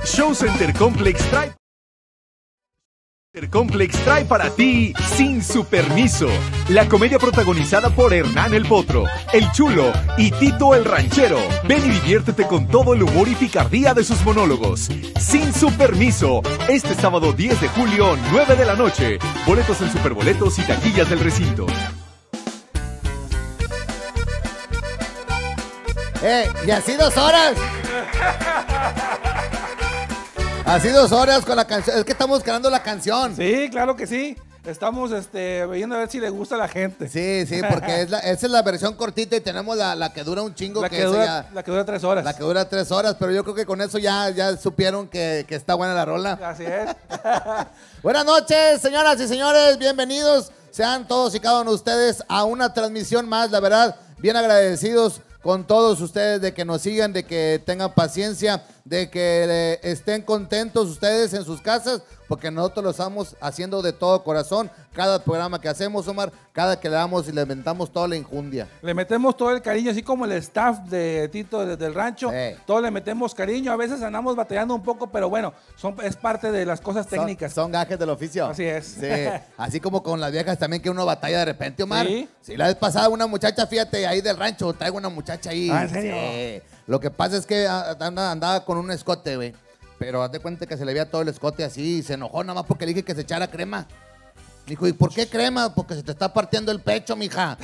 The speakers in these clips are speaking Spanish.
Show Center Complex trae para ti Sin Su Permiso, la comedia protagonizada por Hernán el Potro, El Chulo y Tito el Ranchero. Ven y diviértete con todo el humor y picardía de sus monólogos. Sin Su Permiso, este sábado 10 de julio, 9 de la noche. Boletos en Superboletos y taquillas del recinto. Y así 2 horas. Así 2 horas con la canción. Es que estamos creando la canción. Sí, claro que sí. Estamos viendo a ver si le gusta a la gente. Sí, porque esa es la versión cortita y tenemos la que dura un chingo. La que dura 3 horas. La que dura 3 horas, pero yo creo que con eso ya supieron que está buena la rola. Así es. Buenas noches, señoras y señores. Bienvenidos sean todos y cada uno de ustedes a una transmisión más. La verdad, bien agradecidos con todos ustedes de que nos sigan, de que tengan paciencia, de que estén contentos ustedes en sus casas, porque nosotros lo estamos haciendo de todo corazón. Cada programa que hacemos, Omar, cada que le damos y le inventamos toda la injundia. Le metemos todo el cariño, así como el staff de Tito del Rancho. Todos le metemos cariño. A veces andamos batallando un poco, pero bueno, es parte de las cosas técnicas. Son gajes del oficio. Así es. Sí. Así como con las viejas también, que uno batalla de repente, Omar. Sí, la vez pasada una muchacha, fíjate, ahí del rancho, traigo una muchacha ahí. ¿Ah, en serio? Sí. Lo que pasa es que andaba con un escote, güey. Pero haz de cuenta que se le veía todo el escote así y se enojó nada más porque le dije que se echara crema. Dijo, ¿y por qué crema? Porque se te está partiendo el pecho, mija.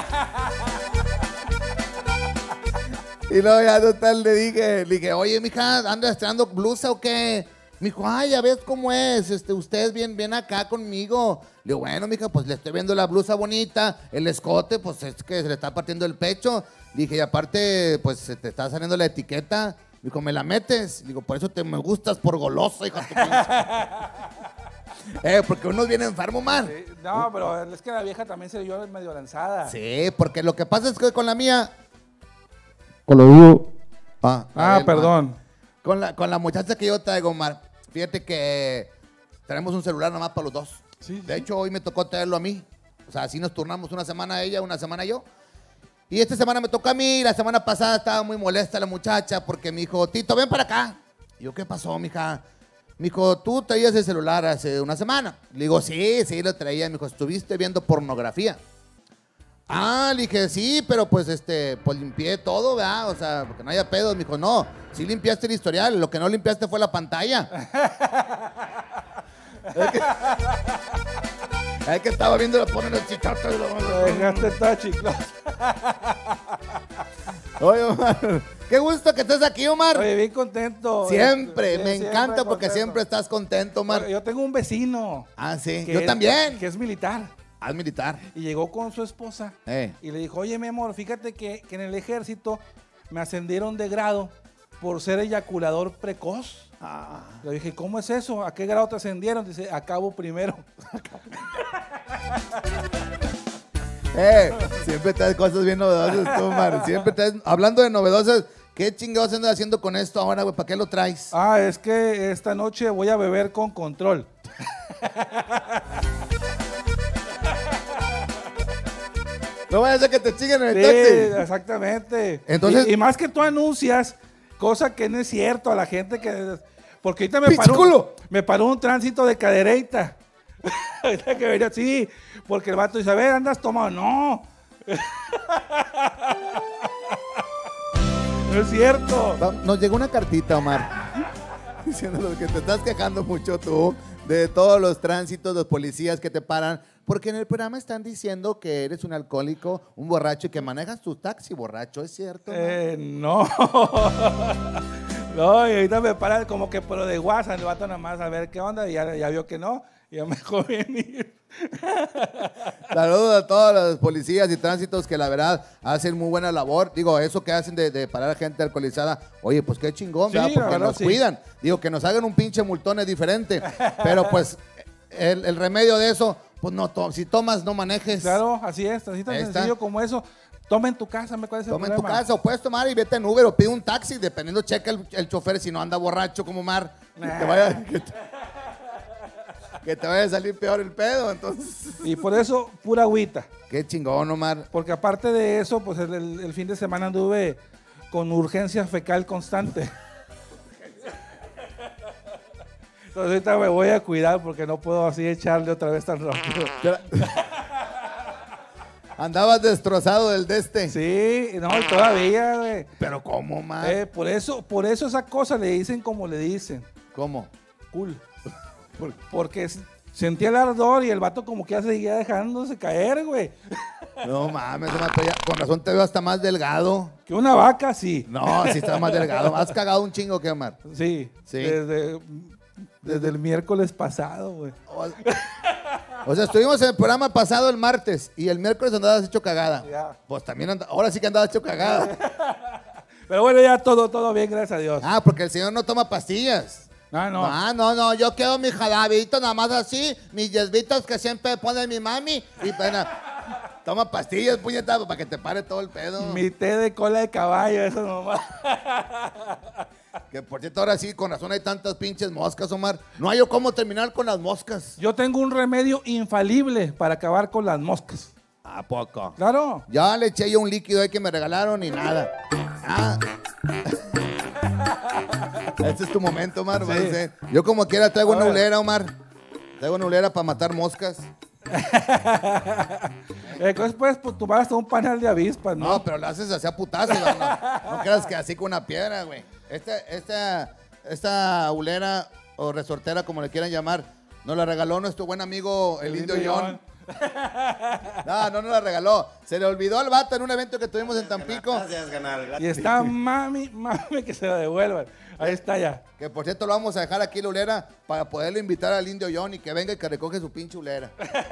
Y luego ya total le dije, oye, mija, ¿andas estrenando blusa o qué? Me dijo, ay, ya ves cómo es, usted bien acá conmigo. Le digo, bueno, mija, pues le estoy viendo la blusa bonita, el escote, pues es que se le está partiendo el pecho. Dije, y aparte, pues se te está saliendo la etiqueta. Dijo, ¿me la metes? Digo, por eso me gustas por goloso, hija de tu porque uno viene enfermo, man. Sí, no, pero es que la vieja también se vio medio lanzada. Sí, porque lo que pasa es que con la mía... Con lo digo. Perdón. Con la muchacha que yo traigo, Omar, fíjate que tenemos un celular nomás para los dos. Sí. De hecho, hoy me tocó traerlo a mí. O sea, así nos turnamos una semana ella, una semana yo. Y esta semana me tocó a mí. La semana pasada estaba muy molesta la muchacha porque me dijo, Tito, ven para acá. Y yo, ¿qué pasó, mija? Me dijo, ¿tú traías el celular hace una semana? Le digo, sí, lo traía. Me dijo, ¿estuviste viendo pornografía? Le dije, sí, pero pues pues limpié todo, ¿verdad? O sea, porque no haya pedos. Me dijo, no, sí limpiaste el historial, lo que no limpiaste fue la pantalla. Es que estaba viendo la ponen el chichato y lo dejaste toda chiclosa. Oye, Omar, qué gusto que estés aquí, Omar. Oye, bien contento. Siempre, me encanta porque siempre estás contento, Omar. Yo tengo un vecino. Sí, yo también. Que es militar. Es militar. Y llegó con su esposa y le dijo, oye, mi amor, fíjate que en el ejército me ascendieron de grado por ser eyaculador precoz. Le dije, ¿cómo es eso? ¿A qué grado te ascendieron? Dice, a cabo primero. Siempre traes cosas bien novedosas tú, Omar. Siempre traes, hablando de novedosas, ¿qué chingados andas haciendo con esto ahora, güey? ¿Para qué lo traes? Es que esta noche voy a beber con control. No vaya a ser que te chinguen en el taxi. Exactamente. Entonces, y más que tú anuncias, cosa que no es cierto a la gente que... Porque ahorita me paró un tránsito de Cadereyta. Ahorita que venía así, porque el vato dice, a ver, andas tomado. No. No es cierto. Nos llegó una cartita, Omar, diciendo que te estás quejando mucho tú de todos los tránsitos, los policías que te paran, porque en el programa están diciendo que eres un alcohólico, un borracho y que manejas tu taxi borracho, ¿es cierto? No. No, y ahorita me paran como que por lo de WhatsApp, el vato nada más a ver qué onda, y ya vio que no, y ya me dejó venir. Saludos a todos los policías y tránsitos que la verdad hacen muy buena labor. Digo, eso que hacen de parar a gente alcoholizada, oye, pues qué chingón, ¿verdad? Porque nos cuidan. Digo, que nos hagan un pinche multón es diferente, pero pues el remedio de eso, pues no, si tomas, no manejes. Claro, así es, así tan sencillo como eso. Toma en tu casa, ¿cuál es el problema? Toma en tu casa, o puedes tomar y vete en Uber o pide un taxi, dependiendo, checa el chofer si no anda borracho como Omar. Que te vaya a salir peor el pedo, entonces. Y por eso, pura agüita. Qué chingón, Omar. Porque aparte de eso, pues el fin de semana anduve con urgencia fecal constante. Entonces ahorita me voy a cuidar porque no puedo así echarle otra vez tan rápido. Andabas destrozado del de este. Sí, no, todavía, güey. Pero ¿cómo, man? Por eso esa cosa le dicen como le dicen. ¿Cómo? Cool. Porque sentía el ardor y el vato como que ya seguía dejándose caer, güey. No mames, con razón te veo hasta más delgado. Que una vaca, sí. No, sí estás más delgado. ¿Has cagado un chingo que, Omar? Sí. Sí. Desde el miércoles pasado, güey. O sea, estuvimos en el programa pasado el martes y el miércoles andabas hecho cagada. Ya. Pues también ahora sí que andabas hecho cagada. Pero bueno, ya todo bien, gracias a Dios. Ah, porque el señor no toma pastillas. No. Ah, no, yo quedo mi jarabito nada más así, mis yesbitos que siempre pone mi mami y bueno, toma pastillas, puñeta, para que te pare todo el pedo. Mi té de cola de caballo, eso nomás. Que por cierto, ahora sí, con razón hay tantas pinches moscas, Omar. No hay yo cómo terminar con las moscas. Yo tengo un remedio infalible para acabar con las moscas. ¿A poco? Claro. Ya le eché yo un líquido ahí que me regalaron y nada. Ah. Este es tu momento, Omar. Sí. Yo como quiera traigo una ulera, Omar. Traigo una ulera para matar moscas. Después pues, tú vas hasta un panal de avispas, ¿no? No, pero lo haces así a putazos. No creas que así con una piedra, güey. Esta ulera o resortera, como le quieran llamar, nos la regaló nuestro buen amigo el Indio John. No nos la regaló. Se le olvidó al vato en un evento que tuvimos en Tampico. Y está mami que se la devuelvan. Ahí está ya. Que por cierto lo vamos a dejar aquí la ulera para poderle invitar al Indio John y que venga y que recoge su pinche ulera.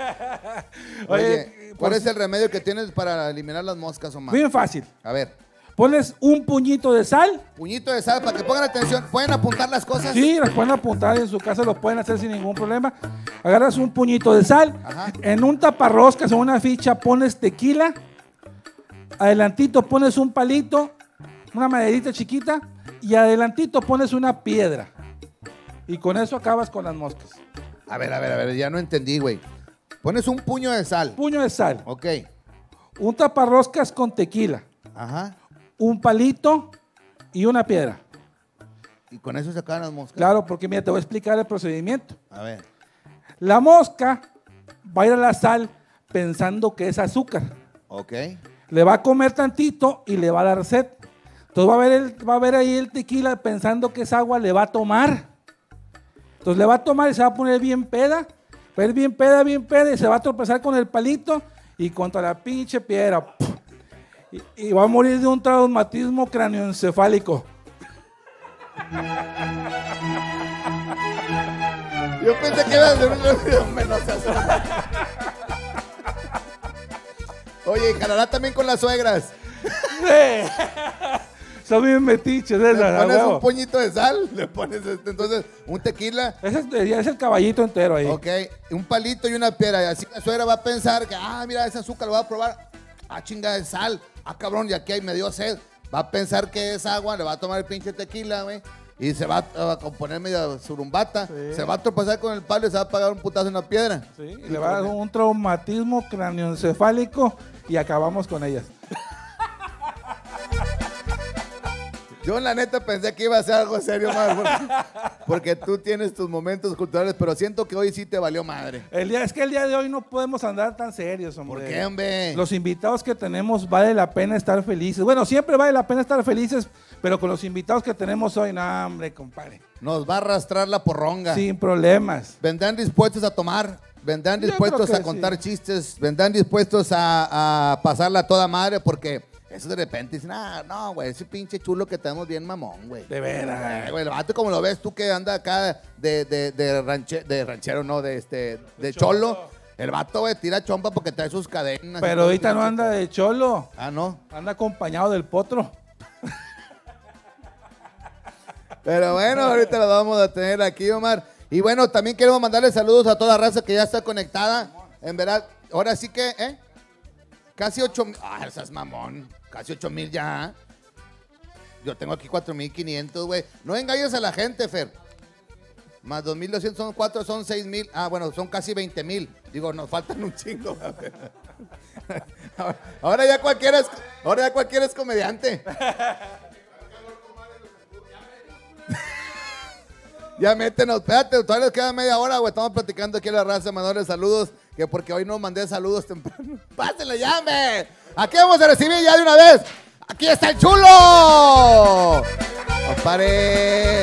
Oye, ¿cuál es el remedio que tienes para eliminar las moscas, Omar? Bien fácil. A ver. Pones un puñito de sal. Puñito de sal para que pongan atención. ¿Pueden apuntar las cosas? Sí, las pueden apuntar en su casa, lo pueden hacer sin ningún problema. Agarras un puñito de sal. Ajá. En un taparroscas o una ficha pones tequila. Adelantito pones un palito, una maderita chiquita. Y adelantito pones una piedra. Y con eso acabas con las moscas. A ver, ya no entendí, güey. Pones un puño de sal. Puño de sal. Ok. Un taparroscas con tequila. Ajá. Un palito y una piedra. Y con eso se acaban las moscas. Claro, porque mira, te voy a explicar el procedimiento. A ver. La mosca va a ir a la sal pensando que es azúcar. Ok. Le va a comer tantito y le va a dar sed. Entonces va a ver ahí el tequila pensando que es agua, le va a tomar. Entonces le va a tomar y se va a poner bien peda. Va a ir bien peda y se va a tropezar con el palito y contra la pinche piedra. Y va a morir de un traumatismo cráneoencefálico. Yo pensé que iba a hacer un menos así. Oye, y jalará también con las suegras. Sí. Son bien metiches esas. Le pones huevo. un puñito de sal, le pones entonces un tequila. Ese es el caballito entero ahí. Ok, un palito y una piedra. Y así la suegra va a pensar que, mira, ese azúcar lo voy a probar. Chinga de sal. Cabrón, y aquí me dio sed. Va a pensar que es agua, le va a tomar el pinche tequila, güey. Y se va a poner medio surumbata. Sí. Se va a tropezar con el palo y se va a pagar un putazo en la piedra. Sí, y le va a dar un traumatismo cráneoencefálico y acabamos con ellas. Yo la neta pensé que iba a ser algo serio, madre, porque tú tienes tus momentos culturales, pero siento que hoy sí te valió madre. Es que el día de hoy no podemos andar tan serios, hombre. ¿Por qué, hombre? Los invitados que tenemos vale la pena estar felices. Bueno, siempre vale la pena estar felices, pero con los invitados que tenemos hoy, no, hombre, compadre. Nos va a arrastrar la porronga. Sin problemas. Vendrán dispuestos a tomar, vendrán dispuestos a contar chistes, vendrán dispuestos a pasarla a toda madre, porque... Eso de repente dicen, no, güey, ese pinche chulo que tenemos bien mamón, güey. De veras. Güey, el vato como lo ves tú que anda acá de ranchero, no, de cholo. El vato, güey, tira chompa porque trae sus cadenas. Pero ahorita no anda de cholo. ¿No? Anda acompañado del potro. Pero bueno, ahorita lo vamos a tener aquí, Omar. Y bueno, también queremos mandarle saludos a toda raza que ya está conectada. En verdad, ahora sí que, casi 8,000. Esas mamón. Casi 8,000 ya. Yo tengo aquí 4,500, güey. No engañes a la gente, Fer. Más 2,200 son 4, son 6,000. Bueno, son casi 20,000. Digo, nos faltan un chingo. Ahora ya cualquiera es comediante. Ya métenos, espérate, todavía les queda media hora, güey. Estamos platicando aquí en la raza, mandándoles saludos, que porque hoy no mandé saludos temprano. ¡Pásenle, llame! Aquí vamos a recibir ya de una vez. ¡Aquí está el chulo! ¡Compare!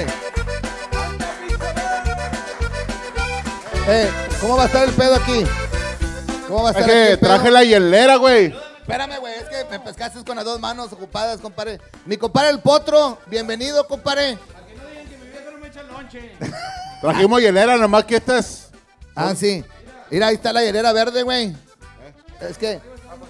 ¿Cómo va a estar el pedo aquí? ¿Cómo va a estar aquí el pedo? Traje la hielera, güey. Espérame, güey, es que me pescaste con las dos manos ocupadas, compadre. Mi compadre el Potro, bienvenido, compadre. Para que no digan que mi vieja no me echa el lonche. Trajimos hielera, nomás que estas. Ah, sí. Mira, ahí está la hielera verde, güey. Es que...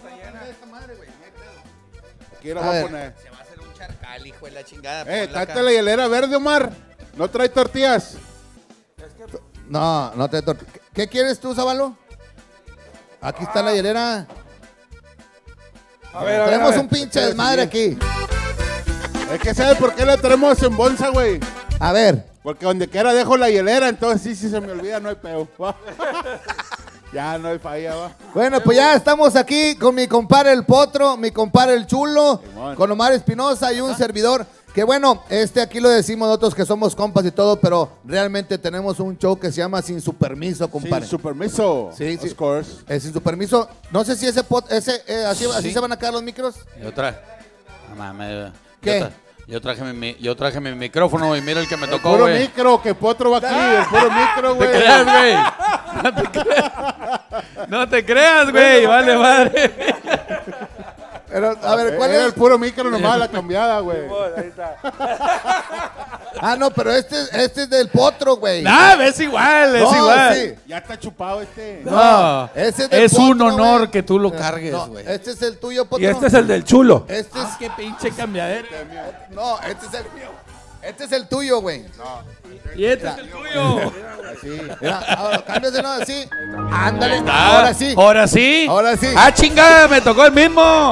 Aquí la voy a poner. Se va a hacer un charcal, hijo de la chingada. Tráete la hielera verde, Omar. No trae tortillas. No, no te... ¿Qué quieres tú, Zabalo? Aquí está la hielera. A ver, Tenemos un pinche desmadre aquí. Es que ¿sabes por qué la tenemos en bolsa, güey? A ver. Porque donde quiera dejo la hielera, entonces sí se me olvida, no hay peo. Ya no hay falla, va. Bueno, pues ya estamos aquí con mi compadre el Potro, mi compadre el Chulo, Simón. con Omar Espinosa y un servidor. Que bueno, aquí lo decimos nosotros que somos compas y todo, pero realmente tenemos un show que se llama Sin Su Permiso, compadre. Sin su permiso. Sí, sí. Of course. Sin Su Permiso. No sé si así se van a quedar los micros. Yo traje. No mames. ¿Qué? Yo traje mi micrófono y mira el que me El tocó, puro güey. micro, que Potro va aquí. El puro micro, No güey. te creas, güey. No te creas. No te creas, güey. Vale, madre. Pero, a ver, ¿cuál Era el es? puro micro nomás, la cambiada, güey. Ahí está. Ah, no, pero este es del Potro, güey. No, es igual, es No, igual. sí. Ya está chupado este. No, ese es del es un Potro, honor güey. que tú lo cargues, No, güey. este es el tuyo, Potro. Y este es el del chulo. Este es... Qué pinche cambiadera. No, este es el mío. Este es el tuyo, güey. Y este es el tuyo. Así. Mira, ahora cámbiaselo así. Ándale. Ah, Ahora sí. Ahora sí. Ahora sí. Ah, chingada, me tocó el mismo.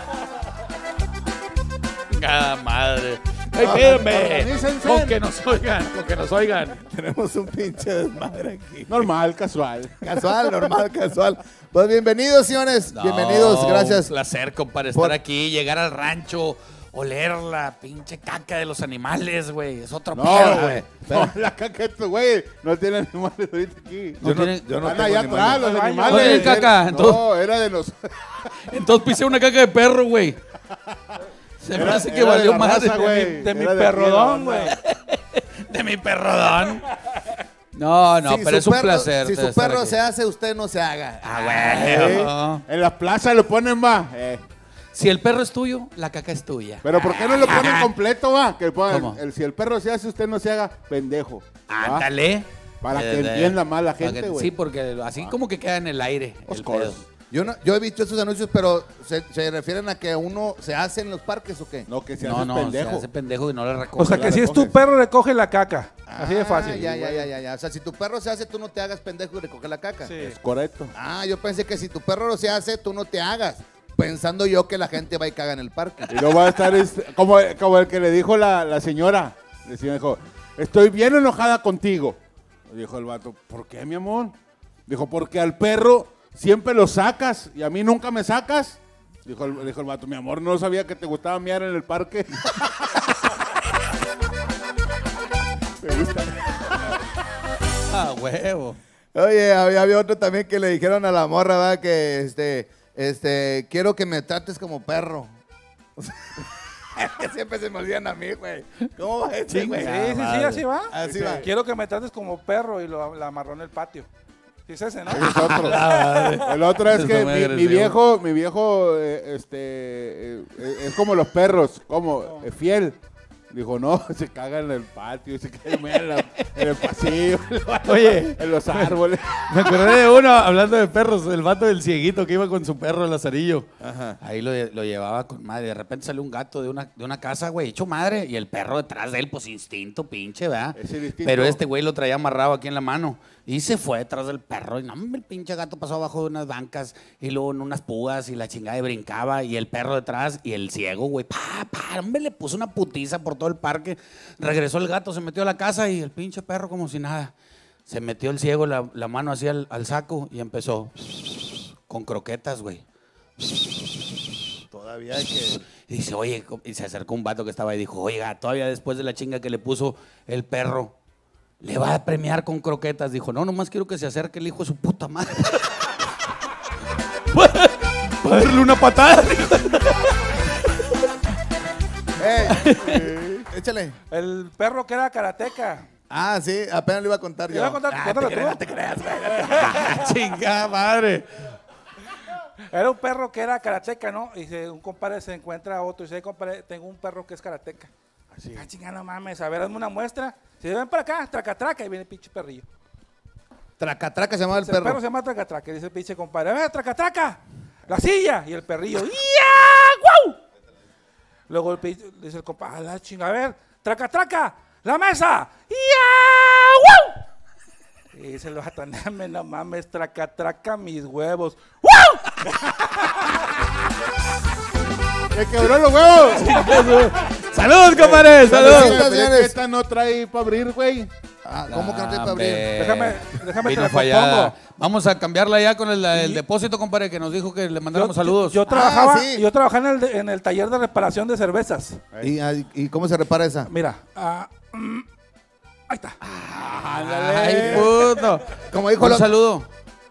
Chingada madre. Ay, espérame. organícense. Con que nos oigan, con que nos oigan. Tenemos un pinche desmadre aquí. Normal, casual. Casual, normal, casual. Pues bienvenidos, señores. Bienvenidos, gracias. Un placer, compadre, Por- estar aquí, llegar al rancho, oler la pinche caca de los animales, güey. Es otro No, pedo, güey. No, la caqueta, güey. No tiene animales ahorita aquí. No tienen- yo no Están tengo allá animales. atrás los ¿No animales. tienen caca? No, Entonces- era de los... Entonces pisé una caca de perro, güey. Se me hace que era de valió la más raza, güey. De mi Era de perrodón, aquí, güey. de mi perrodón. No, no, Si pero su es un perro- placer. Si su estar perro aquí. se hace, usted no se haga. Ah, güey. ¿no? En las plazas lo ponen, va. Si el perro es tuyo, la caca es tuya. Pero ¿por qué no lo ponen completo, va? Que pongan, ¿Cómo? si el perro se hace, usted no se haga pendejo. ¿va? Ándale. Para que entienda más la Para gente, que- güey. Sí, porque así como que queda en el aire. Of el course. pedo. Yo he visto esos anuncios, pero ¿se refieren a que uno se hace en los parques o qué? No, que se No, hace no, pendejo. se hace pendejo y no le recoge. O sea que la si es tu recoges. perro, recoge la caca. Así de fácil. Ya. O sea, si tu perro se hace, tú no te hagas pendejo y recoge la caca. Sí. Es correcto. Ah, yo pensé que si tu perro no se hace, tú no te hagas. Pensando yo que la gente va y caga en el parque. Y luego va a estar como el que le dijo la señora. La señora dijo, estoy bien enojada contigo. Dijo el vato, ¿por qué, mi amor? Dijo, porque al perro siempre lo sacas y a mí nunca me sacas. Dijo el vato, mi amor, no sabía que te gustaba miar en el parque. Ah, huevo. Oye, había otro también que le dijeron a la morra, ¿verdad? Que quiero que me trates como perro. Es que siempre se me olvidan a mí, güey. ¿Cómo va ese, güey? Sí, así va. Así va. Quiero que me trates como perro y la amarró en el patio. Sí, es ese, ¿no? Es otro. El otro es Está que muy mi agresivo. viejo es como los perros, como fiel. Dijo, no, se caga en el patio, se caga en el pasillo, Oye. en los árboles. Me acordé de uno, hablando de perros, el vato del cieguito que iba con su perro, el Lazarillo. Ajá. Ahí lo llevaba con madre. De repente salió un gato de una casa, güey, hecho madre. Y el perro detrás de él, pues instinto, pinche, ¿verdad? Es el instinto. Pero este güey lo traía amarrado aquí en la mano. Y se fue detrás del perro. Y no, hombre, el pinche gato pasó abajo de unas bancas y luego en unas púas y la chingada y brincaba. Y el perro detrás y el ciego, güey, hombre, le puso una putiza por todo el parque. Regresó el gato, se metió a la casa y el pinche perro como si nada. Se metió el ciego la mano así al saco y empezó con croquetas, güey. Todavía hay que... Y dice, oye, y se acercó un vato que estaba ahí y dijo, oiga, todavía después de la chinga que le puso el perro, le va a premiar con croquetas. Dijo, no, nomás quiero que se acerque el hijo de su puta madre. Para darle una patada. Échale. El perro que era karateca. Ah, sí, apenas lo iba a contar ¿Te yo. iba a contar? Cuéntalo tú. No te creas, güey. Chingada madre. Era un perro que era karateca, ¿no? Y un compadre se encuentra a otro y dice, compadre, tengo un perro que es karateca. Así. Ah, chingada, no mames. A ver, hazme una muestra. Si ven para acá, traca, traca. Y viene el pinche perrillo. Traca, traca se llamaba el El perro. perro se llama traca, traca. Y dice el pinche compadre, a ver, traca, traca. La silla. Y el perrillo, ¡ya! ¡Guau! Luego el pinche, dice el compadre, a la chinga, a ver, traca, traca. La mesa. ¡Ya! ¡Guau! Y dice el vato, no mames, traca, traca mis huevos. ¡Wow! ¡Me quebró los huevos! ¡Saludos, compadre! ¡Saludos! Pero es que esta no trae para abrir, güey. Ah, ¿cómo que no te para abrir? Déjame te Vino la fallada. compongo. Vamos a cambiarla ya con el depósito, compadre, que nos dijo que le mandáramos saludos. Yo trabajaba, sí. yo trabajaba en el taller de reparación de cervezas. ¿Y cómo se repara esa? Mira, ahí está. ¡Ay, puto! Como dijo Un saludo.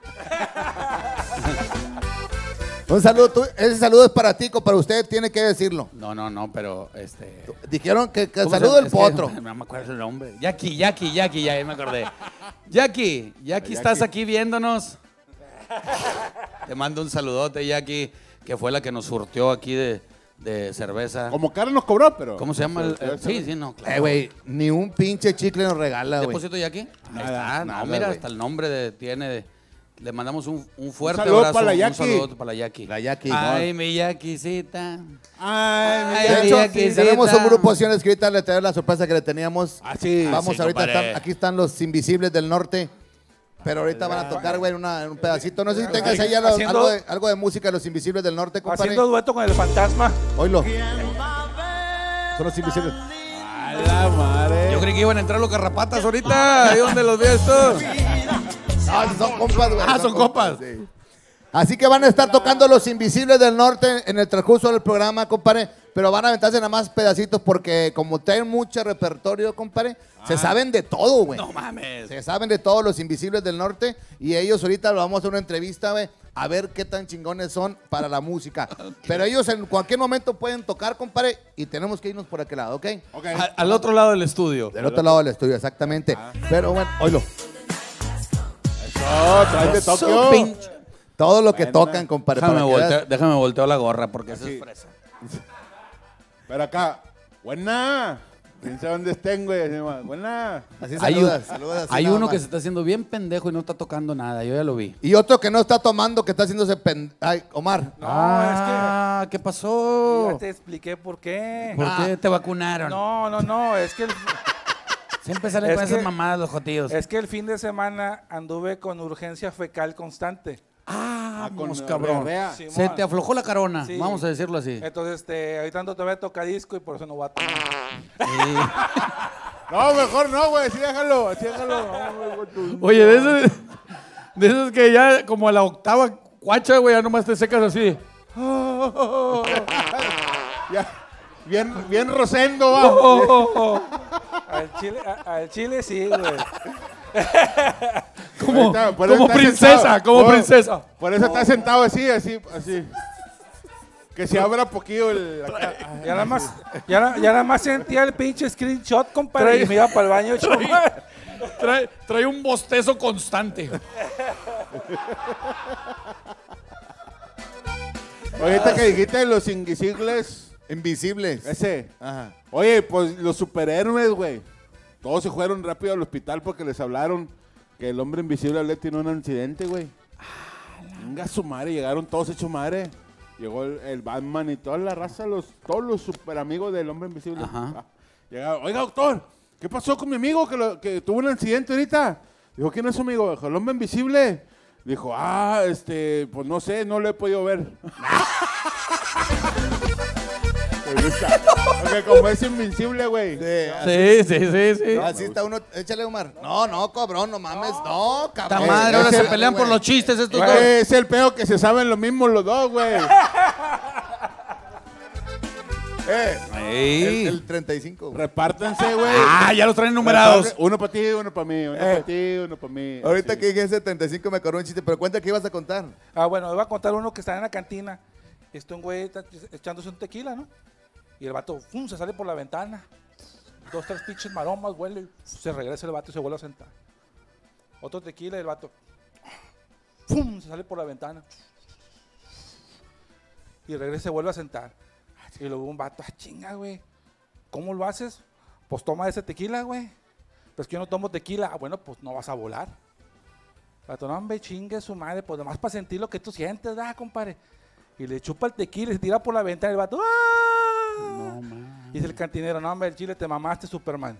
Un saludo, ese saludo es para ti, para usted tiene que decirlo. No, pero Dijeron que ¿cómo saludo se- el es que potro. No me acuerdo el nombre. Jackie, ya me acordé. Jackie, ¿estás aquí viéndonos? Te mando un saludote, Jackie, que fue la que nos surtió aquí de cerveza. Como cara nos cobró, pero... ¿Cómo se llama? Sí, no, claro. Güey, ni un pinche chicle nos regala, güey. ¿Depósito Jackie? Ahí Nada, está, nada, no, mira, güey. hasta el nombre tiene. Le mandamos un fuerte saludo abrazo. para la Un Jackie. saludo para la Jackie. La Jackie. Ay, mi Jackicita. Ay, De Ay, hecho, Jackicita. tenemos un grupo opciones que ahorita le traemos la sorpresa que le teníamos. Así. Vamos, sí, ahorita compadre. aquí están los Invisibles del Norte. Pero ahorita van a tocar, güey, en un pedacito. No sé si tengas ahí ya Haciendo- algo de música de los Invisibles del Norte, compadre. Haciendo dueto con el fantasma. Oílo. Son los Invisibles. A la madre. Yo creí que iban a entrar los garrapatas ahorita. ¿Ahí donde los vi esto? Ah, son compas, güey. Ah, son compas. Sí. Así que van a estar tocando los Invisibles del Norte en el transcurso del programa, compadre. Pero van a aventarse nada más pedacitos porque como traen mucho repertorio, compadre, se saben de todo, güey. No mames. Se saben de todos los Invisibles del Norte y ellos ahorita lo vamos a hacer una entrevista, güey, a ver qué tan chingones son para la música. Pero ellos en cualquier momento pueden tocar, compadre, y tenemos que irnos por aquel lado, ¿ok? Ok. Al otro lado del estudio. Del otro lado del estudio, exactamente. Pero bueno, oílo. No, trae de Tokio. Todo lo que tocan, compadre. para que veas. Déjame voltear la gorra porque eso es fresa. Pero acá, buena. ¿Quién sabe dónde estén, güey? Así, buena. Así Hay, saludas, saludas así hay nada uno más. que se está haciendo bien pendejo y no está tocando nada. Yo ya lo vi. Y otro que no está tomando, que está haciéndose Ay, Omar. No, ¿qué pasó? Ya te expliqué por qué. ¿Por qué te vacunaron? No, es que Siempre salen Es con esas que- mamadas los jotillos. es que el fin de semana anduve con urgencia fecal constante. Vamos, con cabrón. diarrea. Simón. Se te aflojó la carona, Sí. vamos a decirlo así. Entonces, ahorita ando todavía tocadisco y por eso no voy a tomar. Sí. No, mejor no, güey. Así déjalo. Así déjalo. No, güey, tú- Oye, de esos que ya como a la octava cuacha, güey, ya nomás te secas así. Ya. Bien rosendo, va. Al chile sí, güey. Como, Ahorita, por eso como está princesa, sentado. como Por- princesa. Por eso está sentado así. Que se abra poquillo el... Ya nada más sentía el pinche screenshot, compadre, y me iba para el baño. Trae un bostezo constante. Ahorita que dijiste de los invisibles, Invisibles. ese. Ajá. Oye, pues los superhéroes, güey. Todos se fueron rápido al hospital porque les hablaron que el hombre invisible había tenido un accidente, güey. Venga su madre, llegaron todos hechos madre. Llegó el Batman y toda la raza, todos los super amigos del hombre invisible. Ajá. Llegaron, oiga, doctor, ¿qué pasó con mi amigo que tuvo un accidente ahorita? Dijo, ¿quién es su amigo? Dijo, el hombre invisible. Dijo, pues no sé, no lo he podido ver. Me gusta. Porque como es invencible, güey. Sí. Así está uno. Échale, Omar. No, cabrón, no mames. No, Esta cabrón. madre, ahora ese- se pelean por güey. los chistes estos dos. Güey, es el peor que se saben lo mismo los dos, güey. El 35. Güey. Repártanse, güey. Ah, ya los traen numerados. Uno para ti, uno para mí, uno para ti, uno para mí. Ahorita Sí. que dije ese 35 me acordó un chiste, pero cuenta que ibas a contar. Ah, bueno, me voy a contar uno que está en la cantina. Un güey está echándose un tequila, ¿no? Y el vato, ¡fum!, se sale por la ventana. 2, 3 pinches maromas, huele. Se regresa el vato y se vuelve a sentar. Otro tequila y el vato, ¡fum!, se sale por la ventana. Y regresa y se vuelve a sentar. Y luego un vato, chinga, güey. ¿Cómo lo haces? Pues toma ese tequila, güey. Pues que yo no tomo tequila. Ah, bueno, pues no vas a volar. El vato, no, hombre, chingue su madre. Pues nomás para sentir lo que tú sientes, compadre. Y le chupa el tequila y se tira por la ventana y el vato, ¡ah! No, man. Y dice el cantinero, no, hombre, el chile te mamaste, Superman.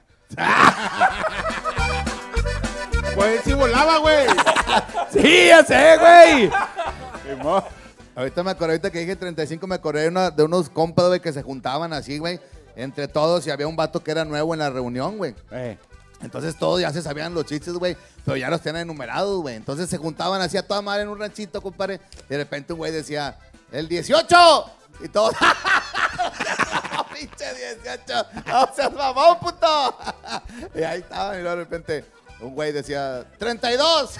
Pues sí volaba, güey. Sí, ya sé, güey. Ahorita me acordé, ahorita que dije 35, me acordé de unos compas, güey, que se juntaban así, güey, entre todos y había un vato que era nuevo en la reunión, güey. Entonces todos ya se sabían los chistes, güey, pero ya los tenían enumerados, güey. Entonces se juntaban así a toda madre en un ranchito, compadre. Y de repente un güey decía, ¡el 18! Y todos, ¡pinche 18! ¡No seas mamón, puto! Y ahí estaban, y luego de repente un güey decía, ¡32!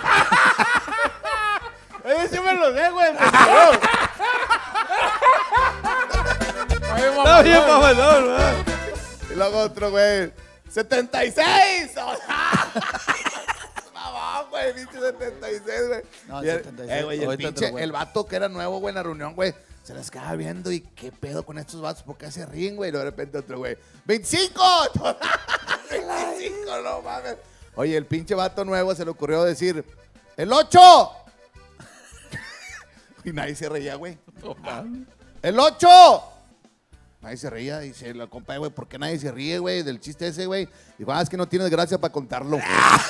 Oye, sí me lo de, güey. Está bien, mamador, ¿verdad? Y luego otro, güey, ¡76! Mamón, güey, pinche 76, güey. No, Y el, 76. güey, el Ahorita pinche, otro, güey. el vato que era nuevo, güey, en la reunión, güey, se les quedaba viendo y qué pedo con estos vatos, ¿por qué se ríen, güey? Y luego de repente otro, güey, ¡25! ¡25, no mames! Oye, el pinche vato nuevo se le ocurrió decir, ¡el 8! Y nadie se reía, güey. ¡El 8! Nadie se reía y se lo compa, güey, ¿por qué nadie se ríe, güey, del chiste ese, güey? Dijo, es que no tienes gracia para contarlo.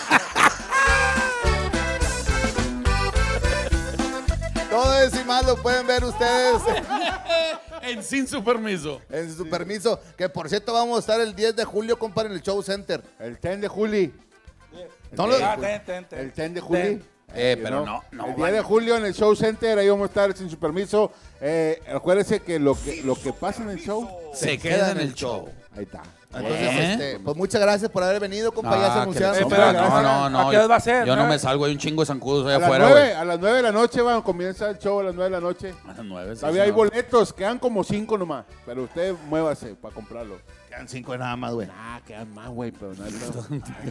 Todo eso y más lo pueden ver ustedes En Sin Su Permiso. en su permiso. Que por cierto vamos a estar el 10 de julio, compa, en el Show Center. El 10 de julio. No lo- El 10 de julio. Pero no El 10 de julio en el Show Center, ahí vamos a estar sin su permiso. Acuérdense que lo que pasa en el show, Se queda en el show. ahí está. Entonces, pues muchas gracias por haber venido, compa. ya se Ah, que anunciaron. la pero chingada. gracias. No. ¿A qué hora va a ser? Yo no ¿9? me salgo, hay un chingo de zancudos allá A las afuera, 9, güey. a las 9 de la noche, comienza el show a las 9 de la noche. A las 9. sí, Todavía hay señor. boletos, quedan como 5 nomás. Pero usted muévase para comprarlo. Quedan 5 nada más, güey. Ah, quedan más, güey, pero no hay pedo.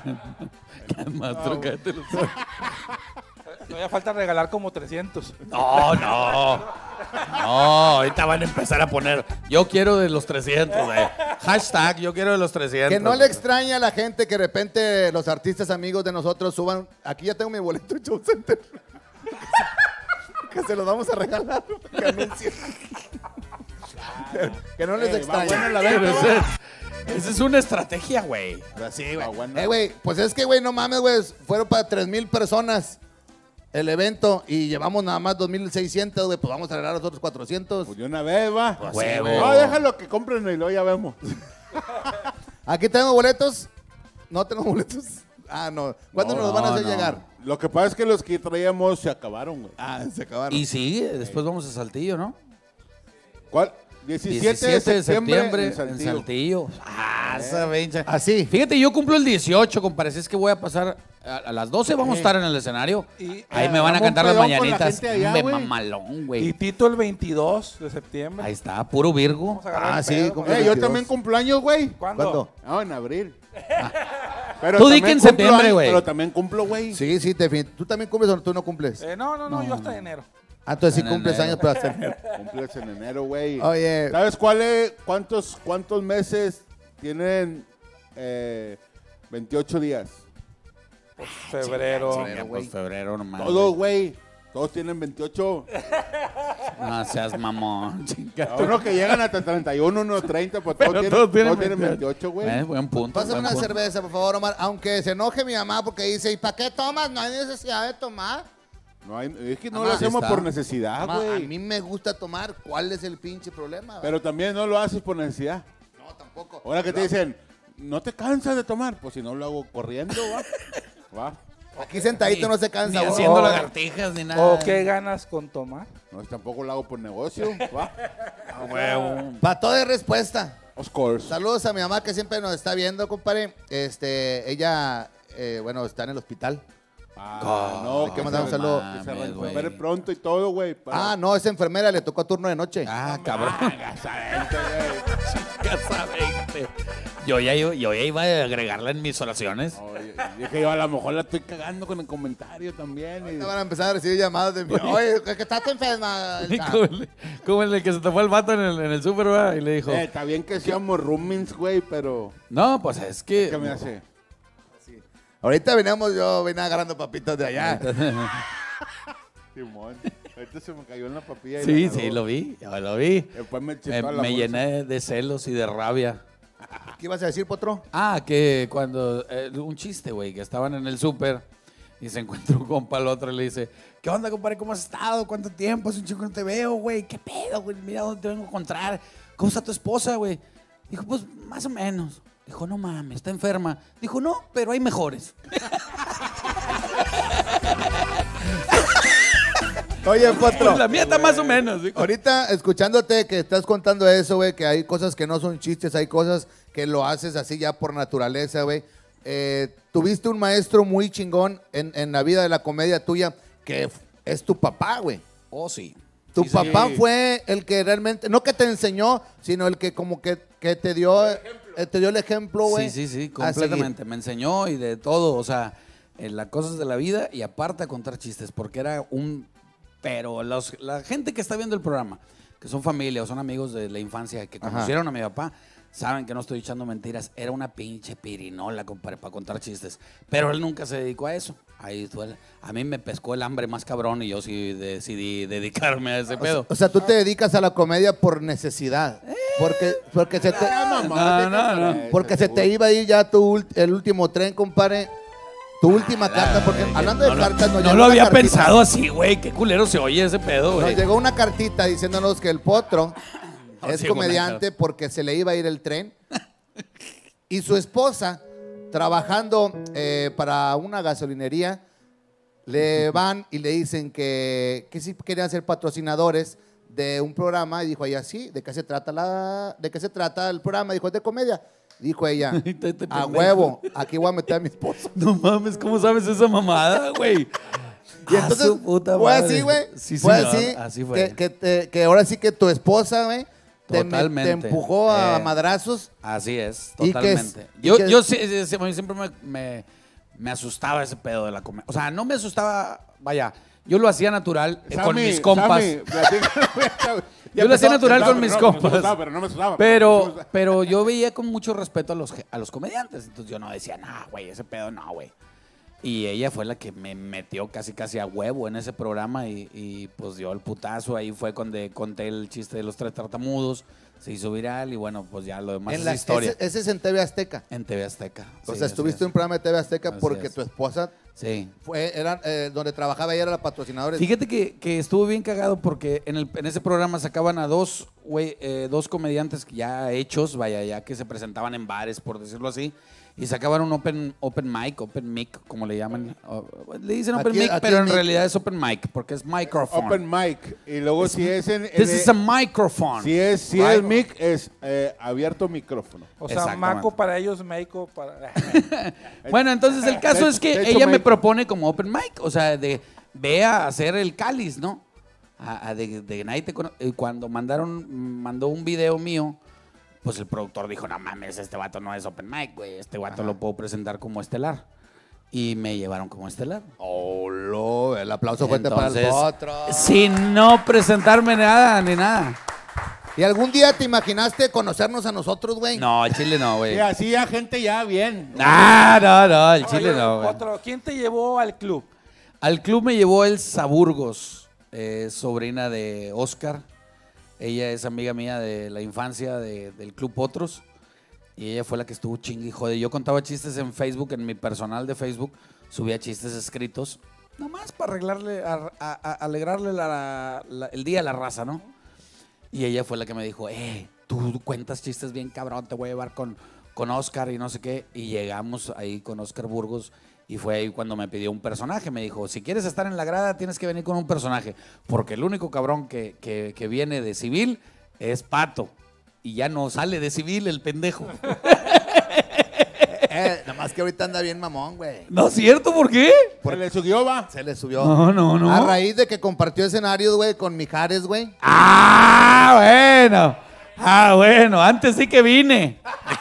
Maestro, cállate los ojos. Todavía falta regalar como 300. No. Ahorita van a empezar a poner. Yo quiero de los 300, güey. Hashtag, yo quiero de los 300. Que no le extraña a la gente que de repente los artistas amigos de nosotros suban. Aquí ya tengo mi boleto en Show Center. Que se los vamos a regalar. Que anuncien. Que no les extraña. Esa es una estrategia, güey. Sí, güey. bueno. Güey, pues es que, güey, no mames, güey. Fueron para 3,000 personas el evento y llevamos nada más 2,600, güey. Pues vamos a regalar los otros 400. Pues de una vez, va. Huevo. No, déjalo que compren y luego ya vemos. Aquí tengo boletos. No tengo boletos. Ah, no. ¿Cuándo nos los van a hacer no. llegar? Lo que pasa es que los que traíamos se acabaron, güey. Ah, se acabaron. Y sí, después vamos a Saltillo, ¿no? ¿Cuál? 17 de septiembre en Saltillo. Ah, esa fecha. Así. Fíjate, yo cumplo el 18, compadre. Así es que voy a pasar a las 12, vamos a estar en el escenario. Y- Ahí me van a Hagamos cantar un las pedón con la mañanitas. gente allá, Hombre, güey. mamalón, Y güey. Tito el 22 de septiembre. Ahí está, puro Virgo. Vamos a agarrar Ah, el sí, pedo, como- güey. Yo 22. también cumplo años, güey. ¿Cuándo? ¿Cuándo? No, en abril. Pero Tú di también que en cumplo septiembre, años, güey. Pero también cumplo, güey. Sí, sí, ¿tú también cumples o tú no cumples? No, yo hasta enero. Ah, entonces sí En cumples enero. años, pero hasta enero. Cumples en enero, güey. Oye. ¿Sabes cuántos meses tienen 28 días? Febrero. Chinga, pues febrero nomás. Todos, güey. Todos tienen 28. No seas mamón, chinga. Unos que llegan hasta 31, unos 30, pues Pero todos tienen 28, güey. Buen punto. Pásame buen una punto. cerveza, por favor, Omar. Aunque se enoje mi mamá porque dice, ¿y para qué tomas? No hay necesidad de tomar. No hay, es que no Mamá, lo hacemos está. por necesidad, Mamá, a güey. mí me gusta tomar. ¿Cuál es el pinche problema? Pero también no lo haces por necesidad. No, tampoco. Ahora que te dicen, ¿no te cansas de tomar? Pues si no lo hago corriendo, va. Va. Aquí sentadito no se cansa. Ni uno. haciendo lagartijas ni nada. ¿O qué ganas con tomar? No, tampoco lo hago por negocio. ¿va? A huevo. Para todo de respuesta. Of course. Saludos a mi mamá que siempre nos está viendo, compadre. Ella, bueno, está en el hospital. No, hay que mandar un saludo. Que se Mames, güey. recupere pronto y todo, güey. Ah, no, es enfermera, le tocó turno de noche. Ah, cabrón. Casa 20. Yo ya iba a agregarla en mis oraciones. Oye, dije yo, a lo mejor la estoy cagando con el comentario también. Y... Van a empezar a recibir llamadas de mí. Oye, que estás enferma. Como el que se te fue el vato en el súper, ¿verdad? Y le dijo, está bien que seamos roomings, güey, pero... no, pues es que... ¿Qué me hace? Ahorita yo venía agarrando papitas de allá. Simón. Ahorita se me cayó en la papilla. Sí, lo vi, yo lo vi. Después me Me llené de celos y de rabia. ¿Qué ibas a decir, Potro? Ah, que cuando... un chiste, güey, que estaban en el súper y se encuentra un compa al otro y le dice, ¿qué onda, compadre? ¿Cómo has estado? ¿Cuánto tiempo? Hace un chico que no te veo, güey. ¿Qué pedo, güey? Mira dónde te vengo a encontrar. ¿Cómo está tu esposa, güey? Dijo, pues, más o menos. Dijo, no mames, está enferma. Dijo, no, pero hay mejores. Oye, Potro. La mía está más o menos. Dijo. Ahorita, escuchándote que estás contando eso, güey, que hay cosas que no son chistes, hay cosas que lo haces así ya por naturaleza, güey. Tuviste un maestro muy chingón en la vida de la comedia tuya, que es tu papá, güey. Oh, sí. Tu Sí, papá sí. fue el que realmente, no que te enseñó, sino el que como que te dio el ejemplo, güey. Sí, a seguir. completamente. Me enseñó y de todo, o sea, en las cosas de la vida y aparte a contar chistes, porque era un... Pero la gente que está viendo el programa, que son familia o son amigos de la infancia, que conocieron a mi papá, saben que no estoy echando mentiras. Era una pinche pirinola, compadre, para contar chistes. Pero él nunca se dedicó a eso. Ahí fue. A mí me pescó el hambre más cabrón y yo sí decidí dedicarme a ese pedo. O sea, tú te dedicas a la comedia por necesidad. Porque se te... Porque se te iba a ir ya el último tren, compadre. Tu última carta, porque hablando de cartas, no lo había pensado así, güey. Qué culero se oye ese pedo, güey. Nos llegó una cartita diciéndonos que el Potro es sí, comediante porque se le iba a ir el tren. Y su esposa, trabajando para una gasolinería, le van y le dicen que sí querían ser patrocinadores de un programa. Y dijo ella, sí, ¿de qué se trata el programa? Dijo, es de comedia. Dijo ella, a huevo, aquí voy a meter a mi esposo. No mames, ¿cómo sabes esa mamada, güey? Y entonces fue así, güey. Sí, fue señor, así, así fue. que ahora sí que tu esposa, güey, te Totalmente. empujó a madrazos. Así es, Y que totalmente. Yo siempre me asustaba ese pedo de la comedia. O sea, no me asustaba, vaya, yo lo hacía natural con mis compas. Yo lo hacía natural con mis compas. Pero no me asustaba. Pero yo veía con mucho respeto a los comediantes. Entonces yo no decía, no, güey, ese pedo no, güey. Y ella fue la que me metió casi a huevo en ese programa y pues dio el putazo. Ahí fue cuando conté el chiste de los 3 tartamudos. Se hizo viral y bueno, pues ya lo demás es historia. Ese es en TV Azteca. En TV Azteca. O sí, sea, estuviste en un programa de TV Azteca Así porque es. tu esposa Sí. donde trabajaba ella era la patrocinadora. Fíjate que estuvo bien cagado porque en ese programa sacaban a dos comediantes ya hechos, vaya, ya que se presentaban en bares, por decirlo así, y sacaban un open mic, como le llaman. Le dicen open Aquí- mic, aquí pero es en mic. realidad es open mic, porque es microphone. Open mic. Y luego si es en... This is a microphone. Si es mic, es abierto micrófono. O sea, Exactamente. Maco para ellos, Meiko para... Bueno, entonces el caso es que de hecho, ella me Mike- propone como open mic, o sea, ve a hacer el cáliz, ¿no? De nadie te conoce. Y cuando mandó un video mío, pues el productor dijo, no mames, este vato no es open mic, güey, este vato lo puedo presentar como estelar. Y me llevaron como estelar. El aplauso fuerte para el Entonces, Potro. sin no presentarme nada, ni nada. ¿Y algún día te imaginaste conocernos a nosotros, güey? No, el chile no, güey. Y así ya gente ya bien. No, el chile no, güey. Otro, ¿quién te llevó al club? Al club me llevó Elsa Burgos, sobrina de Oscar. Ella es amiga mía de la infancia del Club Potros. Y ella fue la que estuvo chingue y jode. Yo contaba chistes en Facebook, en mi personal de Facebook. Subía chistes escritos. Nomás para alegrarle el día a la raza, ¿no? Y ella fue la que me dijo, tú cuentas chistes bien cabrón, te voy a llevar con Oscar y no sé qué. Y llegamos ahí con Oscar Burgos. Y fue ahí cuando me pidió un personaje. Me dijo, si quieres estar en la grada, tienes que venir con un personaje. Porque el único cabrón que viene de civil es Pato. Y ya no sale de civil el pendejo. Nada más que ahorita anda bien mamón, güey. ¿No es cierto? ¿Por qué? Se le subió, va. Se le subió. No. A raíz de que compartió escenarios, güey, con Mijares, güey. Bueno. Antes sí que vine.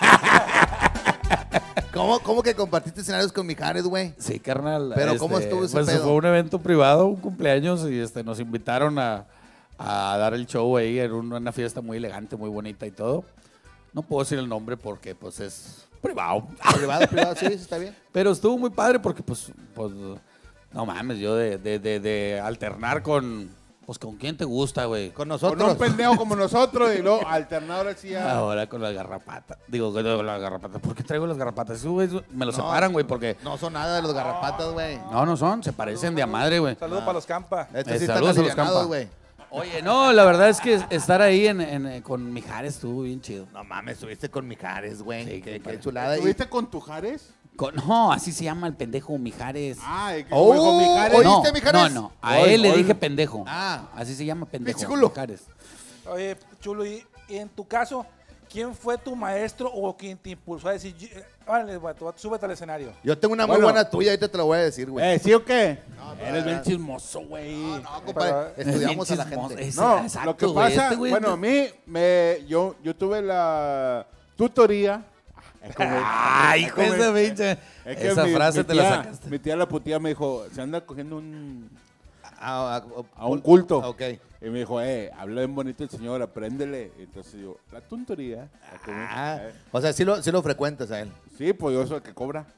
¿Cómo que compartiste escenarios con Mijares, güey? Sí, carnal. Pero ¿cómo estuvo ese pues pedo? fue un evento privado, un cumpleaños, y nos invitaron a dar el show ahí en una fiesta muy elegante, muy bonita y todo. No puedo decir el nombre porque pues es privado. Privado, sí, está bien. Pero estuvo muy padre porque pues no mames, yo de alternar con quién te gusta, güey. Con Con nosotros. un pendejo como nosotros y luego alternador así ya. Ahora con las garrapatas. Digo, con las garrapatas. ¿Por qué traigo las garrapatas? Sí, güey, me lo separan, güey, porque... No son nada de los garrapatas, güey. No son, se parecen de a madre, güey. Saludos para los Campa. Estos sí están Saludos a los alivianados, Campa. güey. Oye, no, la verdad es que estar ahí con Mijares estuvo bien chido. No mames, estuviste con Mijares, güey. Sí, qué compadre. chulada. ¿Estuviste con Tujares? No, así se llama el pendejo Mijares. Que Oh, dijo Mijares. oye. No, ¿Oíste, Mijares? no. A él le dije pendejo. Ah. Así se llama pendejo. Pinche culo. Mijares. Oye, Chulo, y en tu caso, ¿quién fue tu maestro o quien te impulsó a decir, órale, güey, súbete al escenario? Yo tengo una muy Bueno. buena tuya, ahorita te la voy a decir, güey. ¿Sí o qué? pero- Eres bien chismoso, güey. No, compadre, Pero- estudiamos a Es la bien chismoso. gente. Es- No, exacto, lo que güey, pasa, este güey- bueno, a mí, yo tuve la tutoría. Ay, hijo de esa pinche. Es que Esa frase te la tía- sacaste. Mi tía la putía me dijo, se anda cogiendo a A un culto. Ok. Y me dijo, habla bien bonito el señor, apréndele. Entonces yo, la tutoría. O sea, sí lo frecuentas a él. Sí, pues yo soy el que cobra.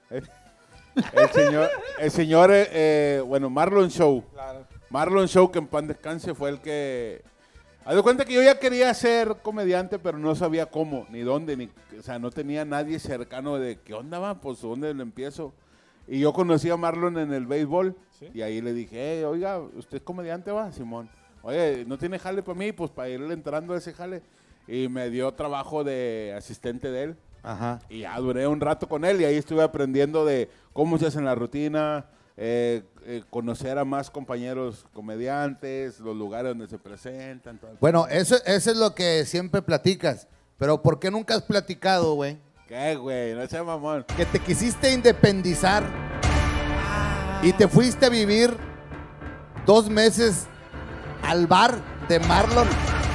El señor, bueno, Marlon Show. Claro. Marlon Show, que en pan descanse, fue el que... Haz de cuenta que yo ya quería ser comediante, pero no sabía cómo, ni dónde, o sea, no tenía nadie cercano de qué onda va, pues dónde le empiezo. Y yo conocí a Marlon en el béisbol, y ahí le dije, oiga, ¿usted es comediante va, Simón? Oye, ¿no tiene jale para mí? Pues para irle entrando a ese jale. Y me dio trabajo de asistente de él. Ajá. Y ya duré un rato con él y ahí estuve aprendiendo de cómo se hace la rutina, conocer a más compañeros comediantes, los lugares donde se presentan. Todo. Bueno, eso es lo que siempre platicas. Pero ¿por qué nunca has platicado, güey? ¿Qué, güey? No seas mamón. Que te quisiste independizar y te fuiste a vivir 2 meses al bar de Marlon.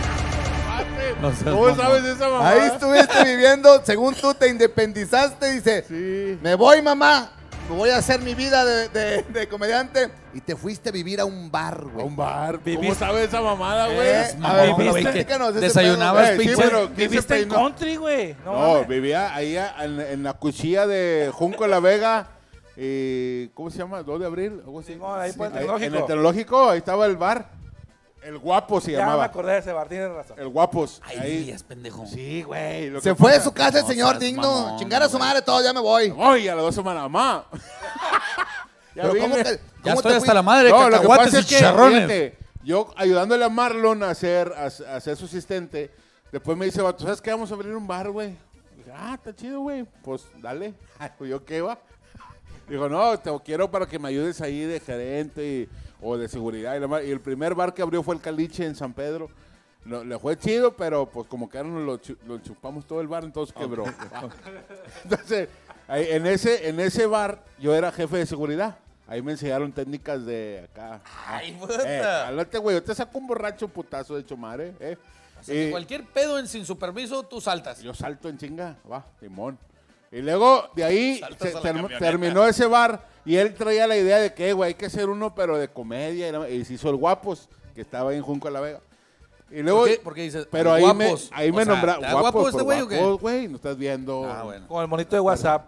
¿Cómo sabes esa mamá? Ahí estuviste viviendo, según tú te independizaste, dice, Sí. me voy, mamá, me voy a hacer mi vida de comediante. Y te fuiste a vivir a un bar, A güey. un bar. ¿Cómo sabes esa mamada, güey? A ver, güey, que platícanos ese desayunabas pedo, güey. pinche- Sí, pero ¿quién se Viviste en peinó? country, güey. No, mames. vivía ahí en la cuchilla de Junco La Vega. ¿Cómo se llama? 2 de abril. Algo así. Simón, ahí por el Ahí- tecnológico. En el tecnológico, ahí estaba el bar. El Guapo se Ya me llamaba. acordé de ese bar, tienes razón. El Guapos. Ay, Ahí. es pendejo. Sí, güey. lo Se que fue de pasa- su casa el No señor seas digno. mamón, Chingar a su güey. madre todo, ya me voy. Voy a las 2 semanas, mamá. Ya Pero ¿cómo vine. que- Ya cómo te estoy hasta fuiste? la madre de No, lo que cacahuates pasa y es que, chicharrones. fíjate, yo ayudándole a Marlon a ser su asistente, después me dice, vato, ¿sabes qué? Vamos a abrir un bar, güey. Dije, está chido, güey. Pues dale. Pues yo, ¿qué va? Dijo, no, te quiero para que me ayudes ahí de gerente o de seguridad. Y el primer bar que abrió fue el Caliche en San Pedro. Le fue chido, pero pues como que ahora lo chupamos todo el bar, entonces quebró. Entonces, ahí, en ese bar yo era jefe de seguridad. Ahí me enseñaron técnicas de acá. Ay, puta. Cálate, güey. Yo te saco un borracho putazo de chomare, O sea, que cualquier pedo sin su permiso, tú saltas. Yo salto en chinga, va, Simón. Y luego de ahí Saltas a la camioneta. terminó ese bar y él traía la idea de que, güey, hay que hacer uno, pero de comedia. Y se hizo el Guapos, que estaba ahí en Junco a la Vega. Y luego, ¿Por qué? Porque dices, pero guapos. ahí O me sea, nombraron. ¿está guapo este güey o qué? Guapos, güey, no estás viendo. Ah, bueno. Con el monito de WhatsApp.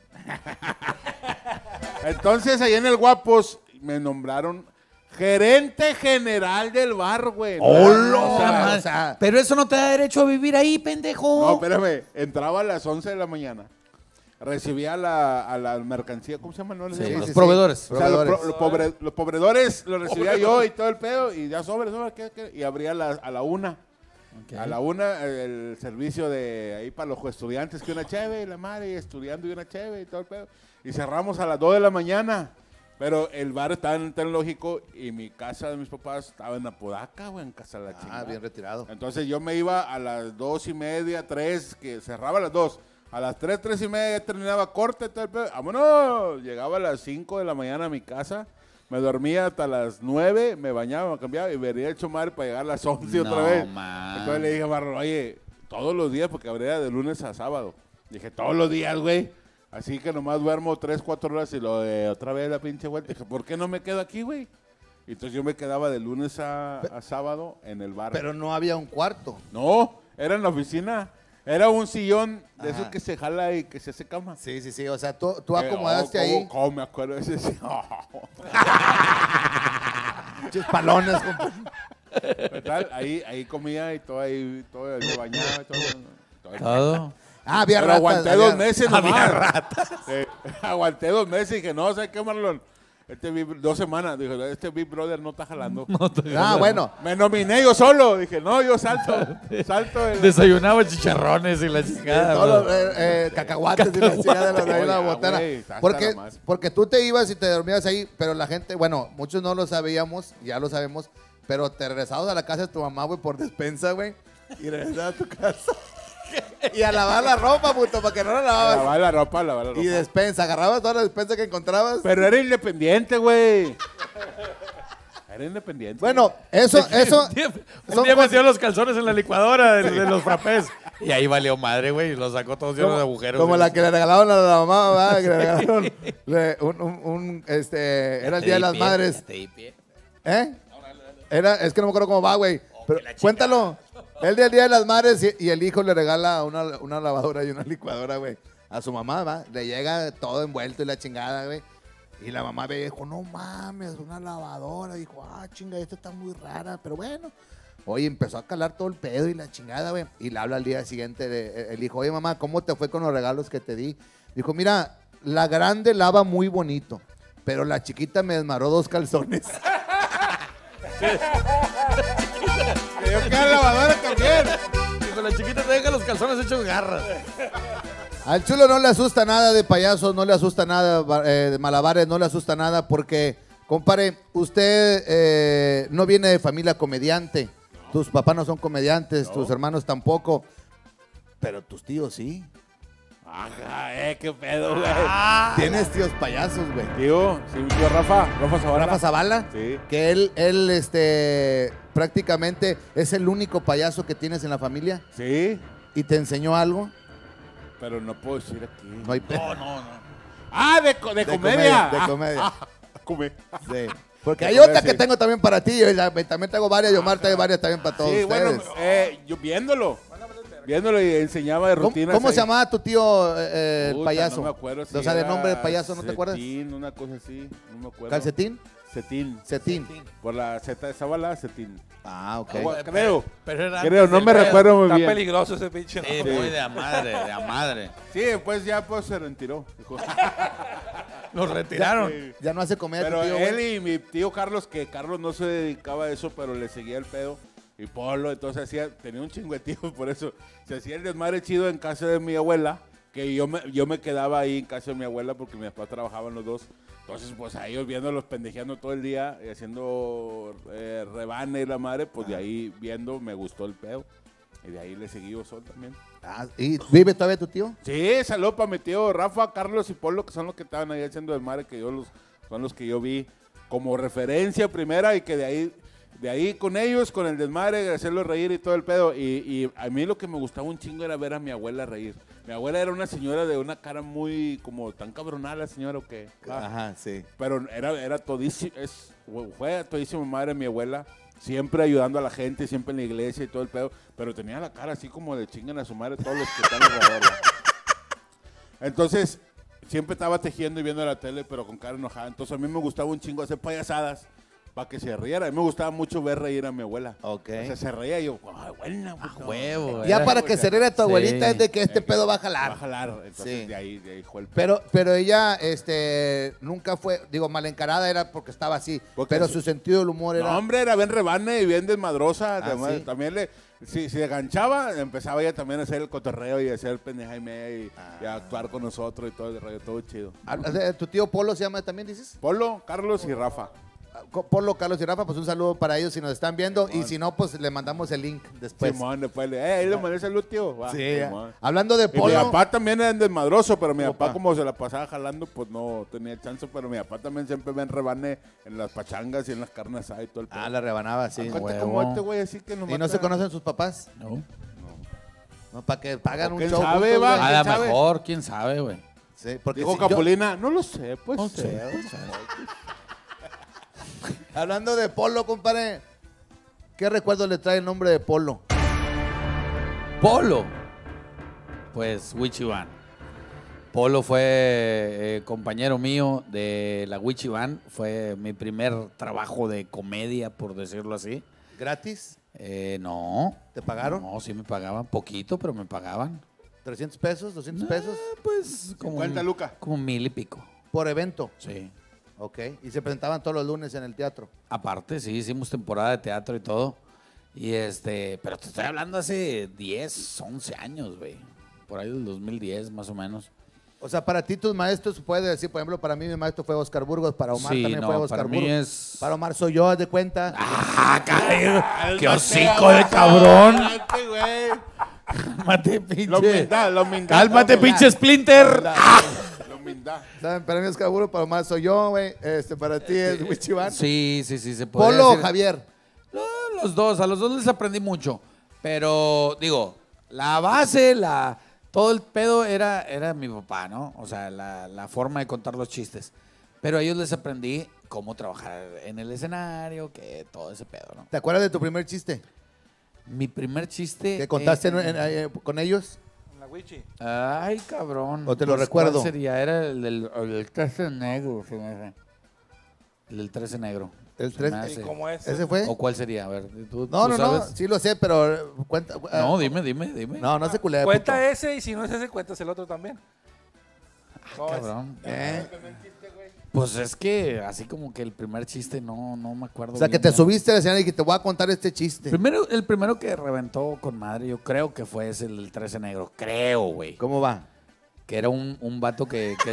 Entonces, ahí en el Guapos me nombraron gerente general del bar, güey. ¡Hola! O sea, Pero eso no te da derecho a vivir ahí, pendejo. No, espérame. Entraba a las 11 de la mañana. Recibía a la mercancía, ¿cómo se llama? No, Sí, se llama? los proveedores. O sea, Proveedores. los pobredores los recibía yo y todo el pedo. Y ya sobre, ¿qué? Y abría a la 1. Ok. A la 1 el servicio de ahí para los estudiantes, que una cheve y la madre, y estudiando y una cheve y todo el pedo. y cerramos a las 2 de la mañana. Pero el bar estaba en el Tecnológico y mi casa de mis papás estaba en Apodaca, güey, en casa de la chingada. Bien retirado. Entonces yo me iba a las 2:30, 3, que cerraba a las 2. A las 3, 3:30 terminaba corte, todo el pedo. ¡Vámonos! Llegaba a las 5 de la mañana a mi casa, me dormía hasta las 9, me bañaba, me cambiaba y vería el chomar para llegar a las 11 otra vez. Entonces le dije a Marlon, oye, todos los días, porque habría de lunes a sábado. Dije, todos los días, güey. Así que nomás duermo 3, 4 horas y lo de otra vez la pinche vuelta. Dije, ¿por qué no me quedo aquí, güey? Y entonces yo me quedaba de lunes a sábado en el bar. Pero no había un cuarto. No, era en la oficina. Era un sillón de esos que se jala y que se hace cama. Sí. O sea, tú acomodaste ahí. ¿Cómo me acuerdo de ese sillón? Muchos palones, compa. Total, ahí comía y todo ahí, todo me bañaba y Todo. Había Pero ratas. aguanté 2 meses nomás. Había ratas. Aguanté 2 meses y dije, no, ¿sabes qué, Marlon? 2 semanas. Dijo, este Big Brother no está jalando. Bueno. Me nominé yo solo. Dije, no, yo salto. Desayunaba chicharrones y la chingada. Todos los cacahuates y la chingada de Oye, la botana. güey, Porque tú te ibas y te dormías ahí, pero la gente, bueno, muchos no lo sabíamos, ya lo sabemos, pero te regresabas a la casa de tu mamá, güey, por despensa, güey, y regresabas a tu casa. Y a lavar la ropa, puto, para que no la lavabas. Lavar la ropa. Y despensa, agarrabas toda la despensa que encontrabas. Pero era independiente, güey. Era independiente. Bueno, eso. Un día metió los calzones en la licuadora de los frappés. Y ahí valió madre, güey. Y los sacó todos llenos de agujeros. Como la que le regalaron a la mamá, ¿verdad? Que le regalaron era el Día de las Madres. ¿Eh? Es que no me acuerdo cómo va, güey. Pero cuéntalo. El día de las Madres y el hijo le regala una lavadora y una licuadora, güey. A su mamá, ¿va? Le llega todo envuelto y la chingada, güey. Y la mamá ve y dijo, no mames, una lavadora. Dijo, chinga, esta está muy rara, pero bueno. Oye, empezó a calar todo el pedo y la chingada, güey. Y le habla al día siguiente el hijo, oye, mamá, ¿cómo te fue con los regalos que te di? Dijo, mira, la grande lava muy bonito, pero la chiquita me desmaró 2 calzones. Yo quiero lavadora también. Dijo, la chiquita te deja los calzones hechos garras. Al chulo no le asusta nada de payasos, no le asusta nada de malabares, no le asusta nada porque, compadre, usted no viene de familia comediante. Tus papás no son comediantes, tus hermanos tampoco, pero tus tíos sí. Ajá, qué pedo, güey. Tienes tíos payasos, güey. Tío, sí, mi tío Rafa Zavala. Rafa Zavala, sí. Que él prácticamente es el único payaso que tienes en la familia. Sí, ¿Y te enseñó algo? pero no puedo decir aquí. No hay No. Ah, de comedia. De comedia. Sí. Porque hay comedia, otra sí. que tengo también para ti. Yo también tengo varias. Yo, Marta, hay varias también para todos Sí, ustedes. bueno, yo viéndolo y enseñaba de rutinas. ¿Cómo ahí. se llamaba tu tío el Puta, payaso? No me acuerdo. O sea, de nombre de payaso, ¿no te acuerdas? Cetín, una cosa así, no me acuerdo. ¿Calcetín? Cetín. Por la Z de Zavala, Cetín. Ah, ok. Creo, Pero no me recuerdo muy Está bien. peligroso ese pinche. Sí, muy de a madre. Sí, después ya se retiró. Los retiraron. Ya no hace comedia Pero tu tío, él güey. y mi tío Carlos, que Carlos no se dedicaba a eso, pero le seguía el pedo. Y Polo, entonces tenía un chingo de tíos, por eso se hacía el desmadre chido en casa de mi abuela, que yo me quedaba ahí en casa de mi abuela porque mis papás trabajaban los dos. Entonces, pues a ellos viéndolos pendejeando todo el día y haciendo rebane y la madre, pues de ahí viendo me gustó el pedo. Y de ahí le seguí yo solo también. ¿Y vive todavía tu tío? Sí, saludos para mi tío Rafa, Carlos y Polo, que son los que estaban ahí haciendo desmadre, que son los que yo vi como referencia primera y que de ahí con ellos, con el desmadre, hacerlos reír y todo el pedo. Y a mí lo que me gustaba un chingo era ver a mi abuela reír. Mi abuela era una señora de una cara muy, como tan cabronada la señora o qué. Ajá, sí. Pero era todísimo, fue todísima madre mi abuela. Siempre ayudando a la gente, siempre en la iglesia y todo el pedo. Pero tenía la cara así como de chingan a su madre todos los que están alrededor. Entonces, siempre estaba tejiendo y viendo la tele, pero con cara enojada. Entonces, a mí me gustaba un chingo hacer payasadas para que se riera. A mí me gustaba mucho ver reír a mi abuela. Ok. O sea, se reía y yo, ay, buena, Huevo. Ya era- para que se riera tu abuelita Sí. es de que este pedo va a va a jalar. jalar. Entonces Sí. de ahí fue el pedo. Pero ella, nunca fue, digo, mal encarada era porque estaba así. Porque pero sí. su sentido del humor era. No, hombre, era bien rebane y bien desmadrosa. Además, ¿sí? También si se enganchaba, empezaba ella también a hacer el cotorreo y a hacer pendeja y media y a actuar con nosotros y todo el rollo, todo chido. ¿Tu tío Polo se llama también, dices? Polo, Carlos y Rafa. Polo, Carlos y Rafa, pues un saludo para ellos si nos están viendo. Y si no, pues le mandamos el link después. Simón, después ahí le mandé salud, tío. Va, Sí, Simón. hablando de Y mi Polo. papá también era desmadroso, pero mi papá Opa. como se la pasaba jalando, pues no tenía chance, pero mi papá también siempre me rebane en las pachangas y en las carnes asadas y todo el pedo. La rebanaba, sí. Cuenta huevo. como este güey así que nos ¿Y no se conocen sus papás? No. No, para que pagan ¿O un quién show. sabe, juntos, va? güey. A ¿quién lo sabe? mejor, quién sabe, güey. Sí, porque Dijo si yo- Capulina, no lo sé, pues. No sé. hablando de Polo, compadre, ¿qué recuerdo le trae el nombre de Polo? Polo. Pues Wichiban. Polo fue compañero mío de la Wichiban. Fue mi primer trabajo de comedia, por decirlo así. ¿Gratis? No. ¿Te pagaron? No, sí me pagaban. Poquito, pero me pagaban. ¿300 pesos? ¿200 pesos? Pues como 50 lucas. Como 1000 y pico. Por evento. Sí. Ok. Y se presentaban todos los lunes en el teatro. Aparte, sí, hicimos temporada de teatro y todo. Y pero te estoy hablando hace 10, 11 años, güey. Por ahí del 2010, más o menos. O sea, para ti tus maestros, puede decir, por ejemplo, para mí mi maestro fue Oscar Burgos, para Omar Sí, también no, fue Oscar para mí Burgos. es- Para Omar soy yo, haz de cuenta. ¡Ah, caray! ¡Qué hocico de cabrón! Cálmate, güey. Cálmate, pinche. La humildad, la humildad. Cálmate, pinche Splinter. La humildad. ¿Saben? Para mí Oscar Burgos, para Omar soy yo, güey. Para ti es Wichiban. Sí, se puede Polo o decir. Javier. No, los dos, a los dos les aprendí mucho. Pero, digo, la base, todo el pedo era mi papá, ¿no? O sea, la forma de contar los chistes. Pero a ellos les aprendí cómo trabajar en el escenario, que todo ese pedo, ¿no? ¿Te acuerdas de tu primer chiste? Mi primer chiste... ¿Que contaste con ellos? En la Wichi. Ay, cabrón. ¿O te lo Pues, recuerdo? ¿Cuál sería? Era el del 13 negro, se me hace. El del 13 negro. El se me 13. hace. ¿Y cómo es? ¿Ese fue? ¿O cuál sería? A ver, ¿tú No, no, no. sabes? Sí lo sé, pero cuenta. No, dime. No se culea. Cuenta puto. ese y si no es ese, cuentas el otro también. ¿Cómo es? Cabrón. ¿Eh? Pues es que así como que el primer chiste no me acuerdo. O sea, que bien, te ya. subiste al escenario y que te voy a contar este chiste. El primero que reventó con madre, yo creo que fue ese, el del 13 negro. Creo, güey. ¿Cómo va? Que era un vato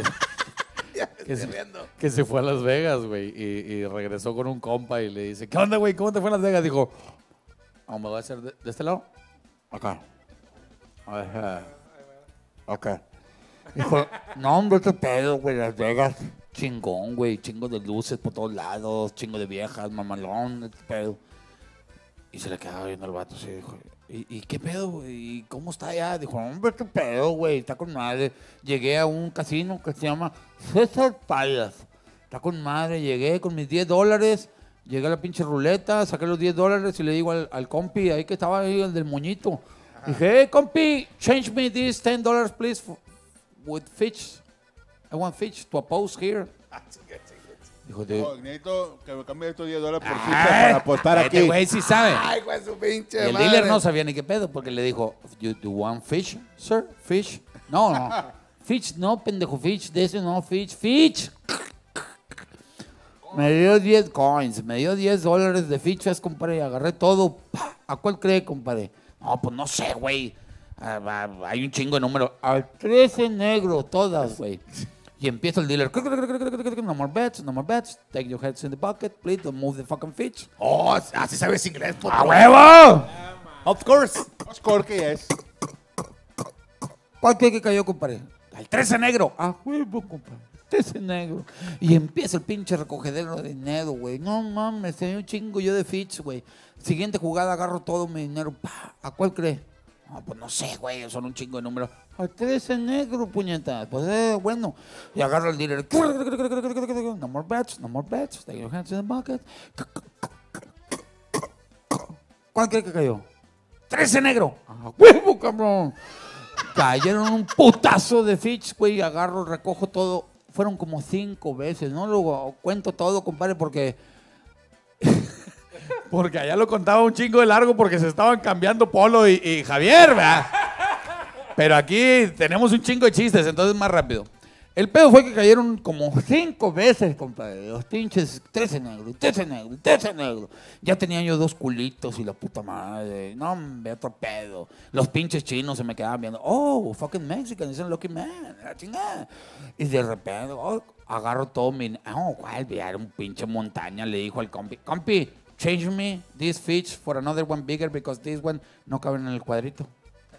que se fue a Las Vegas, güey. Y regresó con un compa y le dice, ¿qué onda, güey? ¿Cómo te fue a Las Vegas? Dijo, ¿me voy a hacer de este lado? Acá. Ajá. Ok. Dijo, no, hombre, qué pedo, güey, Las Vegas. Chingón, güey. Chingo de luces por todos lados. Chingo de viejas, mamalón, este pedo. Y se le quedaba viendo al vato así, dijo, ¿y qué pedo, güey? ¿Y cómo está allá? Dijo, hombre, qué pedo, güey, está con madre. Llegué a un casino que se llama César Palace. Está con madre, llegué con mis $10, llegué a la pinche ruleta, saqué los $10 y le digo al compi, ahí que estaba ahí, el del moñito. Dije, hey, compi, change me this $10, please, with fish. I want fish to oppose here. Dijo, No, necesito que me cambie estos $10 por pizza para apostar este aquí. güey sí sabe. Ay, güey, su pinche Y el madre. dealer no sabía ni qué pedo, porque le dijo, you want fish, sir? Fish? No. Fish, no, pendejo, fish. De ese no, fish. Me dio 10 coins, me dio $10 de fichas, compadre, y agarré todo. ¿A cuál cree, compadre? No, pues no sé, güey. Hay un chingo de números. Al 13 negro, todas, güey. Y empieza el dealer. No more bets. Take your heads in the bucket. Please don't move the fucking fish. Oh, así sabes inglés, puto. ¡A huevo! Of course. Oscar, ¿qué es? ¿Cuál cree que cayó, compadre? Al 13 negro. ¡A huevo, compadre! 13 negro. Y empieza el pinche recogedero de dinero, güey. No mames, tenía un chingo yo de fish, güey. Siguiente jugada, agarro todo mi dinero. ¡Pah! ¿A cuál cree? No, pues no sé, güey, son un chingo de números. Al 13 negro, puñetas. Pues bueno. Y agarro el dealer. No more bets. Take your hands in the bucket. ¿Cuál cree que cayó? 13 negro. ¡A huevo, cabrón! Cayeron un putazo de fish, güey. Agarro, recojo todo. Fueron como 5 veces. No lo cuento todo, compadre, porque Porque allá lo contaba un chingo de largo porque se estaban cambiando Polo y Javier, ¿verdad? Pero aquí tenemos un chingo de chistes, entonces más rápido. El pedo fue que cayeron como 5 veces, compadre. Los pinches 13 negros. Ya tenía yo 2 culitos y la puta madre. No, me otro pedo. Los pinches chinos se me quedaban viendo. Oh, fucking Mexican, es un lucky man. La chingada. Y de repente, agarro todo mi... ¿cuál? Era un pinche montaña. Le dijo al compi. Compi, change me this fish for another one bigger because this one no cabe en el cuadrito.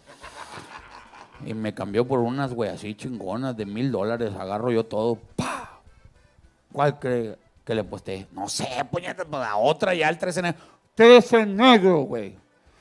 Y me cambió por unas, güey, así chingonas de $1,000. Agarro yo todo. ¡Pah! ¿Cuál cree que le posté? No sé, puñeta, pues la otra ya el 13 negro. 13 negro, güey.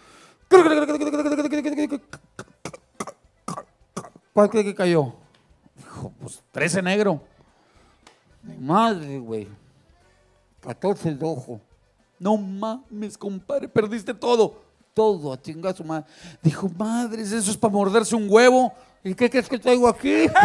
¿Cuál cree que cayó? Dijo, pues 13 negro. Madre, güey. 14 de ojo. No mames, compadre, perdiste todo. Todo, a chingar su madre. Dijo, madres, eso es para morderse un huevo. ¿Y qué crees que traigo aquí? El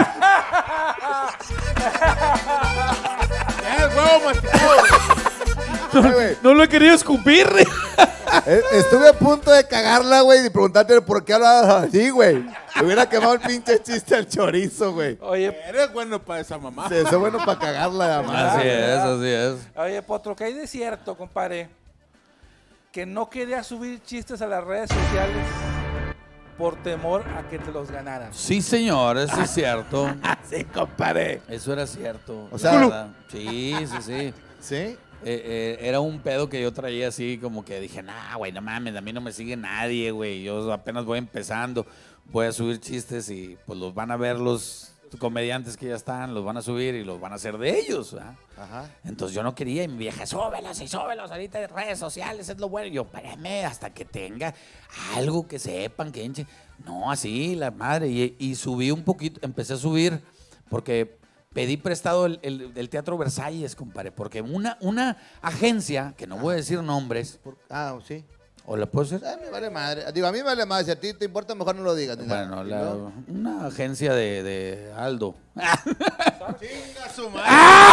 huevo masticado. No lo he querido escupir. Estuve a punto de cagarla, güey, y preguntarte por qué hablabas así, güey. Me hubiera quemado el pinche chiste al chorizo, güey. Oye, Eres bueno para esa mamá. Sí, eso es bueno para cagarla, además. Así es. oye, Potro, ¿qué hay de cierto, compadre? Que no quería subir chistes a las redes sociales por temor a que te los ganaran. Sí, señor, eso es cierto. Sí, compadre. Eso era cierto. O sea, la verdad. Sí. ¿Sí? Era un pedo que yo traía así como que dije, nah, güey, no mames, a mí no me sigue nadie, güey. Yo apenas voy empezando, voy a subir chistes y pues los van a ver los comediantes que ya están, los van a subir y los van a hacer de ellos, ¿verdad? Ajá. Entonces yo no quería y mi vieja, súbelos ahorita en redes sociales, es lo bueno. Y yo, espérame hasta que tenga algo que sepan, que enche. No, así, la madre. Y subí un poquito, empecé a subir porque pedí prestado el Teatro Versalles, compadre, porque una agencia, que no voy a decir nombres, Sí. ¿o la puedo decir? Me vale madre. Digo, a mí me vale madre. Si a ti te importa, mejor no lo digas. ni nada. Bueno, una agencia de Aldo. Chinga su madre.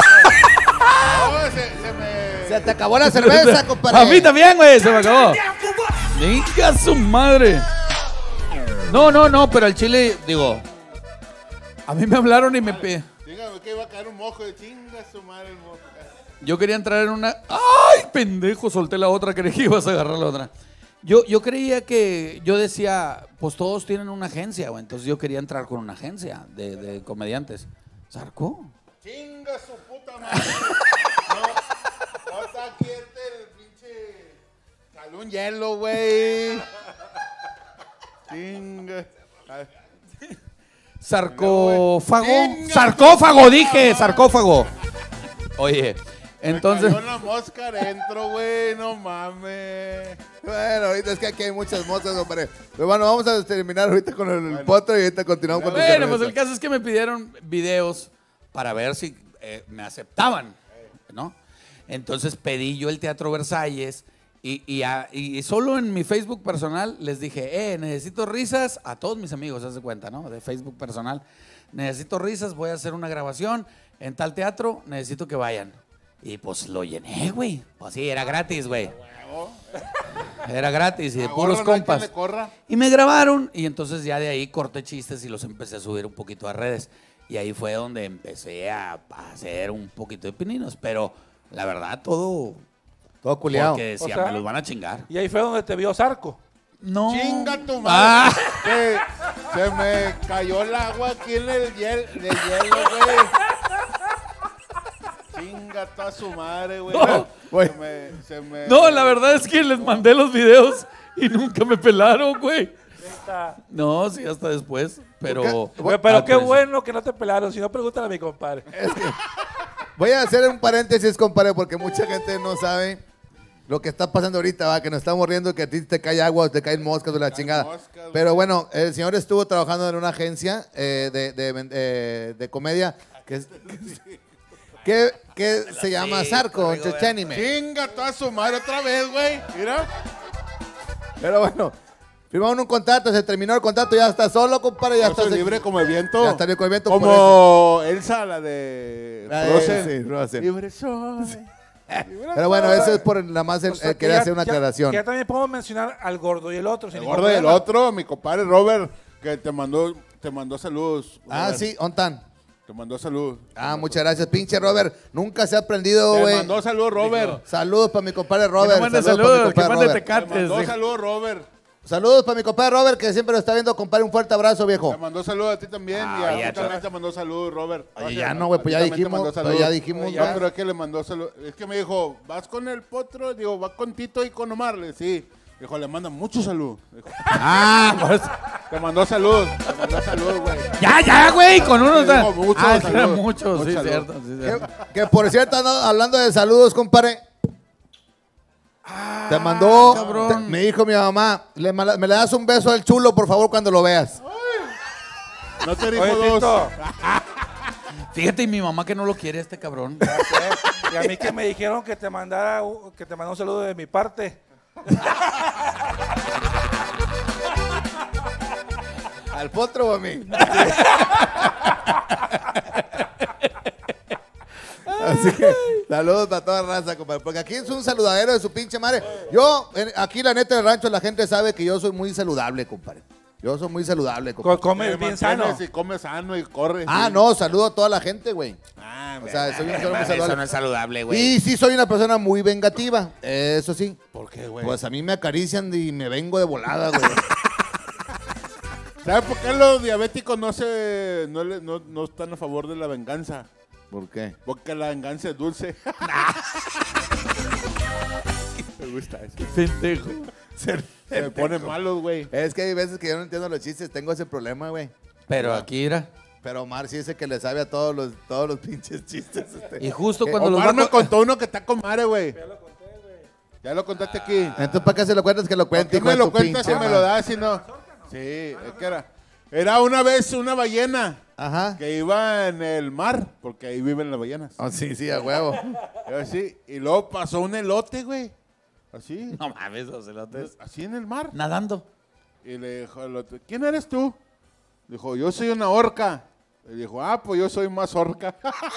Se te acabó la cerveza, compadre. A mí también, güey, se me acabó. Chinga su madre. No, pero al chile, digo, a mí me hablaron y me... Dígame que iba a caer un mojo de chinga su madre el mojo. Yo quería entrar en una... ¡Ay, pendejo! Solté la otra, creí que ibas a agarrar la otra. Yo creía que... Yo decía, pues todos tienen una agencia, güey. Entonces yo quería entrar con una agencia de comediantes. ¿Zarco? Chinga su puta madre. No está aquí el pinche... Calún hielo, güey. Chinga. ¿Sarcófago? Chinga. ¡Sarcófago, dije! ¡Sarcófago! Oye... Entonces, Me cayó una mosca adentro, güey, no mames. Bueno, ahorita es que aquí hay muchas moscas, compadre. Pero bueno, vamos a terminar ahorita con el potro y ahorita continuamos con tu bueno, cerveza. pues el caso es que me pidieron videos para ver si me aceptaban, ¿no? Entonces pedí yo el Teatro Versalles y solo en mi Facebook personal les dije, necesito risas a todos mis amigos, haz de cuenta, ¿no? De Facebook personal. Necesito risas, voy a hacer una grabación en tal teatro, necesito que vayan. Y pues lo llené, güey. Pues sí, era gratis, güey. Era gratis y de puros compas. Y me grabaron y entonces ya de ahí corté chistes y los empecé a subir un poquito a redes. Y ahí fue donde empecé a hacer un poquito de pininos. Pero la verdad, todo culiado. porque decía, O sea, me los van a chingar. Y ahí fue donde te vio Zarco. No. Chinga tu madre. Se me cayó el agua aquí en el hielo, güey. Chinga toda su madre, güey. No. No, la verdad es que les mandé los videos y nunca me pelaron, güey. No, sí, hasta después. Pero Pero qué bueno que no te pelaron. Si no, pregúntale a mi compadre. Voy a hacer un paréntesis, compadre, porque mucha gente no sabe lo que está pasando ahorita, va, que nos estamos riendo que a ti te cae agua o te caen moscas o la chingada. Pero bueno, el señor estuvo trabajando en una agencia de comedia que se llama Zarco Entertainment. Chinga toda su madre otra vez, güey. Mira. Pero bueno, firmamos un contrato, se terminó el contrato, ya está solo, compadre, ya está libre como el viento. Ya está libre como el viento. Como Elsa, la de Ah, Frozen. sí, Frozen. Libre soy. Pero bueno, eso es por nada más O sea, quería hacer una aclaración. Que ya también podemos mencionar al gordo y el otro. El gordo y el otro, mi compadre Robert, que te mandó saludos. Ah, Robert. sí, ¿ontan? Te mandó saludos. Muchas gracias, pinche Robert. Nunca se ha aprendido, Te güey. mandó saludos, Robert. Saludos para mi compadre Robert. Que no mande para mi saludos, que compadre mande Robert. Te tecates. mandó saludos, Robert. Saludos para mi compadre Robert, que siempre lo está viendo, compadre. Un fuerte abrazo, viejo. Te mandó saludos a ti también. Y a ti también te mandó saludos, Robert. Oye, ya no, güey, pues ya A ti también te mandó dijimos. saludos. Ya dijimos, No, güey. pero es que le mandó saludos. Es que me dijo, ¿vas con el potro? Digo, ¿vas con Tito y con Omar? Le sí. Dijo, le manda mucho salud. Dijo, Pues. te mandó saludos, güey. Ya, güey, con uno. Sí, digo, muchos eran saludos. muchos, sí, Muchos cierto. saludos. Sí, cierto. Que por cierto, hablando de saludos, compadre. Te mandó, cabrón. me dijo mi mamá, me le das un beso al chulo, por favor, cuando lo veas. No te dijo Oye, dos. Tito, Fíjate, y mi mamá que no lo quiere este cabrón. y a mí que me dijeron que te mandara un saludo de mi parte. ¿Al potro o a mí? Así que, saludos para toda raza, compadre. Porque aquí es un saludadero de su pinche madre. Yo, aquí la neta del rancho, la gente sabe que yo soy muy saludable, compadre. Yo soy muy saludable, compadre. Comes bien sano. Y come sano y corre. No, saludo a toda la gente, güey. Ah, O sea, soy muy Eso no saludable. es saludable, güey. Y sí soy una persona muy vengativa, eso sí. ¿por qué, güey? Pues a mí me acarician y me vengo de volada, güey. ¿Sabes por qué los diabéticos no están a favor de la venganza? ¿Por qué? Porque la venganza es dulce. Me gusta eso. Pendejo. Se ponen malos, güey. Es que hay veces que yo no entiendo los chistes, tengo ese problema, güey. Pero aquí era. Pero Omar sí es el que le sabe a todos los pinches chistes. Y justo cuando los Omar me va contó uno que está con madre, güey. Ya lo contaste aquí. Entonces, ¿para qué se lo cuentas? Que lo ¿Por cuente, qué hijo me de lo tu cuentas si pinche me lo madre? das si no? Sí, es que era una vez una ballena Ajá. que iba en el mar, porque ahí viven las ballenas. Sí, a huevo. Así, y luego pasó un elote, güey. Así, No mames, los elotes. así en el mar. Nadando. Y le dijo el otro, ¿quién eres tú? Dijo, yo soy una orca. Le dijo, pues yo soy más orca.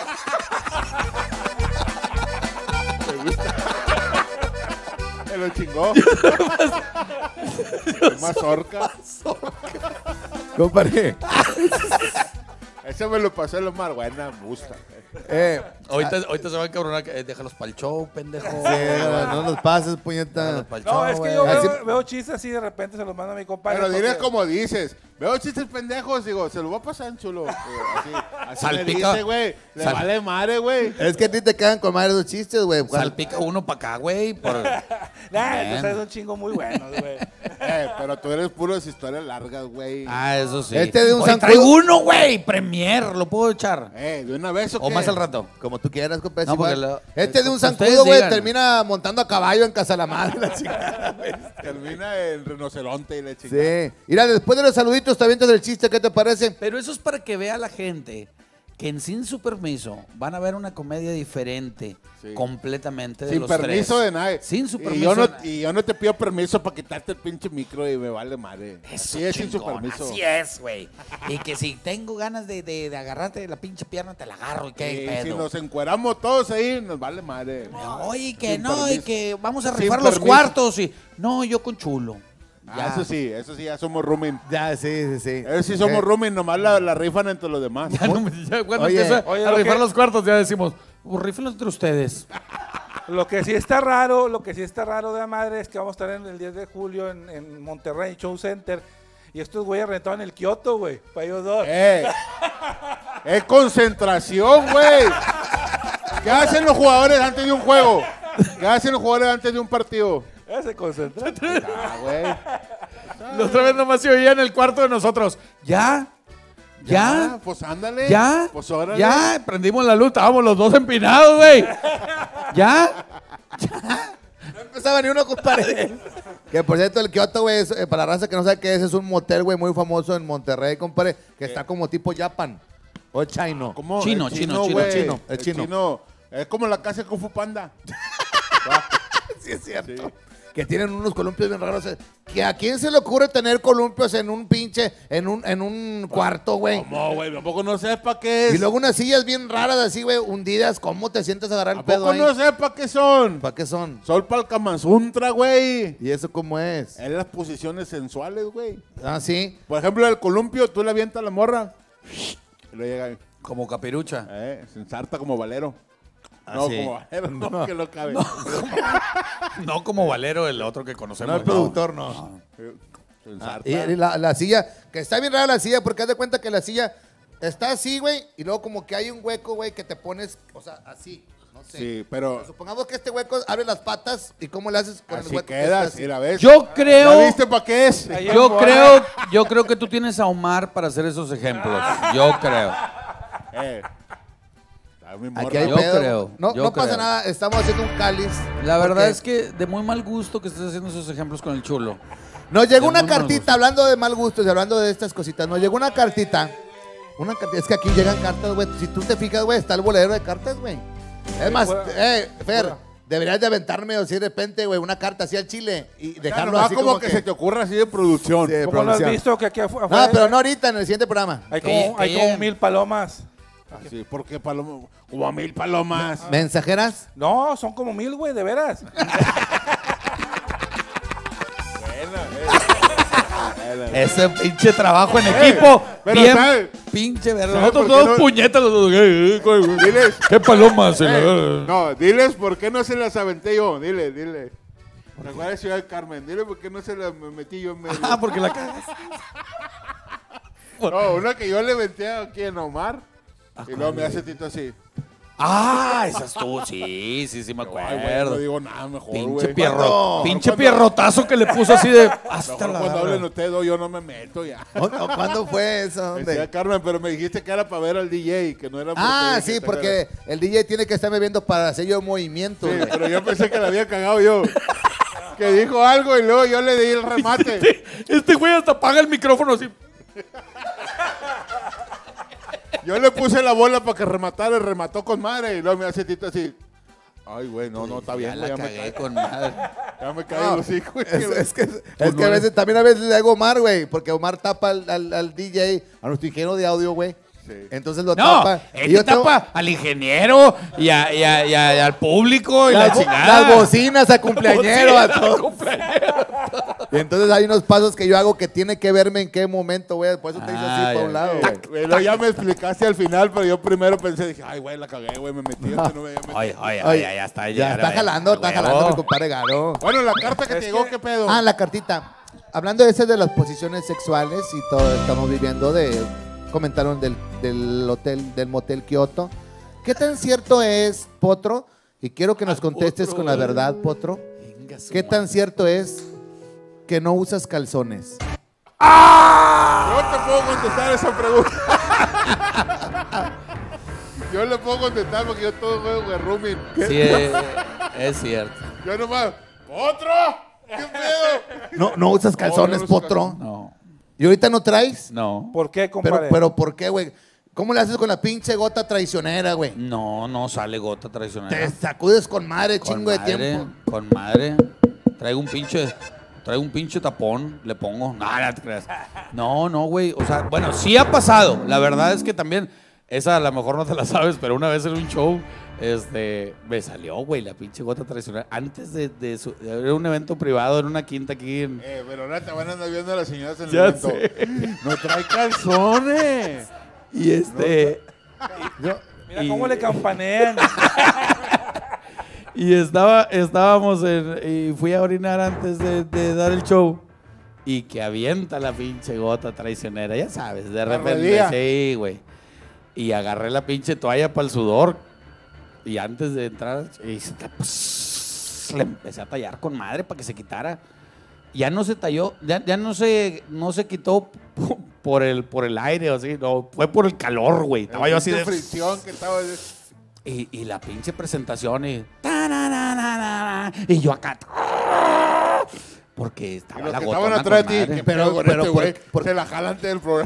Me gusta. Se lo chingó. Más orca. Compadre. Ese me lo pasó en la mar, buena, me gusta. Ahorita se va a encabronar. Déjalos pa'l show, pendejo. No nos pases, puñeta. Déjalos pa'l No, show, es que güey. yo Así- veo chistes así de repente se los mando a mi compadre. Pero dile porque- como dices, veo chistes pendejos, digo, se lo va a pasar en chulo. Así le Salpica. dice, güey, le Sal- vale madre, güey. Es que a ti te quedan con madre esos chistes, güey. Salpica uno para acá, güey. Nah, tú eres un chingo muy bueno, güey. Pero tú eres puras historias largas, güey. Eso sí. Este de un Oye, zancudo- traigo uno, güey. Premier, ¿lo puedo echar? ¿De una vez o qué? O más al rato. Como tú quieras, compadre. No, es porque igual. lo- Este de un ustedes zancudo, güey, digan. termina montando a caballo en Casa la Madre, la chingada, güey. Termina el rinoceronte y la chingada. Sí. Mira, después de los saluditos, te avientas el chiste, ¿qué te parece? Pero eso es para que vea la gente que en Sin Su Permiso van a ver una comedia diferente Sí. completamente de Sin los permiso tres. de nadie. Sin su Y permiso. yo no te pido permiso para quitarte el pinche micro y me vale madre. Eso, Así es sin su chingón, permiso. Así es, güey. Y que si tengo ganas de agarrarte la pinche pierna, te la agarro. ¿Y qué Y pedo? si nos encueramos todos ahí, nos vale madre. Oye, que Sin no, y permiso. que vamos a Sin rifar los permiso. cuartos. Y no, yo con chulo. Eso sí, ya somos rooming. Ya, sí. Eso sí somos rooming, nomás la rifan entre los demás. Ya, ya cuando Oye, empieza oye, a lo rifar que- los cuartos, ya decimos, pues rífenlos entre ustedes. Lo que sí está raro de la madre es que vamos a estar en el 10 de julio en Monterrey Show Center. Y estos güeyes rentaron el Kioto, güey, para ellos dos. Es concentración, güey. ¿Qué hacen los jugadores antes de un juego? ¿Qué hacen los jugadores antes de un partido? Se concentran. Güey. La otra vez nomás se oía en el cuarto de nosotros. ¿Ya? ¿Ya? Pues ándale. ¿Ya? Pues órale. ¿Ya? Prendimos la luz, estábamos los dos empinados, güey. ¿Ya? No empezaba ni uno, compadre. Que por cierto, el Kioto, güey, para la raza que no sabe qué es un motel, güey, muy famoso en Monterrey, compadre, que está como tipo Japan o Chino. ¿Cómo? Chino, El chino, güey. chino, el El chino. chino. Es como la casa de Kung Fu Panda. Sí, es cierto. Sí. Que tienen unos columpios bien raros. ¿A quién se le ocurre tener columpios en un pinche, en un cuarto, güey? ¿Cómo, güey? Tampoco no sé para qué es. Y luego unas sillas bien raras así, güey, hundidas. ¿Cómo te sientes a agarrar el pedo ¿Tampoco ahí? no sé para qué son? ¿Para qué son? Sol para el Kama Sutra, güey. ¿Y eso cómo es? Es las posiciones sensuales, güey. Ah, sí. Por ejemplo, el columpio, tú le avientas a la morra. Y le llega ahí. Como capirucha. Se ensarta como valero. Ah, No, sí. como valero, no, que no cabe. No como Valero, el otro que No, conocemos. el productor no. Se ensarta. Y la silla, que está bien rara la silla, porque haz de cuenta que la silla está así, güey, y luego como que hay un hueco, güey, que te pones, o sea, así, no sé. Sí, pero Supongamos que este hueco abre las patas, ¿y cómo le haces con el así hueco? que quedas, está y así? la ves. Yo creo. ¿Ya viste para qué es? Yo creo que tú tienes a Omar para hacer esos ejemplos. Yo creo. Está muy Aquí morra. hay Yo pedo. creo, No, yo no pasa creo. nada, estamos haciendo un cáliz. La verdad porque es que de muy mal gusto que estés haciendo esos ejemplos con el chulo. Nos llegó de una muy mal cartita, gusto. hablando de mal gustos y hablando de estas cositas, nos llegó una cartita. Es que aquí llegan cartas, güey. Si tú te fijas, güey, está el boledero de cartas, güey. Es más, Fer, fuera. deberías de aventarme así de repente, güey, una carta así al chile y dejarlo Claro, así como que se te ocurra así de producción. Sí, de ¿Cómo lo has producción. visto que aquí afuera No, pero no ahorita, en el siguiente programa. hay Que como lleguen. 1000 palomas? Sí, porque paloma, como a 1000 palomas. ¿Mensajeras? No, son como 1000, güey, de veras. Ese pinche trabajo en equipo. pero bien ¿sabe? pinche verga. ¿Sabe Nosotros por qué todos no? puñetas. Los dos. Diles. ¿Qué palomas? No, diles por qué no se las aventé yo. Dile. Recuerda Ciudad del Carmen. Dile por qué no se las metí yo en medio. Ah, porque la cagas. No, una que yo le aventé aquí en Omar. Y luego me hace Tito así. Ah, esa es tú. Sí, me Ay, güey, no acuerdo. digo nada mejor, Pinche güey. pinche pierrotazo que le puso así de. Hasta Mejor la cuando hablen verga. ustedes dos, yo no me meto ya. ¿Cuándo fue eso? Decía ¿Dónde? Carmen, pero me dijiste que era para ver al DJ, que no era Ah, porque sí, porque el DJ tiene que estarme viendo para hacer yo movimientos, Sí, güey. pero yo pensé que la había cagado yo. Que dijo algo y luego yo le di el remate. Este güey hasta apaga el micrófono así. Yo le puse la bola para que rematara y remató con madre. Y luego me hace Tito así. Ay, güey, no, está bien, Ya güey, la ya me cagué caí. con madre. Ya me caí los hijos. Es que a veces, también a veces le hago Omar, güey, porque Omar tapa al DJ, a nuestro ingeniero de audio, güey. Sí. Entonces lo No, tapa. él te tapa al ingeniero y al público y la las chingada. bocinas a cumpleañero, a todo. Y entonces hay unos pasos que yo hago que tiene que verme en qué momento, güey. Por eso te hice así Ah, para ya. un lado, güey. Güey, luego ya me explicaste al final, pero yo primero pensé, dije, ay, güey, la cagué, güey, me metí. No me había metido. Oye, ya está. Ya está jalando, mi compadre Garo. Bueno, la carta que te llegó, ¿qué pedo? Ah, la cartita. Hablando de ese de las posiciones sexuales y todo, estamos viviendo comentaron del hotel, del motel Kioto. ¿Qué tan cierto es, Potro? Y quiero que nos contestes con la verdad, Potro. ¿Qué tan cierto es que no usas calzones? Yo te puedo contestar esa pregunta. Yo le puedo contestar porque yo todo juego de rooming. Sí, es cierto. Yo nomás, ¡otro! ¿Qué pedo? No usas calzones, no uso Potro. No, ¿Y ahorita no traes? no. ¿Por qué, compadre? Pero ¿por qué, güey? ¿Cómo le haces con la pinche gota traicionera, güey? No sale gota Te traicionera. sacudes con madre, Con chingo de madre, tiempo. Con madre. Traigo un pinche tapón, le pongo. No te creas. No, güey. O sea, bueno, sí ha pasado. La verdad es que también, esa a lo mejor no te la sabes, pero una vez en un show, me salió, güey, la pinche gota tradicional. Antes era un evento privado en una quinta aquí en... Pero ahora te van a andar viendo a las señoras en el Ya evento. sé. No trae calzones. Y Mira cómo le campanean. Y estábamos y fui a orinar antes de dar el show. Y que avienta la pinche gota traicionera, ya sabes, de repente. rodilla. Sí, güey. Y agarré la pinche toalla para el sudor. Y antes de entrar, le empecé a tallar con madre para que se quitara. Ya no se talló, ya no se quitó por el aire o así, no, fue por el calor, güey. Estaba yo así de... fricción que estaba... Y la pinche presentación y... Y yo acá... Porque Y estaba los la que gotona estaban atrás con de ti, madre. ¿qué pedo con este güey? por- Se la jalan antes del programa.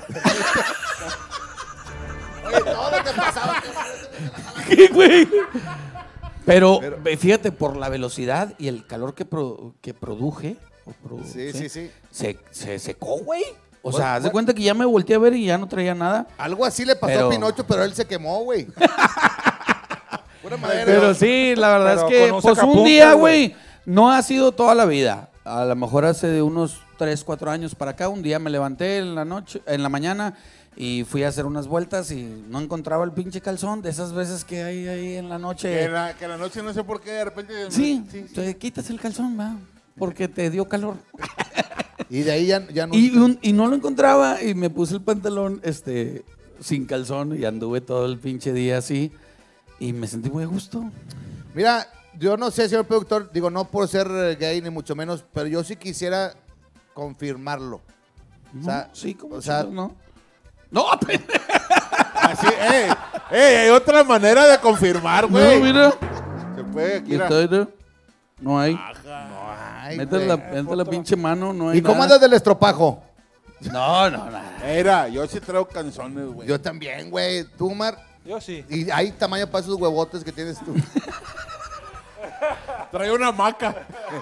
Oye, todo lo que pasaba. ¿Qué, güey? Pero fíjate, por la velocidad y el calor que produje, Sí. Se secó, güey. O sea, haz de cuenta que ya me volteé a ver y ya no traía nada. Algo así le pasó a Pinocho, pero él se quemó, güey. Pura madera. Pero sí, la verdad Pero es que con un pues un sacapuntas, día, güey. güey, no ha sido toda la vida. A lo mejor hace de unos 3, 4 años para acá, un día me levanté en la mañana y fui a hacer unas vueltas y no encontraba el pinche calzón de esas veces que hay ahí en la noche. Que en la noche no sé por qué de repente... Sí, te quitas el calzón, va, porque te dio calor. Y de ahí ya no. Y no lo encontraba y me puse el pantalón sin calzón y anduve todo el pinche día así y me sentí muy a gusto. Mira, yo no sé, señor productor, digo, no por ser gay ni mucho menos, pero yo sí quisiera confirmarlo. O sea, sí, como o sea, no. No, Así, hay otra manera de confirmar, güey. no, mira. Se puede, Y está, no hay. ay, Mete güey. la pinche mano, no hay ¿Y cómo nada. andas del estropajo? No. Mira, yo sí traigo canzones, güey. Yo también, güey. ¿Tú, Mar? Yo sí. Y hay tamaño para esos huevotes que tienes tú. Traigo una hamaca.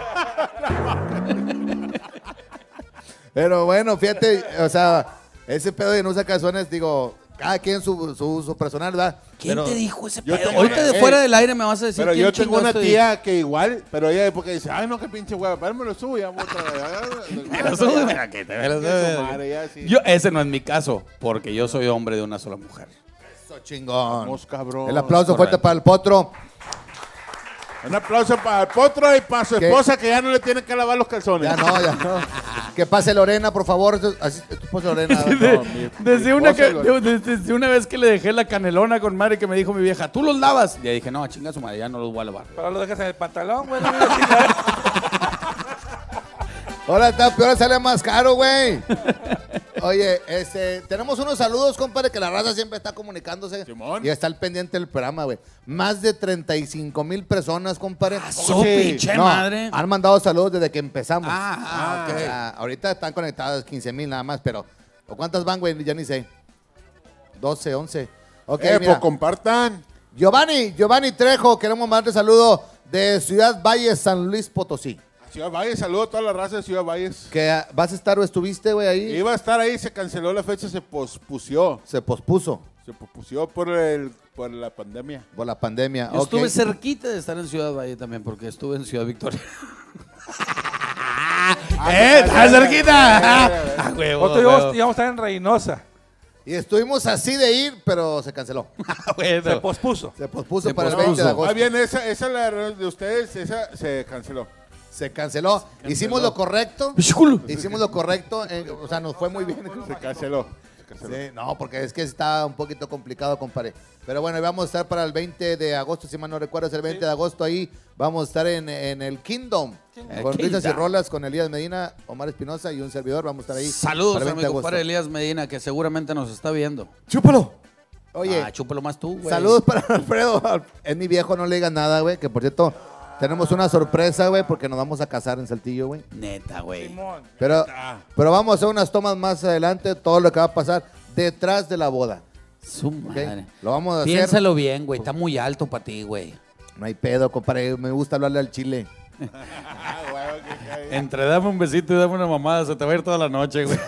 Pero bueno, fíjate, o sea, ese pedo de no usar calzones, digo, cada quien su uso personal, ¿verdad? ¿Quién Pero te dijo ese yo pedo? tengo Ahorita una- de fuera del aire me vas a decir Pero quién yo tengo una chingaste tía que igual, pero ella porque dice, ay, no, qué pinche hueva, pero me lo subo ya otra vez. Pero sube, mira, que te veas, Su madre, ya, sí. Ese no es mi caso, porque yo soy hombre de una sola mujer. Eso chingón. Vamos, cabrón. El aplauso fuerte Correcto. para el potro. Un aplauso para el potro y para su ¿Qué? esposa que ya no le tiene que lavar los calzones. Ya no. Que pase Lorena, por favor. Así, tu esposa Lorena. Desde esposa, una vez que le dejé la canelona con madre que me dijo mi vieja, ¿tú los lavas? Y dije, no, chinga su madre, ya no los voy a lavar. Pero lo dejas en el pantalón, güey. Ahora está peor, sale más caro, güey. Oye, tenemos unos saludos, compadre, que la raza siempre está comunicándose. Simón. Y está al pendiente del programa, güey. Más de 35,000 personas, compadre. ¡Su pinche No, madre! han mandado saludos desde que empezamos. Ah, ok. O sea, ahorita están conectadas 15,000 nada más, pero ¿o cuántas van, güey? Ya ni sé. 12, 11. Ok, pues mira. compartan. Giovanni Trejo, queremos mandarle saludo de Ciudad Valles, San Luis Potosí. Ciudad Valles, saludo a toda la raza de Ciudad Valles. Que vas a estar o estuviste, güey, ahí. Iba a estar ahí, se canceló la fecha, se pospusió. Se pospuso por la pandemia. por la pandemia. Yo Ok. estuve cerquita de estar en Ciudad Valle también, porque estuve en Ciudad Victoria. ¡Estás cerquita! ¡Ah, huevo! Nosotros íbamos a estar en Reynosa. Y estuvimos así de ir, pero se canceló. Se pospuso. Se pospuso Se para el pospuso. 20 de agosto. Ah, bien, esa la de ustedes, esa se canceló. Se canceló. Hicimos lo correcto. ¡Pichuculo! Hicimos lo correcto. O sea, nos fue muy bien. Se canceló. Sí, no, porque es que está un poquito complicado, compadre. Pero bueno, vamos a estar para el 20 de agosto, si mal no recuerdo, es el 20 de agosto ahí. Vamos a estar en el Kingdom. Con risas y rolas, con Elías Medina, Omar Espinosa y un servidor. Vamos a estar ahí. Saludos para el a 20 mi de agosto. compadre Elías Medina, que seguramente nos está viendo. ¡Chúpalo! Oye, Chúpalo más tú, güey. saludos para Alfredo. Es mi viejo, no le digas nada, güey. Que por cierto, tenemos una sorpresa, güey, porque nos vamos a casar en Saltillo, güey. Neta, güey. Simón. Pero vamos a hacer unas tomas más adelante, todo lo que va a pasar detrás de la boda. Su ¿ok? madre. Lo vamos a hacer. Piénsalo bien, güey. Está muy alto para ti, güey. No hay pedo, compadre. Me gusta hablarle al chile. Entre dame un besito y dame una mamada, se te va a ir toda la noche, güey.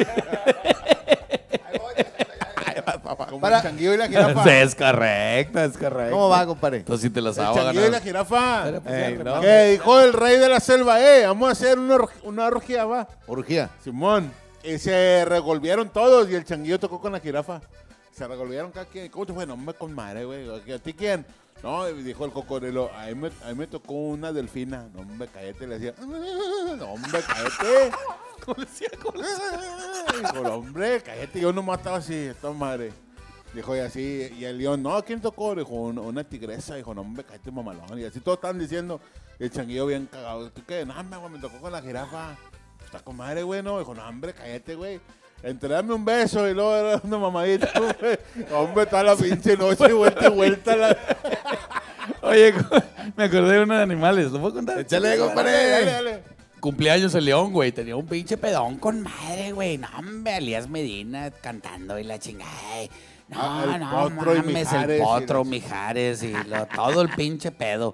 Como Para- el changuillo y la jirafa. Sí, es correcto. ¿Cómo va, compadre? Entonces sí te la El sabes changuillo y la jirafa. no. Que dijo el rey de la selva, vamos a hacer una orgía, va. Orgía. Simón. Y se revolvieron todos y el changuillo tocó con la jirafa. Se revolvieron cada quien. ¿Cómo te fue? No me con madre, güey. ¿A ti quién? No, dijo el cocodrilo. A mí me tocó una delfina. No, hombre, cállate. Le decía, no, hombre, cállate. ¿Cómo le decía? Dijo, "No, hombre, cállate. Yo nomás estaba así, esta madre. Dijo, y así. Y el león, no, ¿quién tocó? Dijo, una tigresa. Dijo, no, hombre, cállate, mamalón. Y así todos estaban diciendo. Y el changuillo bien cagado. ¿Tú qué? No, hombre, güey, me tocó con la jirafa. Está con madre, güey, no. Dijo, no, hombre, cállate, güey. Entregame un beso y luego era una mamadita, güey. Hombre, está la pinche noche, vuelta y vuelta. Oye, me acordé de uno de animales. ¿Lo puedo contar? Échale, compadre. Dale. Cumpleaños el león, güey. Tenía un pinche pedón con madre, güey. No, hombre, Elías Medina cantando y la chingada. No, Ah, el no Potro y mames, Mijares el y potro, la- Mijares y todo el pinche pedo.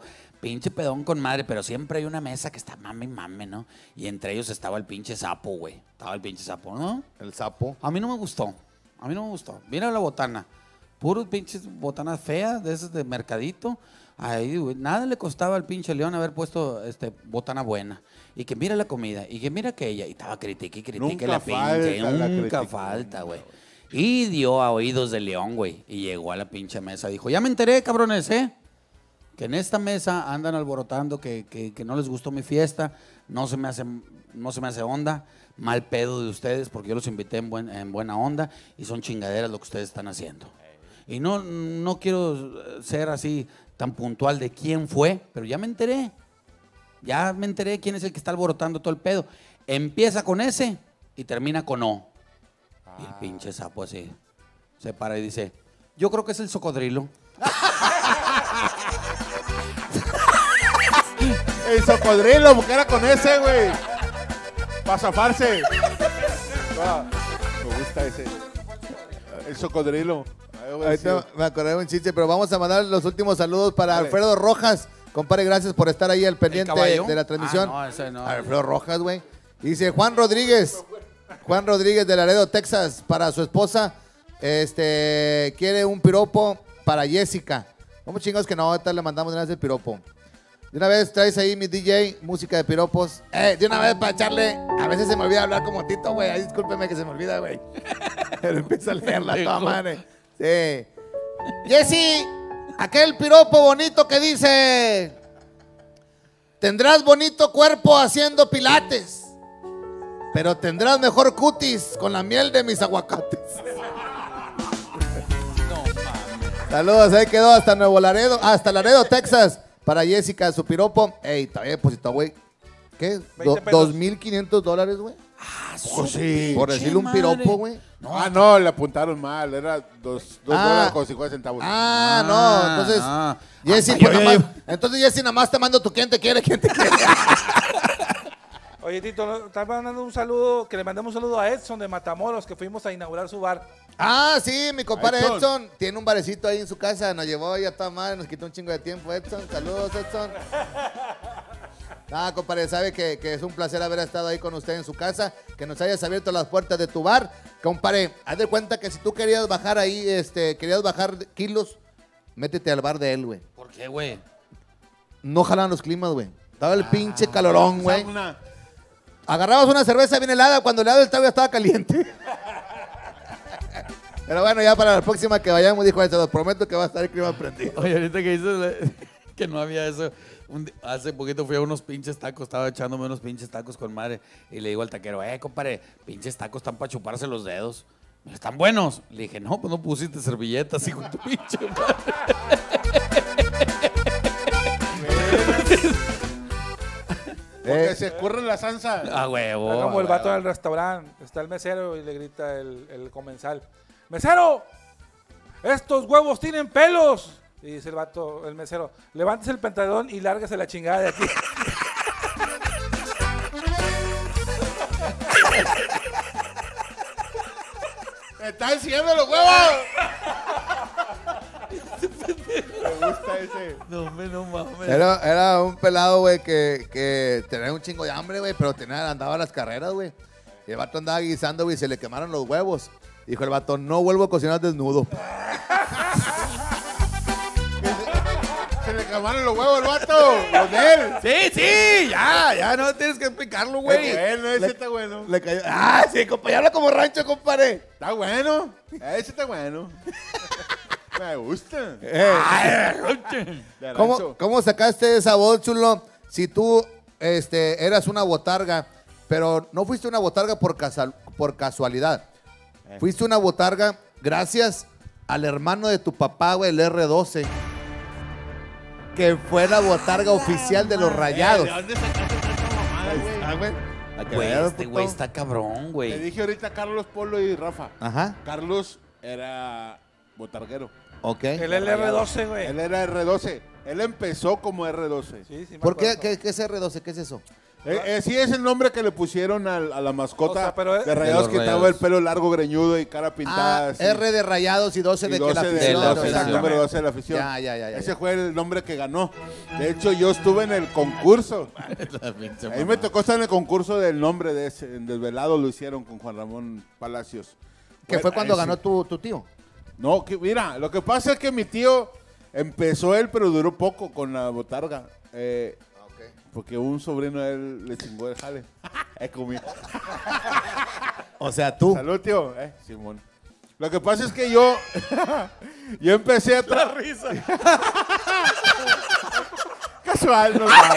Pinche pedón con madre, pero siempre hay una mesa que está mame y mame, ¿no? Y entre ellos estaba el pinche sapo, güey. Estaba el pinche sapo, ¿no? El sapo. A mí no me gustó. A mí no me gustó. Mira la botana. Puros pinches botanas feas, de esas de mercadito. Ahí, güey, nada le costaba al pinche León haber puesto botana buena. Y que mira la comida, y que mira aquella. Y estaba critique y critique la pinche. Nunca falta, güey. Y dio a oídos de León, güey. Y llegó a la pinche mesa. Dijo, ya me enteré, cabrones, que en esta mesa andan alborotando que no les gustó mi fiesta. No se me hace onda. Mal pedo de ustedes, porque yo los invité en buena onda. Y son chingaderas lo que ustedes están haciendo. Y no quiero ser así tan puntual de quién fue, pero ya me enteré. Ya me enteré quién es el que está alborotando todo el pedo. Empieza con ese y termina con O. Y el pinche sapo así se para y dice, yo creo que es el Socodrilo. El Socodrilo, porque era con ese, güey. Para zafarse. Me gusta ese. El Socodrilo. Ahorita me acordé de un chiste, pero vamos a mandar los últimos saludos para Alfredo Rojas. Compadre, gracias por estar ahí al pendiente de la transmisión. No, ese no. Alfredo Rojas, güey. Dice Juan Rodríguez de Laredo, Texas, para su esposa. Quiere un piropo para Jessica. ¿Cómo chingados que no? Ahorita le mandamos de una vez el piropo. De una vez traes ahí mi DJ, música de piropos. De una vez para echarle. A veces se me olvida hablar como Tito, güey. Ay, discúlpeme que se me olvida, güey. Pero empieza a leerla toda madre. Sí. Jessy, aquel piropo bonito que dice: tendrás bonito cuerpo haciendo pilates, pero tendrás mejor cutis con la miel de mis aguacates. No mames. Saludos, ahí quedó hasta Laredo, Texas. Para Jessica, su piropo. Ey, está bien depositado, güey. ¿Qué? $2,500, güey. Ah, sí. Por decirle un piropo, güey. No, le apuntaron mal. Era $2 con 50 centavos. No. Entonces, Jessy, entonces Jessy, nada más te mando tu quien te quiere. Oye, Tito, estás mandando un saludo, que le mandemos un saludo a Edson de Matamoros, que fuimos a inaugurar su bar. Sí, mi compadre Edson tiene un barecito ahí en su casa, nos llevó ahí a toda madre, nos quitó un chingo de tiempo, Edson. Saludos, Edson. Compadre, sabe que es un placer haber estado ahí con usted en su casa, que nos hayas abierto las puertas de tu bar. Compadre, haz de cuenta que si tú querías bajar ahí, querías bajar kilos, métete al bar de él, güey. ¿Por qué, güey? No jalan los climas, güey. Estaba el pinche calorón, güey. Agarrabas una cerveza bien helada, cuando el helado ya estaba caliente. Pero bueno, ya para la próxima que vayamos, dijo, te lo prometo que va a estar el clima prendido. Oye, ahorita que dices que no había eso, hace poquito fui a unos pinches tacos, estaba echándome unos pinches tacos con madre, y le digo al taquero, compadre, pinches tacos están para chuparse los dedos. ¿Están buenos? Le dije, no, pues no pusiste servilletas, hijo de tu pinche madre. Porque se escurre la salsa. A huevo. Es como el vato del restaurante. Está el mesero y le grita el comensal: ¡mesero! ¡Estos huevos tienen pelos! Y dice el mesero: levántese el pantalón y lárguese la chingada de aquí. ¡Me están enseñando los huevos! Me gusta ese. No mames. Era un pelado, güey, que tenía un chingo de hambre, güey, pero andaba a las carreras, güey. Y el vato andaba guisando, güey, y se le quemaron los huevos. Dijo el vato: no vuelvo a cocinar desnudo. Se le quemaron los huevos al vato. Los de él. Sí, ya no tienes que explicarlo, güey. Bueno, ese está bueno. Le cayó. Sí, compadre, habla como rancho, compadre. Está bueno. Ese está bueno. Me gusta. ¿Cómo sacaste esa voz, chulo? Si tú eras una botarga, pero no fuiste una botarga por casualidad. Fuiste una botarga gracias al hermano de tu papá, güey, el R12, que fue la botarga oficial de los Rayados. ¿De dónde sacaste tanta mamada, güey? Güey, este güey está cabrón, Le güey. dije ahorita a Carlos, Polo y Rafa. Ajá. Carlos era botarguero. Ok. El R12, güey. Él era R12. Él empezó como R12. Sí, me ¿Por qué? acuerdo. ¿Qué es R12? ¿Qué es eso? Sí es el nombre que le pusieron a la mascota O sea, pero de Rayados, de que los estaba Rayados. el pelo largo, greñudo y cara pintada. así. R de Rayados y 12 Y de que 12 la de afición. la o sea, afición. número 12 de la afición. Ya. Ese fue el nombre que ganó. De hecho, yo estuve en el concurso. La pinche A mí me mamá. tocó estar en el concurso del nombre de ese. En Desvelado lo hicieron con Juan Ramón Palacios. Que fue cuando ese. ganó tu tío. No, que mira, lo que pasa es que mi tío empezó él, pero duró poco con la botarga. Porque un sobrino de él le chingó el jale. Comí. O sea, tú. Salud, tío. Simón. Lo que pasa es que yo empecé a risa. Casual, normal.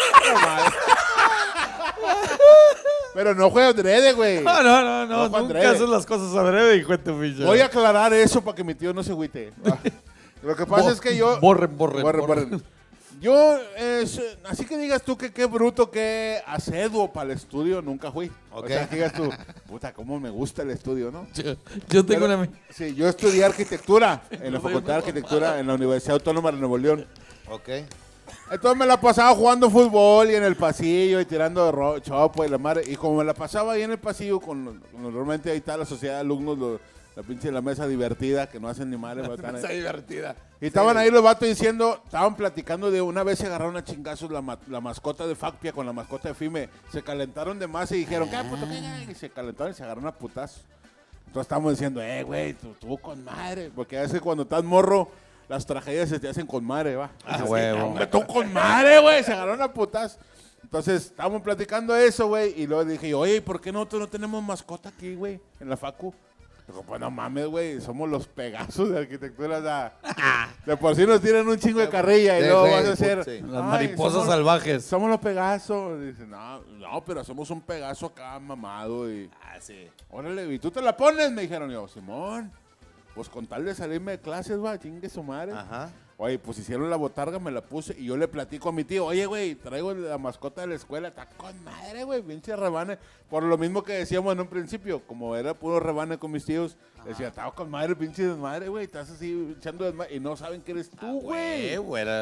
Pero no fue adrede, güey. No, fue nunca adrede. haces las cosas adrede, hijo de tu pinche. Voy a aclarar eso para que mi tío no se agüite. Lo que pasa es que yo... Borren. Yo, así que digas tú que qué bruto, qué aceduo para el estudio, nunca fui. O sea, que digas tú, puta, cómo me gusta el estudio, ¿no? Yo tengo Pero, una... sí, yo estudié arquitectura en la Facultad de Arquitectura en la Universidad Autónoma de Nuevo León. Ok. Entonces me la pasaba jugando fútbol y en el pasillo y tirando chopo y la madre. Y como me la pasaba ahí en el pasillo, normalmente ahí está la sociedad de alumnos, la pinche la mesa divertida, que no hacen ni madre. Está divertida. Y estaban ahí los vatos diciendo, estaban platicando de una vez se agarraron a chingazos la mascota de Facpia con la mascota de Fime. Se calentaron de más y dijeron, ¿qué puto qué? Y se calentaron y se agarraron a putazos. Entonces estábamos diciendo, güey, tú con madre. Porque a veces cuando estás morro, las tragedias se te hacen con madre, va. Ah, huevo. Hombre, tú con madre, güey. Se agarraron a putazos. Entonces estábamos platicando eso, güey. Y luego dije, oye, ¿por qué nosotros no tenemos mascota aquí, güey? En la facu. Digo, pues no mames, güey, somos los Pegasos de arquitectura. O sea, de por sí nos tiran un chingo de carrilla y luego vas a hacer... sí. Las mariposas salvajes. Somos los Pegasos. Dice, no, pero somos un Pegaso acá mamado y... sí. Órale, ¿y tú te la pones? Me dijeron, yo, Simón, pues con tal de salirme de clases, va, chingue su madre. Ajá. Oye, pues hicieron la botarga, me la puse y yo le platico a mi tío, oye, güey, traigo la mascota de la escuela, está con madre, güey, pinche rebane. Por lo mismo que decíamos en un principio, como era puro rebane con mis tíos, decía, estaba con madre, pinche desmadre, güey, estás así echando desmadre y no saben que eres tú, güey.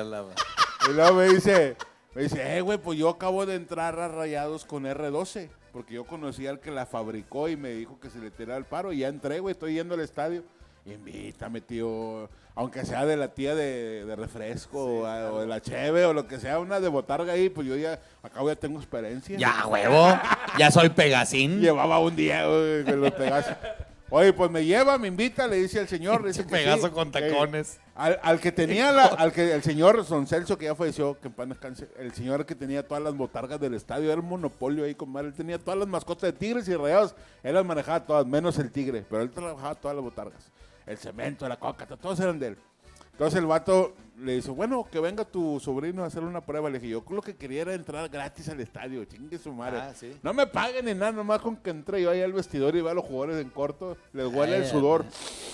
Y luego me dice, güey, pues yo acabo de entrar a Rayados con R12, porque yo conocí al que la fabricó y me dijo que se le tirara el paro y ya entré, güey, estoy yendo al estadio. Invítame, tío, aunque sea de la tía de refresco o de la cheve o lo que sea, una de botarga ahí, pues yo ya, acá ya tengo experiencia. Ya, huevo. Ya soy Pegasín. Llevaba un día, güey, que los Pegasos. Oye, pues me lleva, me invita, le dice al señor, le dice que Pegaso sí, con que tacones. al que tenía el señor Son Celso, que ya falleció, que en paz descanse, el señor que tenía todas las botargas del estadio, era un monopolio ahí, compadre, él tenía todas las mascotas de Tigres y Rayados, él las manejaba todas, menos el Tigre, pero él trabajaba todas las botargas, el cemento, la coca, todos eran de él. Entonces el vato le dice, bueno, que venga tu sobrino a hacer una prueba. Le dije, yo lo que quería era entrar gratis al estadio, chingue su madre. Sí. No me paguen ni nada, nomás con que entre yo ahí al vestidor y vea a los jugadores en corto, les huele el sudor.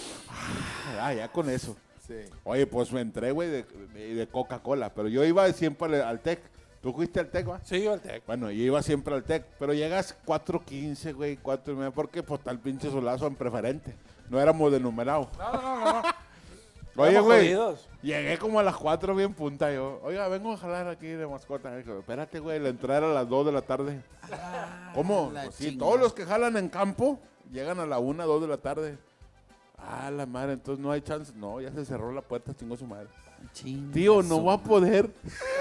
Ya con eso. Sí. Oye, pues me entré, güey, de Coca-Cola, pero yo iba siempre al TEC. ¿Tú fuiste al TEC, va? Sí, yo al TEC. Bueno, yo iba siempre al TEC, pero llegas 4:15, güey, 4:30, porque pues está el pinche solazo en preferente. No éramos de numerado. No. Oye, Estamos güey, jodidos. llegué como a las 4 bien punta yo. Oiga, vengo a jalar aquí de mascota. Dijo, espérate, güey, la entrada era a las 2 de la tarde. ¿Cómo? Pues sí, todos los que jalan en campo llegan a la 1, 2 de la tarde. Ah, la madre, entonces no hay chance. No, ya se cerró la puerta, chingó su madre. Tío, no va a poder.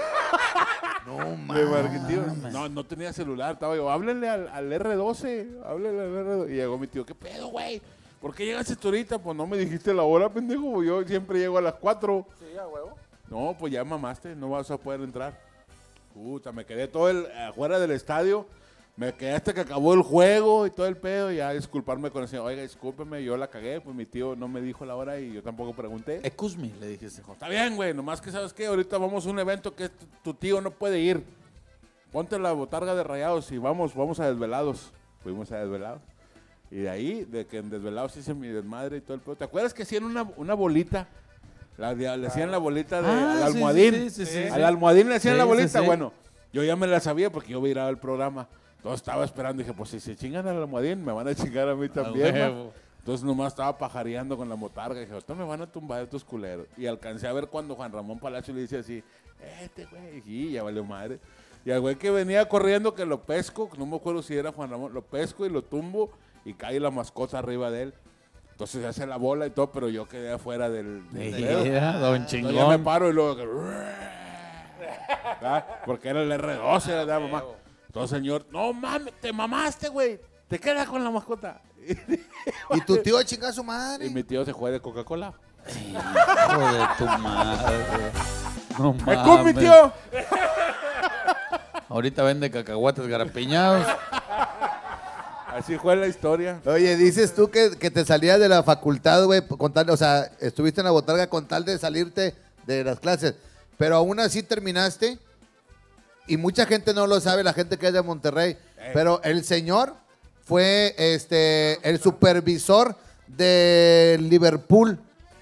No, Le marqué, mames. tío. No tenía celular, estaba yo. Háblenle al R12. Háblenle al R12. Y llegó mi tío, ¿qué pedo, güey? ¿Por qué llegaste tú ahorita? Pues no me dijiste la hora, pendejo. Yo siempre llego a las 4. Sí, a huevo. No, pues ya mamaste, no vas a poder entrar. Puta, me quedé todo afuera del estadio. Me quedé hasta que acabó el juego y todo el pedo. Y ya disculparme con el señor. Oiga, discúlpeme, yo la cagué. Pues mi tío no me dijo la hora y yo tampoco pregunté. Excuse me, le dije ese joven. Está bien, güey, nomás que sabes qué, ahorita vamos a un evento que tu tío no puede ir. Ponte la botarga de Rayados y vamos a Desvelados. Fuimos a Desvelados. Y de ahí, de que en Desvelados hice mi desmadre y todo el pedo. ¿Te acuerdas que hacían una bolita? Le hacían la bolita al almohadín. Sí. Al almohadín le hacían Sí, la sí, bolita. sí. Bueno, yo ya me la sabía porque yo miraba el programa. Entonces estaba esperando y dije, pues si se chingan al almohadín, me van a chingar a mí también. huevo. ¿no? Entonces nomás estaba pajareando con la botarga y dije, ahorita me van a tumbar estos culeros. Y alcancé a ver cuando Juan Ramón Palacio le dice así, güey, y ya valió madre. Y al güey que venía corriendo, que lo pesco, no me acuerdo si era Juan Ramón, lo pesco y lo tumbo y cae la mascota arriba de él. Entonces se hace la bola y todo, pero yo quedé afuera del dedo. Don Entonces ya me chingón. paro y luego... ¿verdad? Porque era el R12, ¿verdad, mamá? Entonces, señor, no mames, te mamaste, güey. Te quedas con la mascota. Y tu tío chinga a su madre. Y mi tío se fue de Coca-Cola. Hijo de tu madre. No ¡Me cum, mi mames. tío! Ahorita vende cacahuates garapiñados. Así fue la historia. Oye, dices tú que te salías de la facultad, güey, con tal, o sea, estuviste en la botarga con tal de salirte de las clases, pero aún así terminaste, y mucha gente no lo sabe, la gente que es de Monterrey, pero el señor fue el supervisor de Liverpool.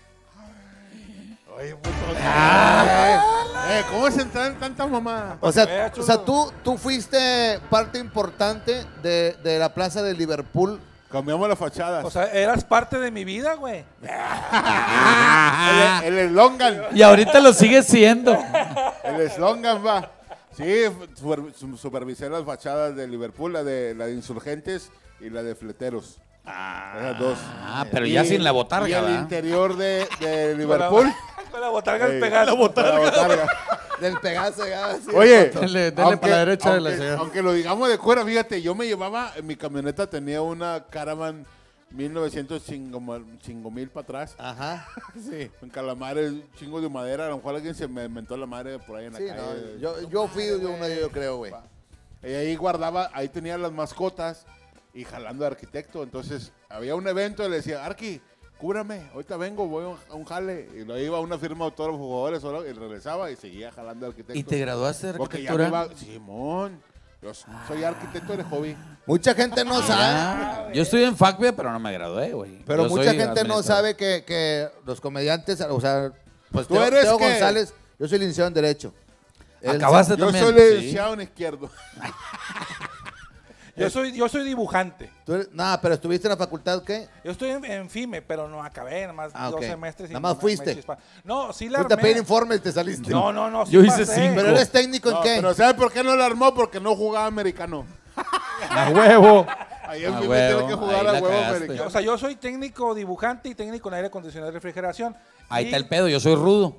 Oye, puto. ¿Cómo se entran tanta mamá? O sea, tú fuiste parte importante de la plaza de Liverpool. Cambiamos las fachadas. O sea, eras parte de mi vida, güey. El eslogan. Y ahorita lo sigue siendo. El eslogan va. Sí, supervisé las fachadas de Liverpool, la de Insurgentes y la de Fleteros. Esas dos. Ah, pero ya sin la botarga, Y el ¿verdad? interior de Liverpool. Con la botarga Ey, pegada. con la botarga. Del Pegaso, ya, así. Oye, Dele para la derecha de la señora. aunque lo digamos de fuera, fíjate, yo me llevaba, en mi camioneta tenía una Caravan 1900 para atrás. Ajá. Sí. En Calamares, chingo de madera, a lo mejor alguien se me inventó la madre por ahí en la Sí, calle. no, yo fui de uno de ellos, yo creo, güey. Y ahí guardaba, ahí tenía las mascotas y jalando de arquitecto. Entonces, había un evento y le decía, Arqui, cúbrame, ahorita vengo, voy a un jale. Y lo iba a una firma de autógrafos jugadores solo, y regresaba y seguía jalando de arquitecto. ¿Y te graduaste de Porque ya me arquitectura? iba, Simón, yo soy arquitecto de hobby. Mucha gente no sabe, Ah, yo estoy en FACBIA, pero no me gradué, güey. pero Yo mucha soy gente no administrador. sabe que los comediantes, o sea, pues ¿Tú eres Teo qué? González, yo soy licenciado en Derecho. Él- Acabaste Yo también. soy licenciado en izquierdo. Yo soy dibujante. No, pero estuviste en la facultad, ¿qué? Yo estoy en FIME, pero no acabé, nada más Ah, 2 ok. semestres. y Nada más me fuiste. chispa. No, sí la Fuiste a armé. pedir informes y te saliste. No, sí Yo hice pasé. 5. Pero eres técnico en No, qué? pero ¿sabes por qué no lo armó? Porque no jugaba americano. A huevo. Ahí en A fin huevo, tiene que jugar ahí a la huevo cagaste. americano. O sea, yo soy técnico dibujante y técnico en aire acondicionado y refrigeración. Ahí Y- está el pedo, yo soy rudo.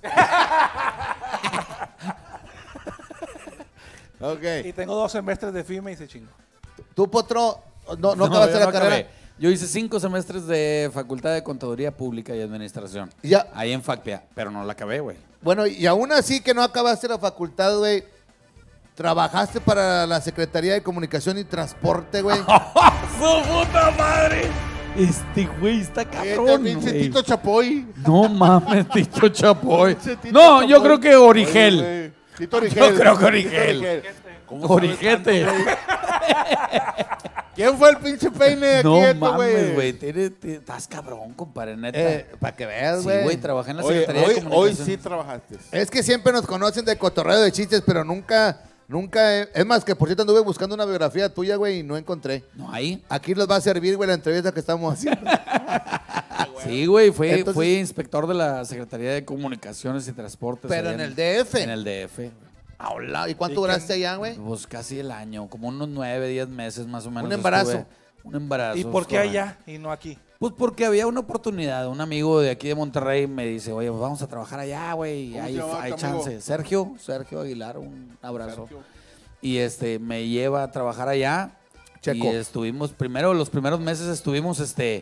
Ok. Y tengo 2 semestres de FIME y se chingo. Tú, Potro, no acabaste yo la no carrera. acabé. Yo hice 5 semestres de Facultad de Contaduría Pública y Administración. Ya. Ahí en FACPIA, pero no la acabé, güey. Bueno, y aún así que no acabaste la facultad, güey, trabajaste para la Secretaría de Comunicación y Transporte, güey. ¡Su puta madre! Este güey está cabrón, Pinche güey. Tito Chapoy. No mames, Tito Chapoy. Pinche Tito No, yo Chapoy. creo que Origel. Oye, güey, Tito Origel. Yo creo que Tito Origel. ¿Cómo sabes Origete. tanto, güey? ¿Quién fue el pinche peine de aquí, No esto, mames, güey. Estás cabrón, compadre, neta. Para que veas, Sí, güey. güey, trabajé en la Oye, Secretaría de hoy Comunicación. sí trabajaste. Es que siempre nos conocen de cotorreo de chistes, pero nunca, es más, que por cierto anduve buscando una biografía tuya, güey, y no encontré. No, ahí. Aquí nos va a servir, güey, la entrevista que estamos haciendo. Sí, güey, Entonces- fui inspector de la Secretaría de Comunicaciones y Transportes. Pero allá en el DF. En el DF. Hola, ¿y cuánto duraste allá, güey? Pues casi el año, como unos 9, 10 meses más o menos. Un embarazo. estuve. Un embarazo. ¿Y por qué correcto. allá y no aquí? Pues porque había una oportunidad. Un amigo de aquí de Monterrey me dice, oye, pues vamos a trabajar allá, güey. ¿Cómo se Hay, llama hay tu amigo? chance. Sergio Aguilar, un abrazo. Sergio. Y me lleva a trabajar allá. Checo. Y estuvimos, los primeros meses estuvimos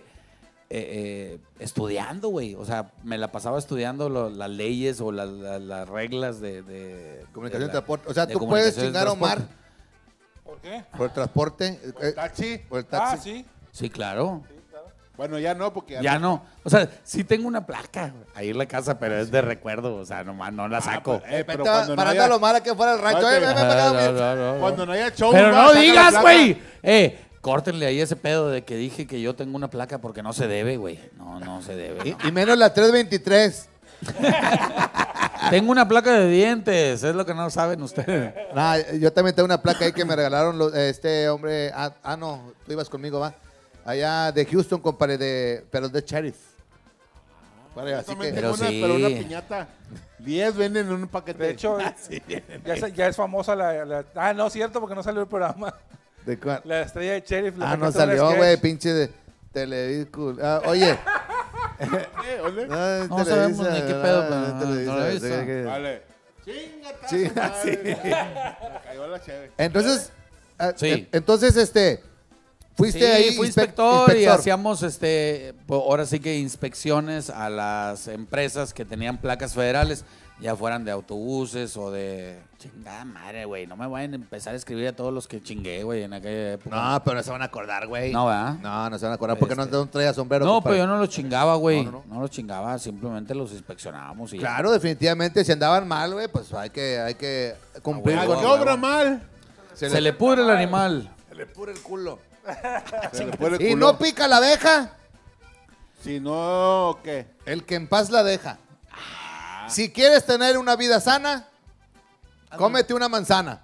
estudiando, güey. O sea, me la pasaba estudiando las leyes o las reglas de Comunicación y la- transporte. O sea, de tú puedes comunicación y chingar a Omar transporte. ¿Por qué? por el transporte. ¿Taxi? Por el Ah, taxi. sí. Sí, claro. Bueno, ya no, porque Ya no. O sea, sí tengo una placa ahí en la casa, pero es de recuerdo. O sea, nomás no la saco. pero cuando no Parando haya, a lo mala que fuera el rancho. Espérate. Ven para acá, güey. cuando no haya show, Pero va, no saca la digas, placa. güey. Córtenle ahí ese pedo de que dije que yo tengo una placa porque no se debe, güey. No se debe. Y menos la 323. Tengo una placa de dientes, es lo que no saben ustedes. Nah, yo también tengo una placa ahí que me regalaron este hombre. No, tú ibas conmigo, va. Allá de Houston, compadre, pero de Sheriff. Vale, así También que... tengo Pero sí. pero una piñata. 10 venden en un paquete. De hecho, ya es famosa Ah, no, cierto, porque no salió el programa. ¿De cuál? La estrella de Sheriff. le Ah, no sacaste un salió, sketch. güey, pinche de Televiscul. Ah, oye. ¿Ole? No sabemos ni qué pedo, pero no lo he visto. Vale. Chingata. Sí, su madre. sí. Me cayó la cheve. Entonces, Sí. Entonces, fuiste Sí, ahí fui inspector y inspector. hacíamos, ahora sí que inspecciones a las empresas que tenían placas federales, ya fueran de autobuses o de... Chingada madre, güey, no me vayan a empezar a escribir a todos los que chingué, güey, en aquella época. No, pero no se van a acordar, güey. No, ¿verdad? No se van a acordar porque no traía sombrero. No, compadre. pero yo no lo chingaba, güey. No. No lo chingaba, simplemente los inspeccionábamos y ya. Claro, definitivamente, si andaban mal, güey, pues hay que cumplir ¿A con qué obra mal? Se le pudre el animal. Se le pudre el culo. Se le pone el Y culo. no pica la abeja, Si no, ¿qué? el que en paz la deja. Si quieres tener una vida sana, cómete una manzana.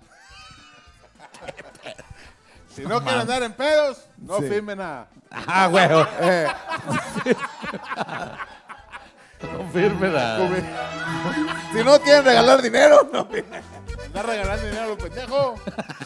Si no quieren andar en pedos, no Sí. firme nada. Ah, güey. No firme nada. Si no quieren regalar dinero, no. Andar regalando dinero a los pendejos.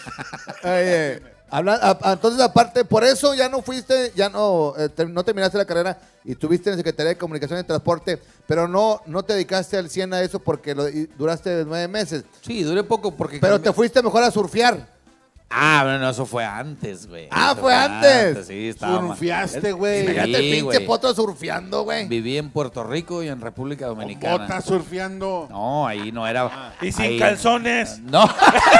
Entonces, aparte, por eso ya no fuiste, no terminaste la carrera y tuviste en Secretaría de Comunicación y Transporte, pero no te dedicaste al 100 a eso porque duraste 9 meses. Sí, duré poco porque... Pero te fuiste mejor a surfear. Ah, bueno, eso fue antes, güey. Ah, Eso fue antes. Sí, estaba mal. Surfiaste, güey. Sí, Fíjate, pinche güey. potro surfeando, güey. Viví en Puerto Rico y en República Dominicana. Botas surfeando. No, ahí no era... Y sin ahí- calzones. No.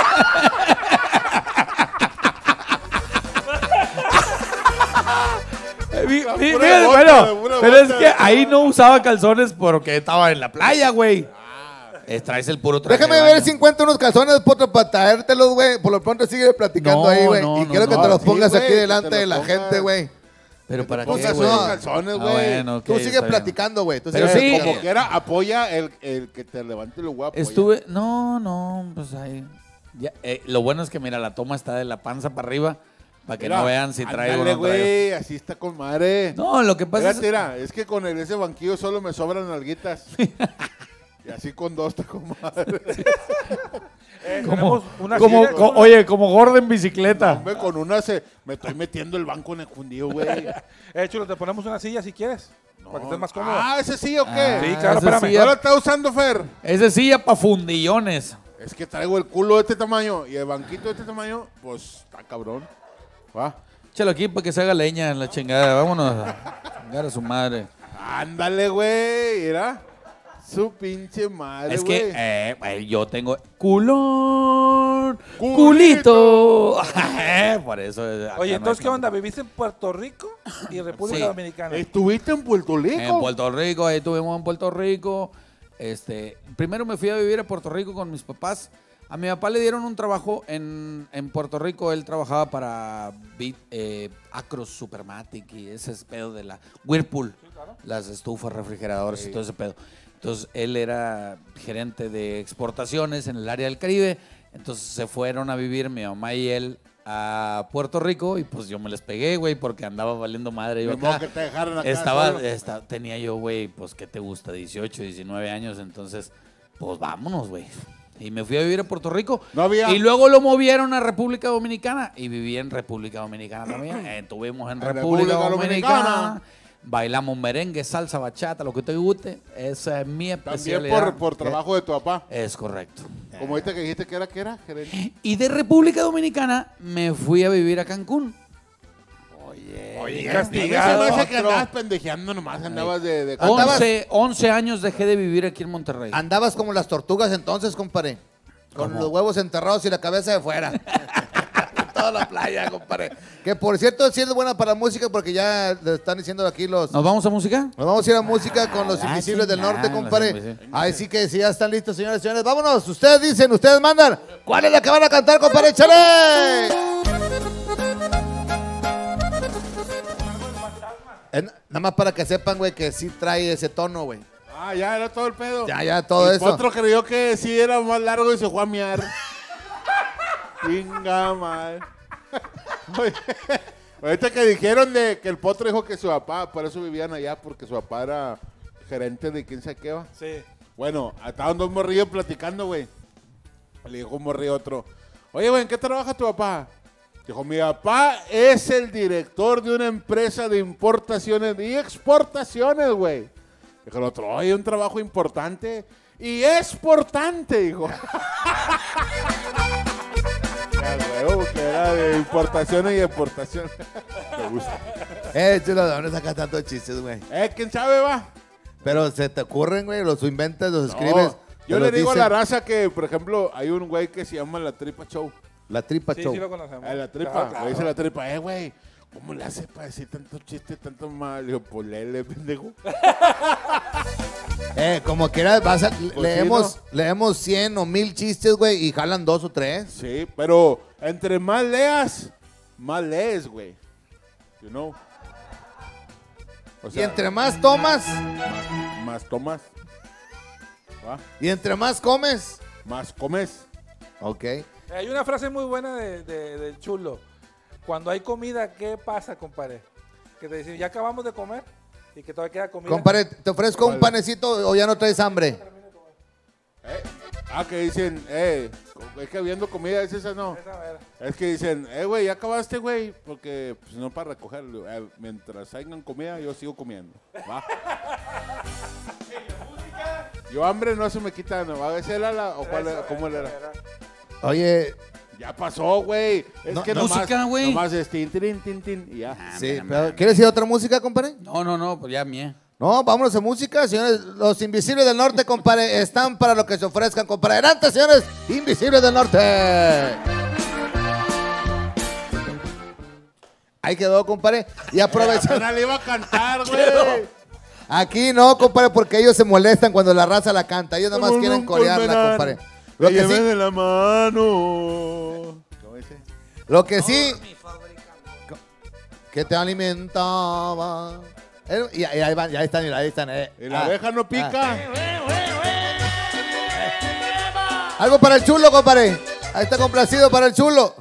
Fíjate, Pura bota, bueno, pura pero es bota. que ahí no usaba calzones porque estaba en la playa, güey. Traes el puro traje. Déjame de ver baño. si encuentro unos calzones, potro, para traértelos, güey. Por lo pronto sigue platicando No, ahí, güey. no, Y no, quiero que no. te los Sí, pongas güey, aquí que delante te de los la pongas. gente, güey. Pero para qué, Pongas güey. unos calzones, güey. Bueno, ok, Tú sigue está bien. platicando, güey. Tú Pero sigue sí, platicando. Como quiera, apoya el que te levante lo guapo. Estuve... No, pues ahí... Ya, lo bueno es que, mira, la toma está de la panza para arriba para que no vean si traigo o Ándale, no traigo. güey, así está con madre. No, lo que pasa Mira, tira, es que con ese banquillo solo me sobran nalguitas. Y así con dos está con madre. Tenemos una como, silla con- oye, como gordo en bicicleta. Hombre, con una me estoy metiendo el banco en el fundillo, güey. Chulo, te ponemos una silla si quieres. Para que estés más cómodo. Ah, ¿ese sí o qué? Sí, claro, ese espérame. sí, ¿No lo está usando, Fer? Ese sí ya pa' fundillones. Es que traigo el culo de este tamaño y el banquito de este tamaño, pues está cabrón. Va. Échalo aquí para que se haga leña en la chingada. Vámonos a chingar a su madre. Ándale, güey, mira. Su pinche madre, Es güey. que yo tengo culón, Culito. culito. Por eso. acá Oye, no entonces, hay ¿qué onda? ¿Viviste en Puerto Rico y República Sí. Dominicana? ¿Estuviste en Puerto Rico? En Puerto Rico, ahí estuvimos en Puerto Rico. Primero me fui a vivir a Puerto Rico con mis papás. A mi papá le dieron un trabajo en Puerto Rico. Él trabajaba para Acros Supermatic y ese pedo de la Whirlpool. Las estufas, refrigeradores y todo ese pedo. Entonces, él era gerente de exportaciones en el área del Caribe. Entonces, se fueron a vivir mi mamá y él a Puerto Rico y pues yo me les pegué, güey, porque andaba valiendo madre yo Ni modo acá. que te dejaran acá solo. Tenía yo, güey, pues, ¿qué te gusta? 18, 19 años, entonces, pues, vámonos, güey. Y me fui a vivir a Puerto Rico. No había- Y luego lo movieron a República Dominicana y viví en República Dominicana también. Estuvimos en República Dominicana. Bailamos merengue, salsa, bachata, lo que te guste. Esa es mi También especialidad. por trabajo de tu papá. Es correcto. Como ahorita que dijiste que era gerente. Y de República Dominicana me fui a vivir a Cancún. Oye, Se castigado. me hace que andabas pendejeando nomás, andabas de... Andabas- 11 años dejé de vivir aquí en Monterrey. Andabas como las tortugas entonces, compadre. Con los huevos enterrados y la cabeza de fuera. Toda la playa, compadre. Que por cierto, sí es buena para la música porque ya le están diciendo aquí los... ¿Nos vamos a música? Nos vamos a ir a música con los Invisibles del chingada, Norte, los compadre. Invisibles. Ahí sí que si ya están listos, señores y señores. Vámonos, ustedes dicen, ustedes mandan. ¿Cuál es la que van a cantar, compadre? ¡Échale! Nada más para que sepan, güey, que sí trae ese tono, güey. Ah, ya era todo el pedo. Ya, todo el eso. Otro creyó que sí era más largo y se fue a miar. Chinga, madre. Oye, ahorita que dijeron de que el potro dijo que su papá, por eso vivían allá, porque su papá era gerente de quién sabe qué va. Sí. Bueno, estaban dos morrillos platicando, güey. Le dijo un morrillo a otro, oye, güey, ¿en qué trabaja tu papá? Dijo, mi papá es el director de una empresa de importaciones y exportaciones, güey. Dijo el otro, oye, un trabajo importante y exportante, dijo. Ya, güey, que era de importaciones y exportaciones. Me gusta. Chulo, ¿de dónde sacas tantos chistes, güey? ¿Quién sabe, va? Pero se te ocurren, güey, los inventas, los escribes. Yo te le los digo a dicen. la raza que, por ejemplo, hay un güey que se llama La Tripa Show. La Tripa Sí, Show. sí lo conocemos. La tripa, Claro, le dice la tripa, güey, ¿cómo le hace para decir tanto chiste, tanto mal? Le digo, pues léele, pendejo. Como quieras, sí, leemos 100 o 1000 chistes, güey, y jalan 2 o 3. Sí, pero entre más leas, más lees, güey. You know? O Y entre más tomas, más tomas, ¿va? y entre más comes. Más comes. Ok. Hay una frase muy buena del Chulo. Cuando hay comida, ¿qué pasa, compadre? Que te dicen, ya acabamos de comer y que todavía queda comida. Compadre, ¿te ofrezco un Vale. panecito o ya no traes hambre? Que dicen, es que habiendo comida, es esa no. Esa mera. Es que dicen, güey, ya acabaste, güey, porque pues, no para recogerlo. Mientras hayan comida, yo sigo comiendo. ¿Va? Yo hambre no se me quita, ¿no? ¿Va a ser o cuál era? ¿Cómo era? Oye, Ya pasó, güey. Es No, que no. nomás, Música, güey. nomás es tin, tin, tin, tin, y ya. sí, mira, pero mira. ¿quieres ir a otra música, compadre? No, pues ya mía. No, vámonos a música, señores. Los Invisibles del Norte, compadre, están para lo que se ofrezcan, compadre. Adelante, señores, Invisibles del Norte. Ahí quedó, compadre. Y aprovechando. Apenas le iba a cantar, güey. Aquí no, compadre, porque ellos se molestan cuando la raza la canta. Ellos nada más quieren corearla, compadre. Lo que sí, de la mano. ¿Cómo dice? lo que sí, que te alimentaba. Y ahí van, ya están, ahí están. Y la abeja no pica. Algo para el chulo, compadre. Ahí está complacido para el chulo.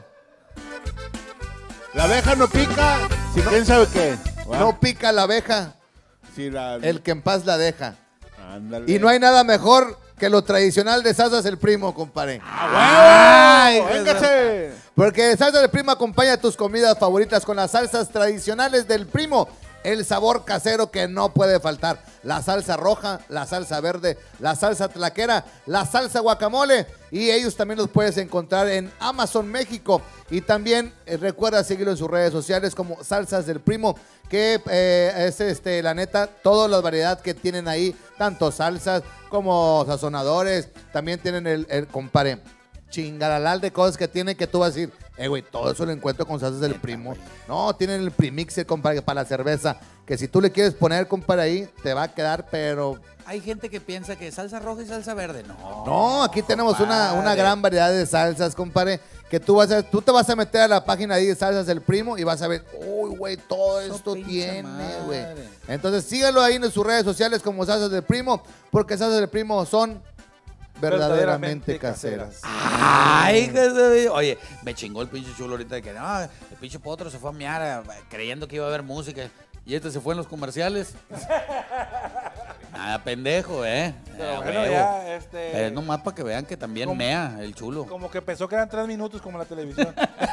La abeja no pica. Si quién sabe qué. ¿Va? No pica la abeja, Si la... el que en paz la deja. Ándale. Y no hay nada mejor que lo tradicional de Salsas el Primo, compadre. ¡Ay, véngase! Porque Salsa del Primo acompaña tus comidas favoritas con las salsas tradicionales del Primo. El sabor casero que no puede faltar. La salsa roja, la salsa verde, la salsa tlaquera, la salsa guacamole. Y ellos también los puedes encontrar en Amazon México. Y también recuerda seguirlo en sus redes sociales como Salsas del Primo. Que es la neta, toda la variedad que tienen ahí. Tanto salsas como sazonadores. También tienen el compadre. Chingalalal de cosas que tienen que tú vas a decir, güey, todo eso lo encuentro con salsas del Primo. No, tienen el premixer, compadre, para la cerveza, que si tú le quieres poner, compadre, ahí, te va a quedar, pero... Hay gente que piensa que salsa roja y salsa verde. No, aquí tenemos una gran variedad de salsas, compadre, que tú te vas a meter a la página ahí de Salsas del Primo y vas a ver, uy, güey, todo esto pinche tiene, madre. güey. Entonces, síganlo ahí en sus redes sociales como Salsas del Primo, porque Salsas del Primo son verdaderamente caseras. Ay, oye, me chingó el pinche chulo ahorita de que no, el pinche potro se fue a mear creyendo que iba a haber música y este se fue en los comerciales. Nada, pendejo, Pero bueno, huevo. ya, Es nomás para que vean que también Como- mea el chulo. como que pensó que eran 3 minutos como la televisión.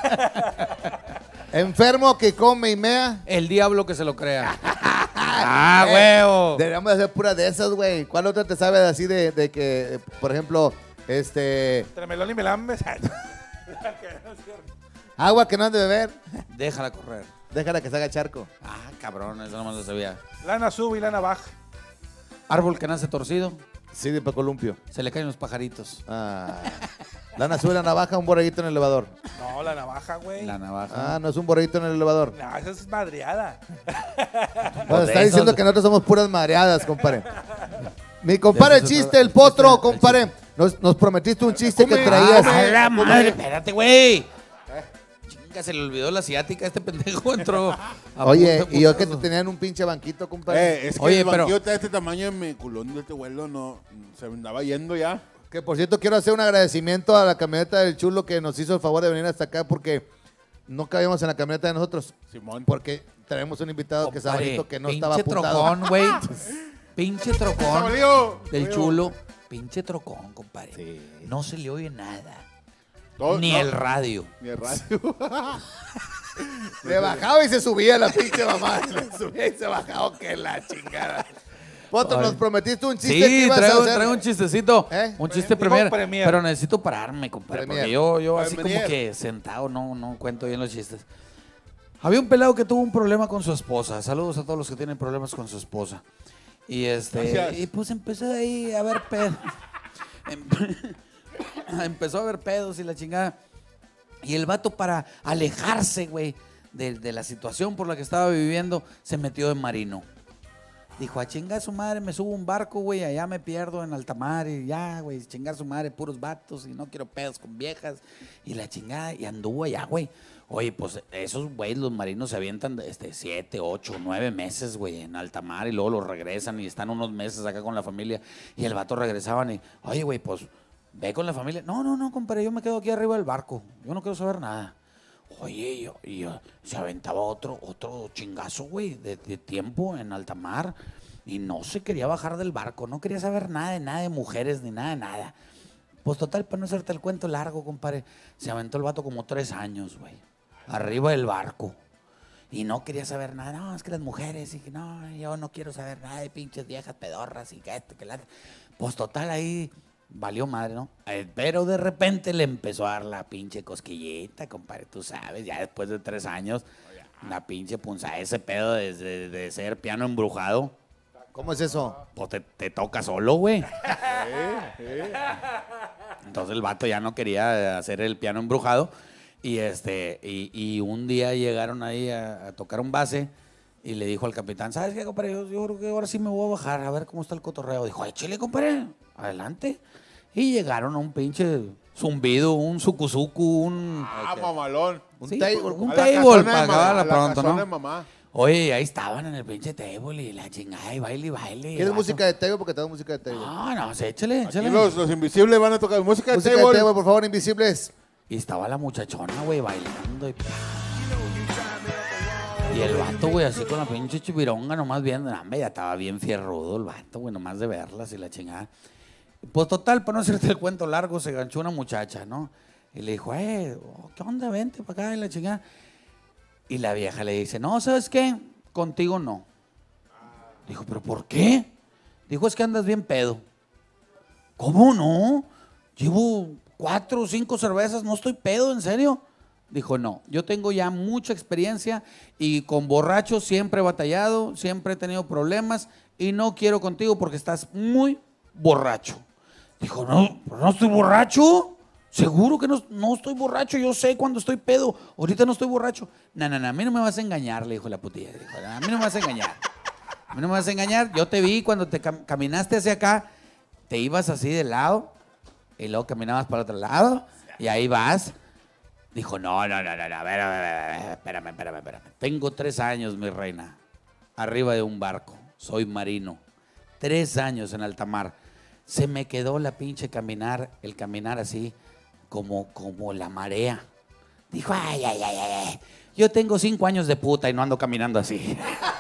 Enfermo que come y mea. El diablo que se lo crea. Huevo. Deberíamos hacer pura de esas, güey. ¿Cuál otra te sabe así de que, por ejemplo, Tremelón y melambes. agua que no han de beber, Déjala correr. déjala que se haga charco? Ah, cabrón, eso nomás lo sabía. Lana sube y lana baja. Árbol que nace torcido, Sí, de columpio. se le caen los pajaritos. Ah. Lana sube la navaja, un borreguito en el elevador. No, la navaja, güey. La navaja. Ah, no es un borreguito en el elevador. No, esa es madreada. Nos de está eso- diciendo que nosotros somos puras madreadas, compadre. Mi compadre, el De eso se chiste, el potro, compadre. Nos prometiste un chiste que traías. ¡A la madre! Espérate, güey. Chinga, se le olvidó la asiática. Este pendejo entró. a Oye, punta de y yo que te putazo. tenía en un pinche banquito, compadre. Es que Oye, el pero- banquillo está de este tamaño en mi culón de este vuelo, no, se me andaba yendo ya. Que por cierto, quiero hacer un agradecimiento a la camioneta del chulo que nos hizo el favor de venir hasta acá porque no cabíamos en la camioneta de nosotros. Simón. Porque tenemos un invitado que es Compadre, abajito que no pinche estaba apuntado. trocón, güey. Pinche trocón Salió. del chulo. Pinche trocón, compadre. Sí. No se le oye nada. Todo- Ni no, el radio. Ni el radio. Le bajaba y se subía la pinche mamá. Le subía y se bajaba, que la chingada. Potro, nos prometiste un chiste que Sí, ibas a hacer. traigo un chistecito. ¿Eh? Un chiste Dijo premier, premier. Pero necesito pararme, compadre. Premier. Porque yo así Premier. como que sentado no cuento bien los chistes. Había un pelado que tuvo un problema con su esposa. Saludos a todos los que tienen problemas con su esposa. Y Gracias. y pues empezó ahí a ver pedos. Empezó a ver pedos y la chingada. Y el vato, para alejarse, güey, de la situación por la que estaba viviendo, se metió en marino. Dijo, a chingar su madre, me subo a un barco, güey, allá me pierdo en alta mar y ya, güey, chingar su madre, puros vatos y no quiero pedos con viejas y la chingada, y anduvo allá, güey. Oye, pues esos güeyes, los marinos se avientan 7, 8, 9 meses, güey, en alta mar y luego los regresan y están unos meses acá con la familia y el vato regresaban y, oye, güey, pues ve con la familia. No, compadre, yo me quedo aquí arriba del barco, yo no quiero saber nada. Oye, se aventaba otro chingazo, güey, de tiempo en alta mar y no se quería bajar del barco, no quería saber nada de mujeres ni nada. Pues total, para no hacerte el cuento largo, compadre, se aventó el vato como 3 años, güey, arriba del barco y no quería saber nada. No, es que las mujeres y que no, yo no quiero saber nada de pinches viejas pedorras y que que la... Pues total, ahí... Valió madre, ¿no? Pero de repente le empezó a dar la pinche cosquillita, compadre, tú sabes, ya después de 3 años, la pinche punzada, ese pedo de ser piano embrujado, ¿Cómo es eso? pues te toca solo, güey. Entonces el vato ya no quería hacer el piano embrujado y un día llegaron ahí a tocar un base y le dijo al capitán, ¿sabes qué, compadre? Yo creo que ahora sí me voy a bajar a ver cómo está el cotorreo. Dijo, échale, compadre, adelante. Y llegaron a un pinche zumbido, un sucuzucu, un... Mamalón. Un Sí, table. un A la table casona de para mamá, acabarla a la pronto, casona ¿no? de mamá. Oye, ahí estaban en el pinche table y la chingada, y baile. ¿Quieres música de table? Porque tengo música de table. No, sí, échale. Aquí los invisibles van a tocar música de Música de table. table, por favor, invisibles. Y estaba la muchachona, güey, bailando y el vato, güey, así con la pinche chivironga, nomás viendo, hombre, ya estaba bien fierrudo el vato, güey, nomás de verlas y la chingada. Pues total, para no hacerte el cuento largo, se ganchó una muchacha, ¿no? Y le dijo, ¿qué onda? Vente para acá y la chingada. Y la vieja le dice, no, ¿sabes qué? Contigo no. Dijo, ¿pero por qué? Dijo, es que andas bien pedo. ¿Cómo no? Llevo 4 o 5 cervezas, no estoy pedo, ¿en serio? Dijo, no, yo tengo ya mucha experiencia y con borrachos siempre he batallado, siempre he tenido problemas y no quiero contigo porque estás muy borracho. Dijo, no estoy borracho. Seguro que no estoy borracho, yo sé cuando estoy pedo. Ahorita no estoy borracho. No, a mí no me vas a engañar, le dijo la putilla. Dijo, a mí no me vas a engañar. A mí no me vas a engañar. Yo te vi cuando te caminaste hacia acá, te ibas así de lado y luego caminabas para otro lado y ahí vas. Dijo, no, a ver, espérame. Tengo 3 años, mi reina, arriba de un barco. Soy marino. 3 años en alta mar. Se me quedó la pinche el caminar así, como la marea. Dijo, ay. Yo tengo 5 años de puta y no ando caminando así.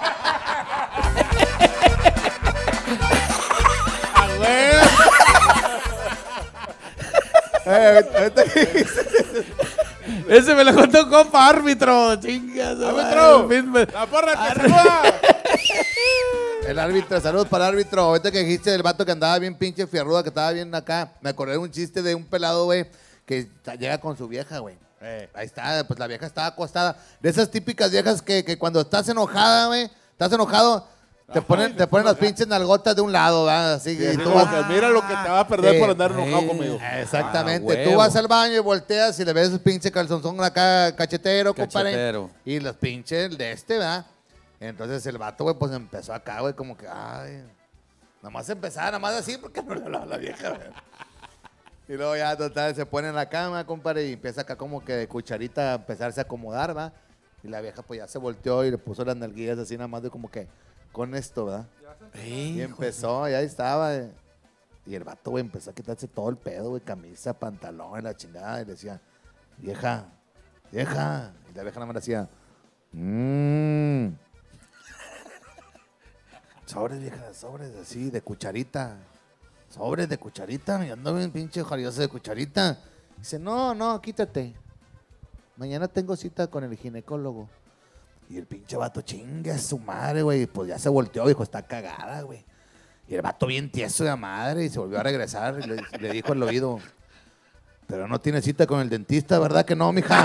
Ese me lo contó un compa, árbitro. Chingas. ¡Árbitro! ¡La porra te saluda! El árbitro, saludos para el árbitro. Ahorita que dijiste del vato que andaba bien pinche fierruda, que estaba bien acá, me acordé de un chiste de un pelado, güey, que llega con su vieja, güey. Ahí está, pues la vieja estaba acostada. De esas típicas viejas que cuando estás enojada, güey, estás enojado, te ponen las pinches nalgotas de un lado, ¿verdad? Así que Sí, tú como vas... que mira lo que te va a perder Sí. por andar enojado conmigo. Exactamente. Ah, Tú huevo. vas al baño y volteas y le ves el pinche calzonzón acá, cachetero, compadre. Cachetero. Y los pinches de ¿verdad? Entonces el vato, güey, pues empezó acá, güey, como que, ay. Nomás empezaba, nomás así, porque no la vieja, güey. Y luego ya, total, se pone en la cama, compadre, y empieza acá como que de cucharita a empezarse a acomodar, ¿va? Y la vieja, pues ya se volteó y le puso las nalguillas así, nada más de como que, con esto, ¿verdad? Y empezó, y ahí estaba. Y el vato, güey, empezó a quitarse todo el pedo, güey, camisa, pantalón, la chingada. Y le decía, vieja. Y la vieja nada más le decía, sobres, vieja, sobres, así, de cucharita. Sobres de cucharita, y ando bien pinche jarioso de cucharita. Dice, no, quítate. Mañana tengo cita con el ginecólogo. Y el pinche vato, chingue a su madre, güey. Pues ya se volteó, dijo, está cagada, güey. Y el vato bien tieso de madre y se volvió a regresar y le dijo al oído, pero no tiene cita con el dentista, ¿verdad que no, mija?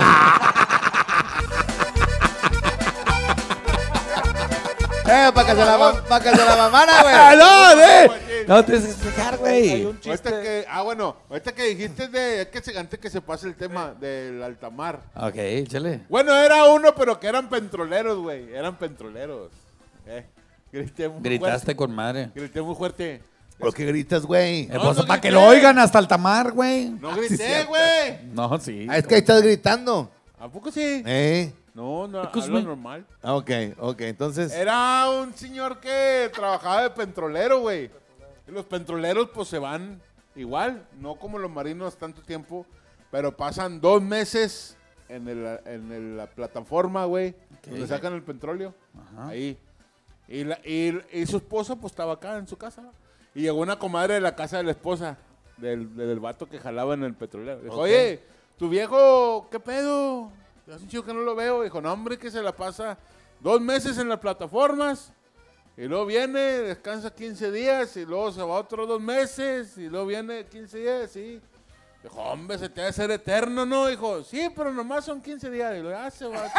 Para que se la mamara, güey. No, te tienes que explicar, Hay güey. un chiste. Ahorita que dijiste antes que se pase el tema del altamar. Ok, échale. Bueno, era uno, pero que eran pentroleros, güey. Eran pentroleros. Grité muy Gritaste fuerte. con madre. Grité muy fuerte. ¿Por qué gritas, güey? Pues no para que grité. lo oigan hasta Altamar, güey. No grité, güey. No, sí. Es que ahí estás gritando. ¿A poco sí? No, Pues, hablo güey. normal. Ok, entonces... Era un señor que trabajaba de pentrolero, güey. Y los pentroleros, pues, se van igual. No como los marinos tanto tiempo. Pero pasan 2 meses en la plataforma, güey. Donde sacan el petróleo. Ajá. Ahí. Y su esposa, pues, estaba acá en su casa. Y llegó una comadre de la casa de la esposa. Del vato que jalaba en el petrolero. Dijo, oye, tu viejo, ¿qué pedo? Hace un chico que no lo veo. Dijo, no, hombre, que se la pasa 2 meses en las plataformas. Y luego viene, descansa 15 días. Y luego se va otros 2 meses. Y luego viene 15 días, sí. Dijo, hombre, se te va a hacer eterno, ¿no? Dijo, sí, pero nomás son 15 días. Y luego, se va.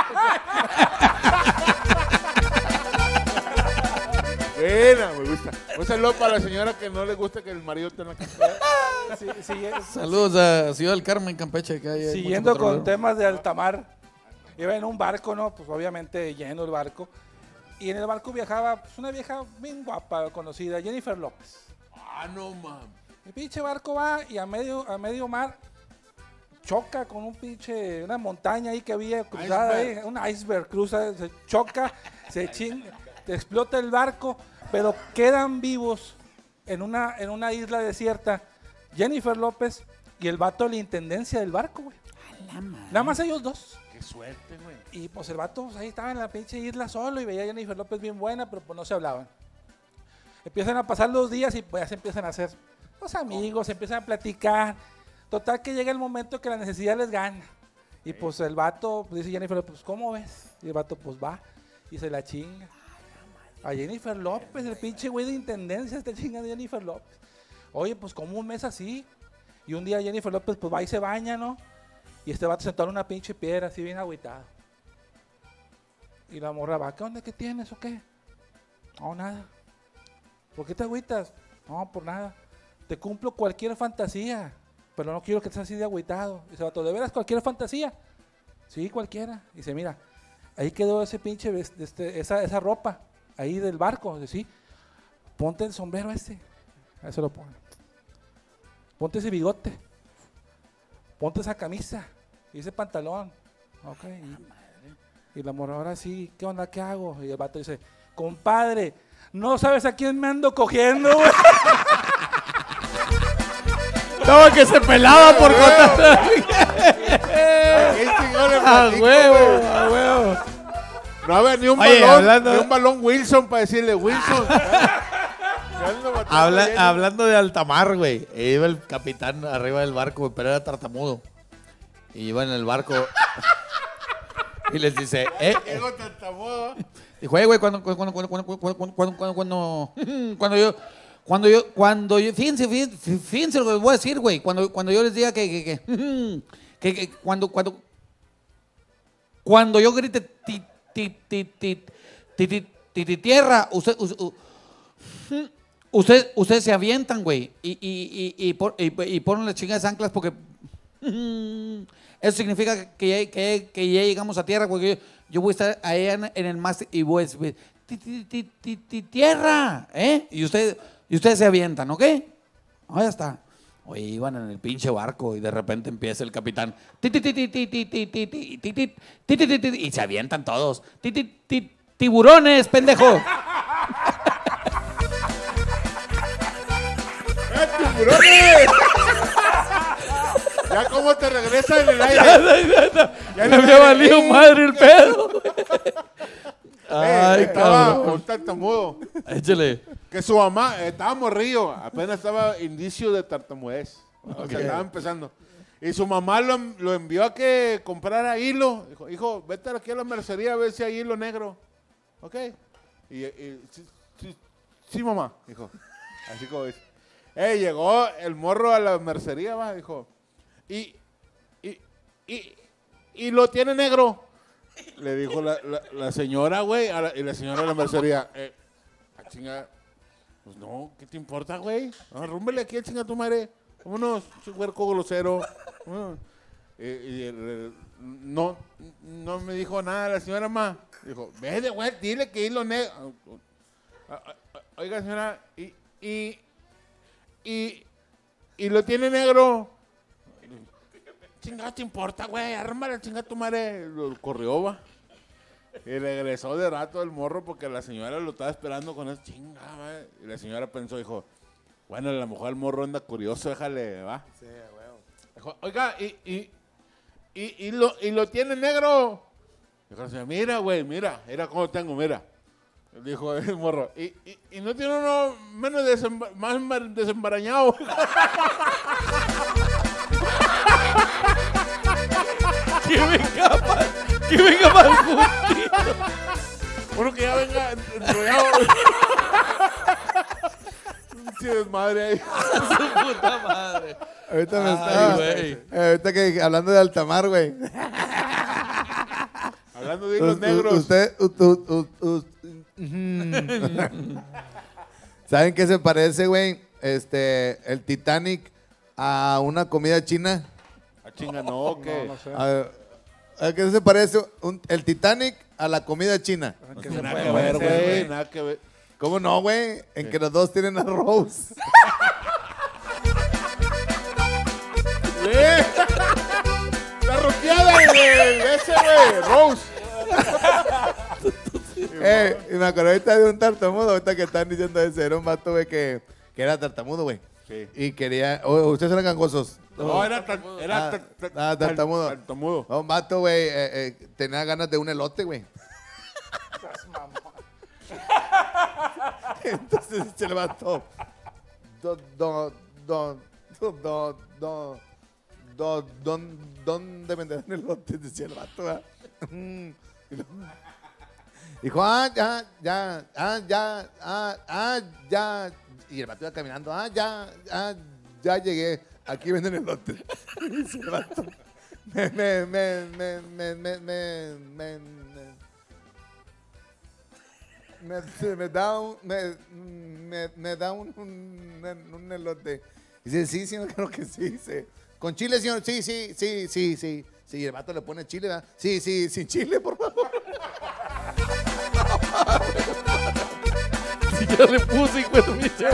Buena, me gusta. Un saludo para la señora que no le gusta que el marido tenga que estar. Saludos a Ciudad del Carmen, Campeche. Que hay Siguiendo mucho petróleo. con temas de altamar, iba en un barco, ¿no? Pues obviamente lleno el barco. Y en el barco viajaba pues, una vieja bien guapa, conocida, Jennifer López. Ah, no, mames. El pinche barco va y a medio mar choca con una montaña ahí que había cruzada ahí, un iceberg cruza, se choca, se explota el barco, pero quedan vivos en una isla desierta Jennifer López y el vato de la intendencia del barco, güey. Nada más ellos dos. Qué suerte, güey. Y pues el vato pues, ahí estaba en la pinche isla solo y veía a Jennifer López bien buena, pero pues no se hablaban. Empiezan a pasar los días y pues ya se empiezan a hacer los amigos, se empiezan a platicar. Total que llega el momento que la necesidad les gana. Y pues el vato, pues, dice Jennifer López, pues ¿cómo ves? Y el vato pues va y se la chinga. A Jennifer López, el pinche güey de intendencia está chingando a Jennifer López. Oye, pues como un mes así. Y un día Jennifer López pues va y se baña, ¿no? Y este vato sentado en una pinche piedra así bien agüitado. Y la morra va, ¿qué onda? ¿Qué tienes o qué? No, nada. ¿Por qué te agüitas? No, por nada. Te cumplo cualquier fantasía, pero no quiero que estés así de agüitado. Y ese vato, ¿de veras cualquier fantasía? Sí, cualquiera. Y dice, mira, ahí quedó ese pinche, esa ropa, ahí del barco. Dice, sí, ponte el sombrero ese. Ahí se lo pone. Ponte ese bigote. Ponte esa camisa y ese pantalón. Ok. Y la morra, ahora sí, ¿qué onda? ¿Qué hago? Y el vato dice, compadre, no sabes a quién me ando cogiendo, güey. No, que se pelaba por contar. Qué chingón le A platico, huevo, güey. a huevo. No había ni un Oye, balón, hablando- ni un balón Wilson para decirle Wilson. Ya ando matando a Jenny. Hablando de altamar, güey. Iba el capitán arriba del barco, güey, pero era tartamudo. Y iba en el barco. Y les dice, Diego tartamudo. dijo, güey, cuando yo, fíjense lo que les voy a decir, güey, cuando yo les diga que cuando yo grite tierra, ustedes se avientan, güey, y ponen las chingadas anclas porque eso significa que ya llegamos a tierra, porque yo voy a estar ahí en el mástil y voy a decir, tierra, ¿eh? Y ustedes se avientan, ¿ok? Ah, ya está. Oye, iban en el pinche barco y de repente empieza el capitán y se avientan todos. Tiburones, pendejo. ¡Tiburones! Ya cómo te regresa en el aire. Ya me había valido madre el pedo. Ay, Estaba cabrón. un tartamudo. Échale. Que su mamá estaba morrillo, apenas estaba indicio de tartamudez. O sea, estaba empezando. Y su mamá lo envió a que comprara hilo. Dijo, hijo, vete aquí a la mercería a ver si hay hilo negro. ¿Ok? Y sí, mamá, dijo. Así como dice. Llegó el morro a la mercería, va, dijo. Y lo tiene negro. Le dijo la señora, güey, y la señora de la mercería. Chinga. Pues no, ¿qué te importa, güey? No, rúmbele aquí, chinga tu madre. Vámonos, huerco grosero. No me dijo nada la señora más. Dijo, vete, güey, dile que hilo negro. Oiga, señora, y lo tiene negro. Chingado, ¿te importa, güey? Ármale, chinga tu madre. Lo corrió, va. Y regresó de rato el morro porque la señora lo estaba esperando con esa chingada, güey. Y la señora pensó, dijo, bueno, a lo mejor el morro anda curioso, déjale, va. Sí, güey. Dijo, oiga, y lo tiene negro. Dijo la señora, mira, güey, mira cómo tengo, mira. Dijo el morro, y no tiene uno menos más desembarañado. Que venga más justito. Uno que ya venga enrollado. Sí, desmadre ahí. Su puta madre. Ahorita me Ay, está. güey. Ahorita que hablando de altamar, güey. Hablando de hilos negros. Usted. ¿Saben qué se parece, güey? El Titanic a una comida china. Chinga, no, ¿qué? No sé. ¿A qué se parece el Titanic a la comida china? No tiene nada que ver, güey. Nada que ver. ¿Cómo no, güey? En que los dos tienen arroz. La roqueada de ese, güey. Rose. Y me acuerdo ahorita de un tartamudo, ahorita que están diciendo ese. Era un vato, güey, que era tartamudo, güey. Sí. Y quería... ustedes eran gangosos. No, era tartamudo. Tartamudo. Un vato, güey, tenía ganas de un elote, güey. Entonces se levantó. ¿Dónde venderán elotes? Decía el vato, ¿verdad? Dijo, ya. Y el vato iba caminando, ya llegué. Aquí venden elotes. Dice el vato. Me da un elote. Dice, sí, señor, claro que sí. Dice, ¿con chile, señor? Sí. Sí, el vato le pone chile, ¿verdad? Sí, sin chile, por favor. Si ya le puse, hijo de tu pinche.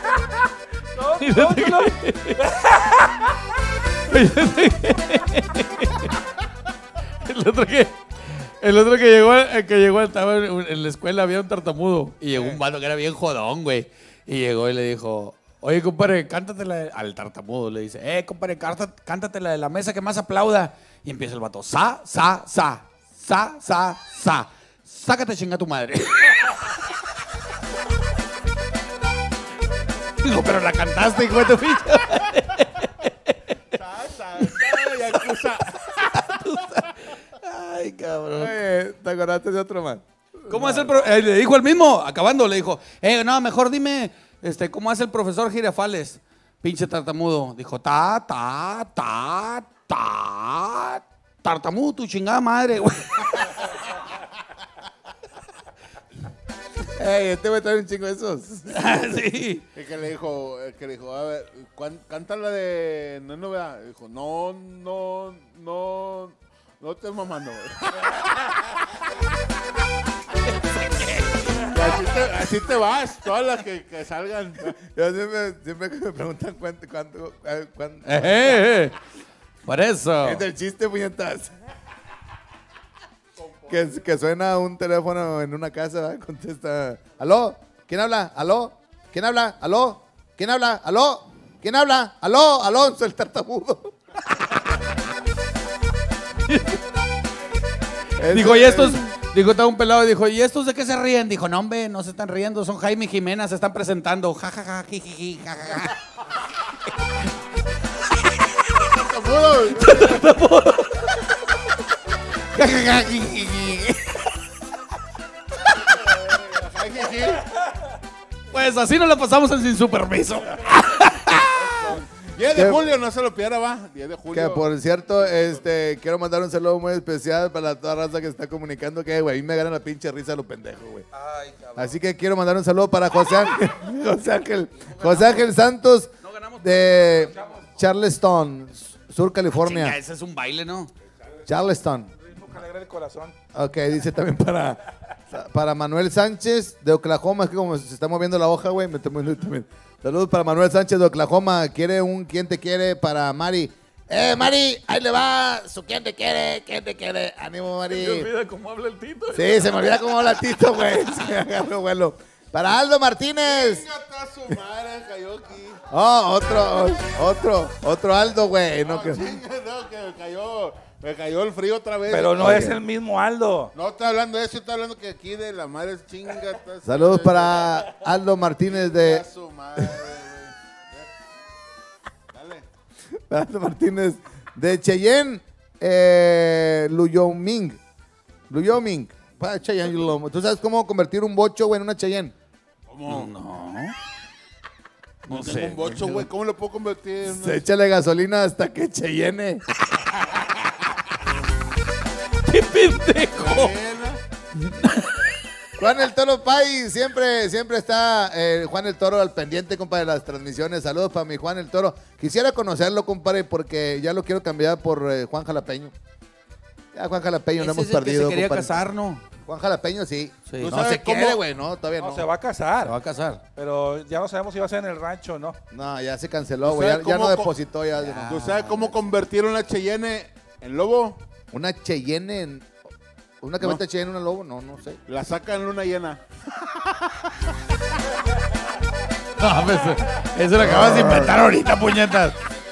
El otro que llegó, estaba en la escuela, había un tartamudo. Y llegó un vato que era bien jodón, güey. Y llegó y le dijo, oye, compadre, cántatela al tartamudo. Le dice, compadre, cántatela de la mesa que más aplauda. Y empieza el vato, sa. Sácate, chinga tu madre. Digo, pero la cantaste, hijo de tu pinche. Ay, cabrón. ¿Te acordaste de otro man? ¿Cómo hace el le dijo el mismo, acabando, le dijo, no, mejor dime, ¿cómo hace el profesor Girafales? Pinche tartamudo. Dijo, tartamudo, tu chingada madre, güey. Este güey trae un chingo de esos. Sí. El que le dijo, a ver, canta la de no es novedad. Dijo, no estés mamando, güey. Así te vas, todas las que salgan. Yo siempre que me preguntan cuánto. Por eso. Es el chiste, puñetas. Que suena un teléfono en una casa, ¿verdad? Contesta, ¿aló? ¿Quién habla? ¿Aló? ¿Quién habla? ¿Aló? ¿Quién habla? ¿Aló? ¿Quién habla? ¿Aló? Alonso, el tartamudo. Digo, y estos Dijo, estaba un pelado y dijo, ¿y estos de qué se ríen? Dijo, no, hombre, no se están riendo, son Jaime y Jimena, se están presentando. Ja, ja, ja, jijiji, ja, ja, ja. Ja, ja, ja, jijiji. Pues así nos la pasamos en Sin Su Permiso. 10 de julio, no se lo pierda, va. 10 de julio. Que por cierto, quiero mandar un saludo muy especial para toda raza que está comunicando que, güey, a mí me gana la pinche risa a lo pendejo, güey. Así que quiero mandar un saludo para José Ángel Santos de Charleston, Sur California. Chinga, ese es un baile, ¿no? Charleston. Ritmo que alegra el corazón. Ok, dice también para Manuel Sánchez de Oklahoma. Es que como se está moviendo la hoja, güey, me estoy moviendo también. Saludos para Manuel Sánchez de Oklahoma. Quiere un ¿Quién te quiere? Para Mari. Mari, ahí le va su ¿Quién te quiere? ¿Quién te quiere? Ánimo, Mari. Se me olvida cómo habla el Tito. Sí, se me olvida cómo habla Tito, güey. Se agarró vuelo. Para Aldo Martínez. Chingata su madre, cayó aquí. Oh, otro Aldo, güey. No, que... No, que me cayó el frío otra vez. Pero no es el mismo Aldo. No está hablando de eso, está hablando que aquí de la madre es chingata. Saludos para Aldo Martínez de... Su madre, güey. Dale. Aldo Martínez de Cheyenne, Luyoming. Para Cheyenne, ¿tú sabes cómo convertir un bocho, güey, en una Cheyenne? ¿Cómo? No. No tengo un bocho, güey. ¿Cómo lo puedo convertir en Se échale gasolina hasta que Cheyenne. ¡Qué pendejo! Juan el Toro Pay, siempre está Juan el Toro al pendiente, compadre, de las transmisiones. Saludos para mi Juan el Toro. Quisiera conocerlo, compadre, porque ya lo quiero cambiar por Juan Jalapeño. Ya Juan Jalapeño no hemos perdido, se quería compadre. casar, ¿no? Juan Jalapeño, sí. Sí. No sabes se cómo? quiere, güey, no, todavía no. No, se va a casar. Se va a casar. Pero ya no sabemos si va a ser en el rancho o no. No, ya se canceló, ¿Tú güey. sabes Ya no cómo depositó, ya. no. ¿Tú sabes cómo convertir una Cheyenne en lobo? Una Cheyenne en... ¿Una camioneta Cheyenne en un lobo? No, no sé. La sacan en luna llena. No, pues, eso lo acabas de inventar ahorita, puñetas.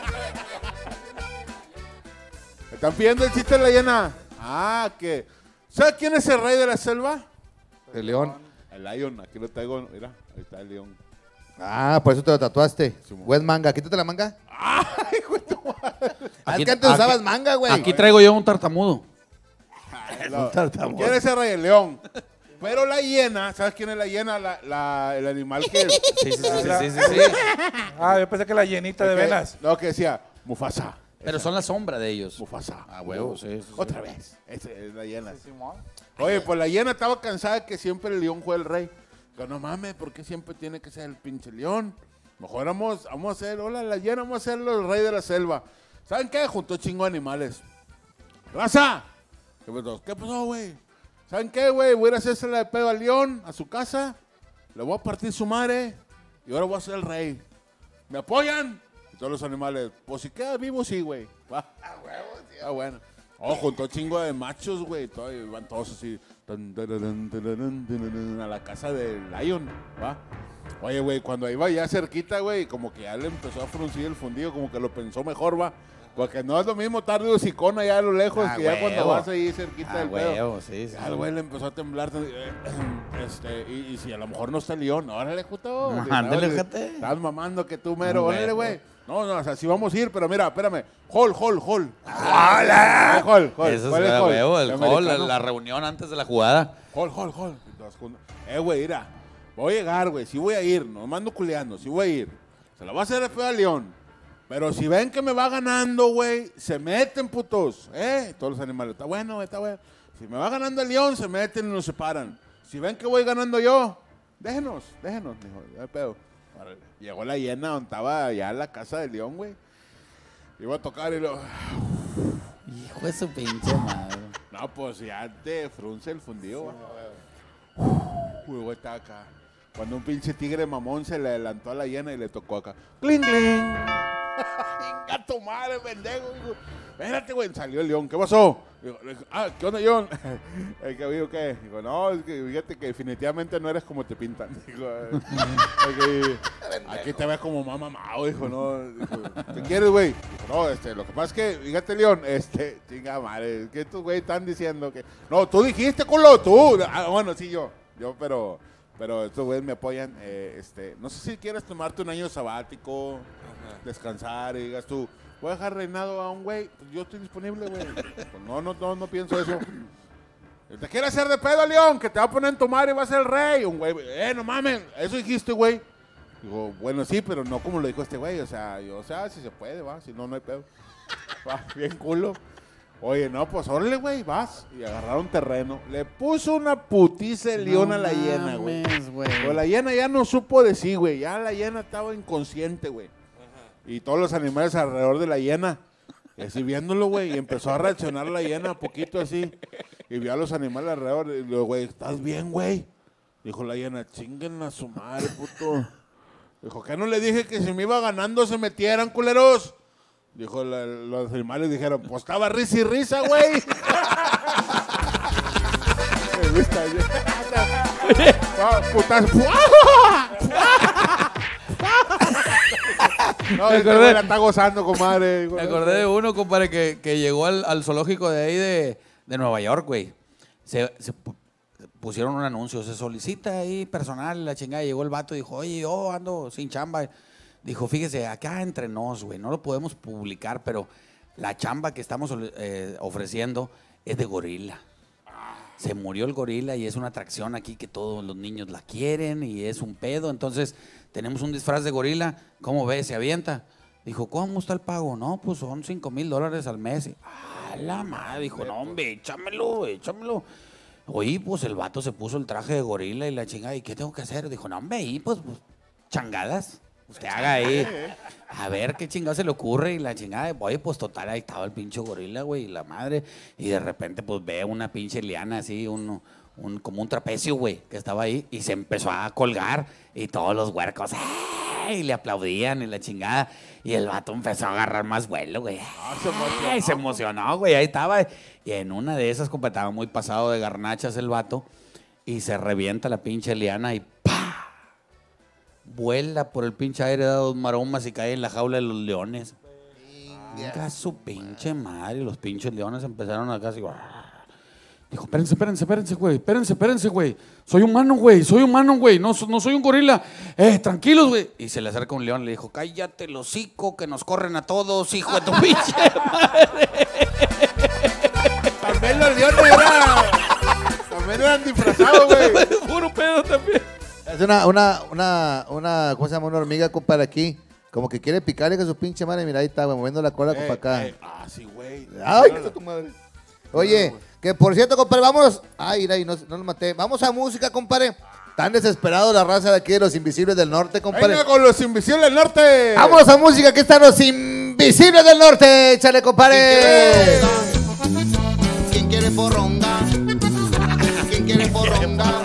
¿Me están pidiendo el chiste de la llena? Ah, que... ¿Sabes quién es el rey de la selva? El león. El lion, aquí lo traigo, mira, ahí está el león. Ah, por eso te lo tatuaste. Sí, mo. Wet manga. ¿Quítate la manga? ¡Ay, güey, tu madre! Es que antes usabas manga, güey. Aquí traigo yo un tartamudo. No. tartamudo. ¿Quién es el rey? El león. Pero la hiena, ¿sabes quién es la hiena? El animal que... Sí. Ah, yo pensé que la llenita de venas. No, que decía, Mufasa. Pero son la sombra de ellos. Mufasa. Ah, huevo, sí. Otra vez. Esa es la hiena. Simón. Oye, pues la hiena estaba cansada de que siempre el león fue el rey. Pero no mames, ¿por qué siempre tiene que ser el pinche león? Mejor vamos a hacer, hola la hiena, vamos a hacerlo el rey de la selva. ¿Saben qué? Juntó chingo de animales. ¡Raza! ¿Qué pasó, güey? ¿Saben qué, güey? Voy a ir a hacérsela de pedo al león, a su casa. Le voy a partir su madre. Y ahora voy a ser el rey. ¿Me apoyan? Y todos los animales, pues si queda vivo, sí, güey. Va. Ah, bueno. Oh, juntó chingo de machos, güey. Y van todos así. A la casa del Lion, ¿va? Oye, güey, cuando iba ya cerquita, güey, como que ya le empezó a fruncir el fundido, como que lo pensó mejor, ¿va? Porque no es lo mismo estar de hocicón allá a lo lejos que ya cuando vas ahí cerquita del pedo. Sí. Ya el güey le empezó a temblar. Y si a lo mejor no está el león, órale, justo. Ándale, fíjate. Estás mamando que tú mero, Ah, órale, güey. güey. No, o sea, sí vamos a ir, pero mira, espérame. Hall. ¡Hola! Hall. Eso ¿Cuál es es el hall? huevo, el hall, americano. la reunión antes de la jugada. Hall. Güey, mira. Voy a llegar, güey. Sí voy a ir. No mando culeando. Sí voy a ir. Se la voy a hacer de pedo al león. Pero si ven que me va ganando, güey, se meten, putos. Todos los animales. Está bueno, güey, está bueno. Si me va ganando el león, se meten y nos separan. Si ven que voy ganando yo, déjenos. Dijo, ya pedo. Órale. Llegó la hiena donde estaba ya en la casa del león, güey. Iba a tocar y lo... Hijo de su pinche madre. No, pues ya te frunce el fundido, güey. Güey, está acá. Cuando un pinche tigre mamón se le adelantó a la hiena y le tocó acá. ¡Cling, cling! ¡Inga tu madre, pendejo! Digo, espérate, güey. Salió el león. ¿Qué pasó? Digo, ¿qué onda, León? ¿El que digo qué? Digo, no, es que fíjate que definitivamente no eres como te pintan. Digo, aquí te ves como mamá, dijo, no. Dijo, ¿qué quieres, güey? Dijo, No, lo que pasa es que, fíjate, León, chinga madre, que estos güey están diciendo que... No, tú dijiste, culo, tú. Ah, bueno, sí, yo, pero estos güeyes me apoyan. No sé si quieres tomarte un año sabático, descansar y digas tú, voy a dejar reinado a un güey, pues yo estoy disponible, güey. Pues no pienso eso. ¿Te quieres hacer de pedo, León? Que te va a poner en tu madre y va a ser el rey. Un güey, no mames, eso dijiste, güey. Digo, bueno, sí, pero no como lo dijo este güey. O sea, si se puede, va. Si no, no hay pedo. Va, bien culo. Oye, no, pues órale, güey, vas. Y agarraron terreno. Le puso una putiza el León a la hiena, güey. Pero la hiena ya no supo de sí, güey. Ya la hiena estaba inconsciente, güey. Y todos los animales alrededor de la hiena, así viéndolo, güey. Y empezó a reaccionar la hiena poquito así. Y vio a los animales alrededor. Y le digo, güey, ¿estás bien, güey? Dijo la hiena, chinguen a su madre, puto. Dijo, ¿qué no le dije que si me iba ganando se metieran, culeros? Dijo, los animales dijeron, pues estaba risa y risa, güey. Putas. No, la está gozando, comadre. Me acordé de uno, compadre, que llegó al zoológico de ahí de Nueva York, güey. Se pusieron un anuncio, se solicita ahí personal, la chingada. Llegó el vato y dijo, oye, yo ando sin chamba. Dijo, fíjese, acá entre nos, güey, no lo podemos publicar, pero la chamba que estamos ofreciendo es de gorila. Se murió el gorila y es una atracción aquí que todos los niños la quieren y es un pedo. Entonces, tenemos un disfraz de gorila. ¿Cómo ves? ¿Se avienta? Dijo, ¿cómo está el pago? No, pues son $5,000 al mes. La madre, dijo, no, hombre, échamelo. Oye, pues el vato se puso el traje de gorila y la chingada. ¿Y qué tengo que hacer? Dijo, no, hombre, ahí, pues changadas. Usted haga ahí. A ver qué chingada se le ocurre y la chingada. Oye, pues total, ahí estaba el pinche gorila, güey, y la madre. Y de repente, pues ve una pinche liana así, como un trapecio, güey, que estaba ahí. Y se empezó a colgar y todos los huercos, y le aplaudían y la chingada. Y el vato empezó a agarrar más vuelo, güey. Se emocionó, güey, ahí estaba. Y en una de esas, como estaba muy pasado de garnachas el vato, y se revienta la pinche liana y ¡pah! Vuela por el pinche aire, da dos maromas y cae en la jaula de los leones. Venga su pinche madre. Los pinches leones empezaron a casi... Dijo, espérense, güey. Soy humano, güey. No soy un gorila. Tranquilos, güey. Y se le acerca un león y le dijo, cállate el hocico, que nos corren a todos, hijo de tu pinche madre. También los leones también eran disfrazados, güey. Puro pedo también. Es una ¿cómo se llama? Una hormiga, compadre, aquí. Como que quiere picarle con su pinche madre. Mira, ahí está, güey, moviendo la cola para acá. Sí, güey. Ay, que está tu madre. Oye, que por cierto, compadre, vamos. Ay, mira, y no lo maté. Vamos a música, compadre. Tan desesperado la raza de aquí de los Invisibles del Norte, compadre. Venga con los Invisibles del Norte. Vamos a música, aquí están los Invisibles del Norte. Échale, compadre. ¿Quién quiere porronga? ¿Quién quiere porronga?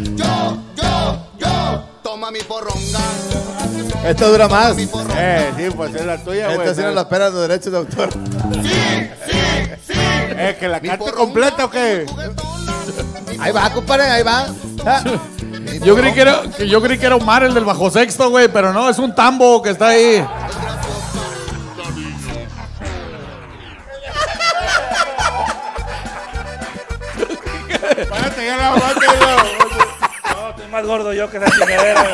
Yo, toma mi porronga. Esto dura más. Sí, pues es la tuya, güey. Esta sí no la esperan los derechos de autor. Sí. ¿Que la cante completa o qué? Ahí va, compadre, ahí va. Yo creí que era Omar, el del bajo sexto, güey, pero no, es un tambo que está ahí. Párate ya la boca, No, estoy más gordo yo que esa chingadera.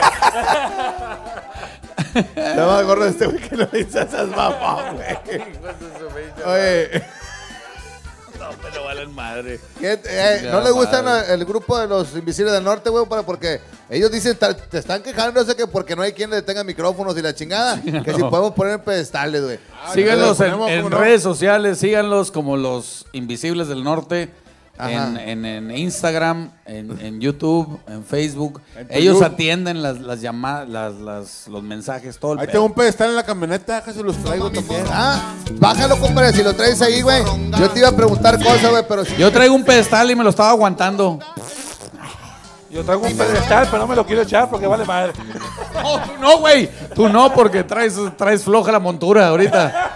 Está más gordo este güey que no dice esas mamás, güey. Oye. No, pero valen madre. ¿No le gustan el grupo de los Invisibles del Norte, güey? Porque ellos dicen, te están quejando, no sé que porque no hay quien le tenga micrófonos y la chingada. Que si podemos poner pedestales, güey. Síganlos en redes sociales, síganlos como los Invisibles del Norte. En Instagram, en YouTube, en Facebook. Ellos atienden las llamadas, los mensajes, todo el Ahí tengo un pedestal en la camioneta, que se los traigo también. Bájalo, compadre, si lo traes ahí, güey. Yo te iba a preguntar cosas, güey, pero... Yo traigo un pedestal y me lo estaba aguantando. Yo traigo un pedestal, pero no me lo quiero echar porque vale madre. No, tú no, güey. Tú no, porque traes floja la montura ahorita.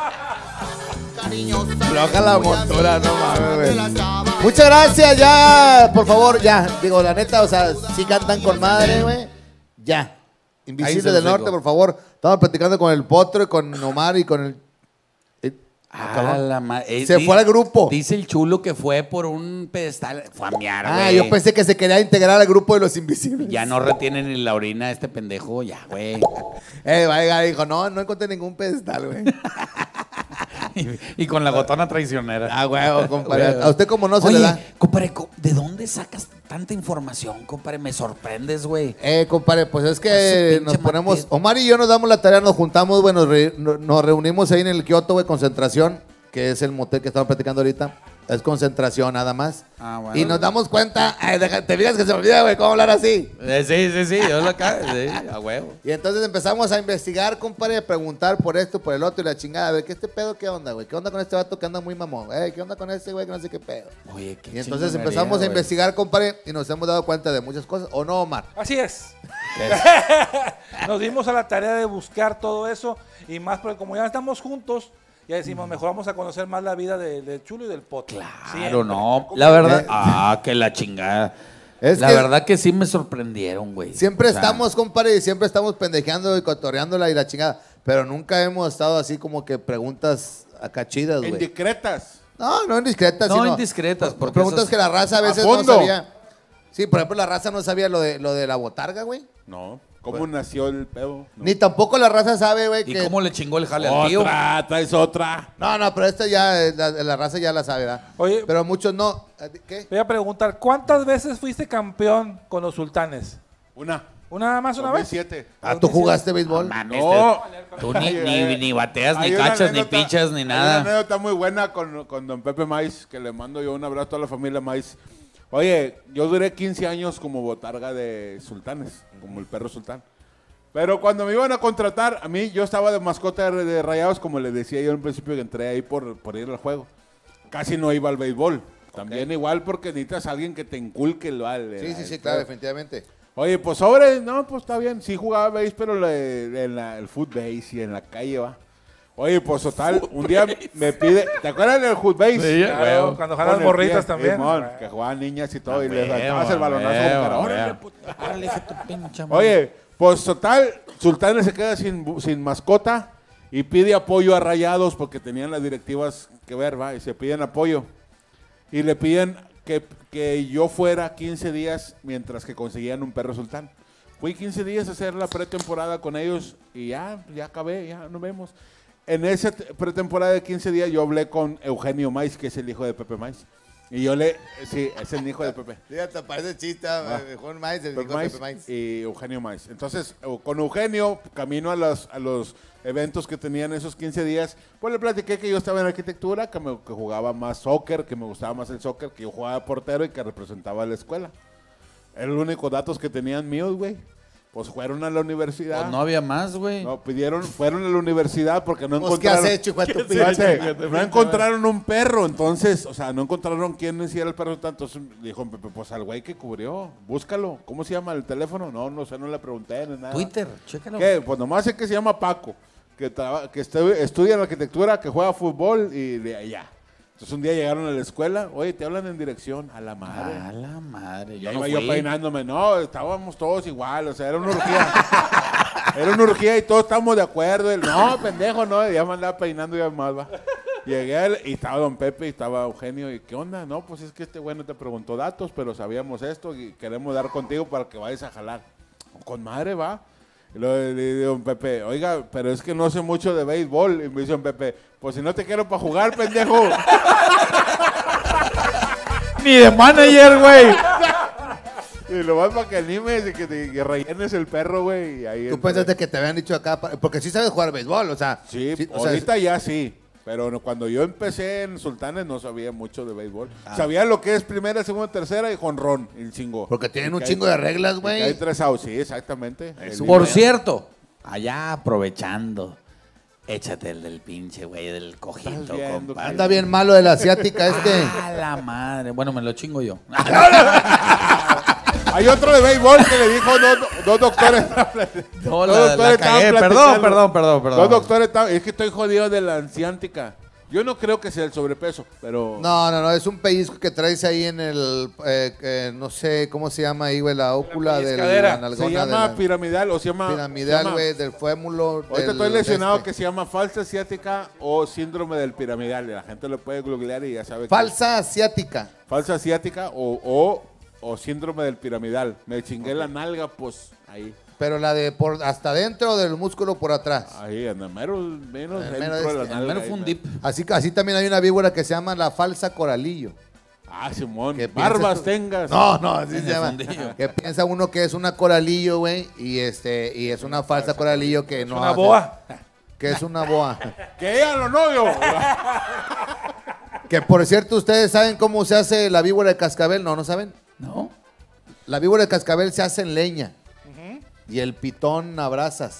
Floja la montura, no mames, güey. Muchas gracias, ya, por favor, ya. Digo, la neta, o sea, sí cantan con madre, güey. Ya. Invisibles del Norte, por favor. Estamos platicando con el Potro y con Omar y con el Se fue al grupo. Dice el chulo que fue por un pedestal. Fue a miar, güey. Ah, yo pensé que se quería integrar al grupo de los invisibles. Ya no retiene ni la orina este pendejo, ya, güey. Vaya, dijo, no encontré ningún pedestal, güey. y con la gotona traicionera. Ah, güey, compadre. A usted como no se le da. Compadre, ¿de dónde sacas tanta información, compadre? Me sorprendes, güey. Compadre, pues es que nos ponemos... Omar y yo nos damos la tarea, nos juntamos, güey, nos reunimos ahí en el Kioto, güey, concentración, que es el motel que estamos platicando ahorita. Es concentración nada más. Ah, bueno. Y nos damos cuenta, te fijas que se me olvida, güey, cómo hablar así. Sí, yo lo cago, sí, a huevo. Y entonces empezamos a investigar, compadre, a preguntar por esto, por el otro y la chingada. A ver, ¿qué este pedo qué onda, güey? ¿Qué onda con este vato que anda muy mamón? ¿Qué onda con este güey que no sé qué pedo? Oye, qué Y entonces empezamos a investigar, compadre, y nos hemos dado cuenta de muchas cosas. ¿O no, Omar? Así es. Nos dimos a la tarea de buscar todo eso y más porque como ya estamos juntos, ya decimos, mejor vamos a conocer más la vida del Chulo y del Pot. Claro, no. La verdad, que la chingada. La verdad que sí me sorprendieron, güey. Siempre estamos, compadre, y siempre estamos pendejeando y cotorreándola y la chingada. Pero nunca hemos estado así como que preguntas acá chidas, güey. Indiscretas. No indiscretas. No indiscretas. Porque preguntas que la raza a veces no sabía. Sí, por ejemplo, la raza no sabía lo de la botarga, güey. No. ¿Cómo nació el pedo? No. Ni tampoco la raza sabe, güey. ¿Y cómo le chingó el jale al tío? Traes otra. No, pero esta ya, la raza ya la sabe, ¿verdad? Oye. Pero muchos no. ¿Qué? Voy a preguntar, ¿cuántas veces fuiste campeón con los Sultanes? Una ¿Una más una vez? 2007. ¿Tú jugaste béisbol? No. Tú ni bateas, ni cachas, ni pichas, ni nada. Hay una anécdota muy buena con don Pepe Maiz, que le mando yo un abrazo a toda la familia Maiz. Oye, yo duré 15 años como botarga de Sultanes, como el perro sultán. Pero cuando me iban a contratar, a mí yo estaba de mascota de Rayados, como les decía yo en principio que entré ahí por ir al juego. Casi no iba al béisbol. También igual porque necesitas a alguien que te inculque el Sí, claro, definitivamente. Oye, pues pues está bien, sí jugaba béis, pero el foot base y en la calle va. Oye, pues total, un día me pide, ¿te acuerdas del foot base? Sí, claro, cuando jalan morritas también. Que jugaban niñas y todo, y les dabas el balonazo. Órale, tu pinche madre. Oye, pues total, Sultanes se queda sin mascota y pide apoyo a Rayados porque tenían las directivas que ver, va, y se piden apoyo. Y le piden que yo fuera 15 días mientras que conseguían un perro sultán. Fui 15 días a hacer la pretemporada con ellos y ya acabé, ya nos vemos. En esa pretemporada de 15 días yo hablé con Eugenio Maiz, que es el hijo de Pepe Maiz. Y sí, es el hijo de Pepe. Fíjate, parece chiste, Juan Maiz, el hijo de Pepe Maiz. Y Eugenio Maiz. Entonces, con Eugenio, camino a los eventos que tenían esos 15 días, pues le platiqué que yo estaba en arquitectura, que jugaba más soccer, que me gustaba más el soccer, que yo jugaba portero y que representaba a la escuela. Era los únicos datos que tenían míos, güey. Pues fueron a la universidad. Pues no había más, güey. No, fueron a la universidad porque no pues encontraron... ¿qué has hecho, hijo de tu pinche? No encontraron un perro, entonces, o sea, no encontraron quién hiciera el perro tanto. Entonces dijo Pepe, pues al güey que cubrió, búscalo. ¿Cómo se llama el teléfono? No sé, no le pregunté ni nada. Twitter, chécalo. ¿Qué? Pues nomás sé que se llama Paco, que estudia en arquitectura, que juega fútbol y de allá. Entonces un día llegaron a la escuela, oye, te hablan en dirección, a la madre. A la madre. Ya iba yo peinándome, no, estábamos todos igual, o sea, era una urgía. Era una urgía y todos estábamos de acuerdo. No, pendejo, no, ya me andaba peinando ya más, va. Llegué y estaba don Pepe y estaba Eugenio, y ¿qué onda? No, pues es que este güey no te preguntó datos, pero sabíamos esto y queremos dar contigo para que vayas a jalar. Con madre, va. Y luego le digo a don Pepe, oiga, pero es que no sé mucho de béisbol. Y me dice don Pepe, pues si no te quiero para jugar, pendejo. Ni de manager, güey. Y lo más para que animes y que rellenes el perro, güey. Tú pensaste que te habían dicho acá, porque sí sabes jugar béisbol, o sea. Sí, ahorita ya sí. Pero cuando yo empecé en Sultanes no sabía mucho de béisbol. Sabía lo que es primera, segunda, tercera y jonrón, el chingo. Porque tienen un chingo de reglas, güey. Hay 3 outs, sí, exactamente. Por cierto, allá aprovechando, échate el del pinche, güey, del cojito, compadre. Anda bien malo de la asiática este. A la madre. Bueno, me lo chingo yo. Hay otro de béisbol que le dijo dos doctores. No, la cagué. Perdón. Dos doctores estaban. Es que estoy jodido de la asiática. Yo no creo que sea el sobrepeso, pero... No, es un pellizco que traes ahí en el, no sé cómo se llama ahí, güey, la ócula de la nalgona. Se llama piramidal o se llama... Piramidal, güey, del fémulo. Ahorita estoy lesionado que se llama falsa asiática o síndrome del piramidal. La gente lo puede googlear y ya sabe. Falsa asiática. Falsa asiática o síndrome del piramidal. Me chingué la nalga, pues, ahí. Pero la de por hasta dentro del músculo por atrás. Ahí, en el mero, menos En el dentro mero de la este. nalga. El mero fue un dip. Así también hay una víbora que se llama la falsa coralillo. Ah, Simón, ¿Qué barbas piensas tú? tengas. No, así se llama. fundillo. Que piensa uno que es una coralillo, güey, y es una falsa coralillo que no Una hace- boa. Que es una boa. ¡Que ella los novios! Que por cierto, ¿ustedes saben cómo se hace la víbora de cascabel? No saben. ¿No? La víbora de cascabel se hace en leña. Y el pitón a brasas.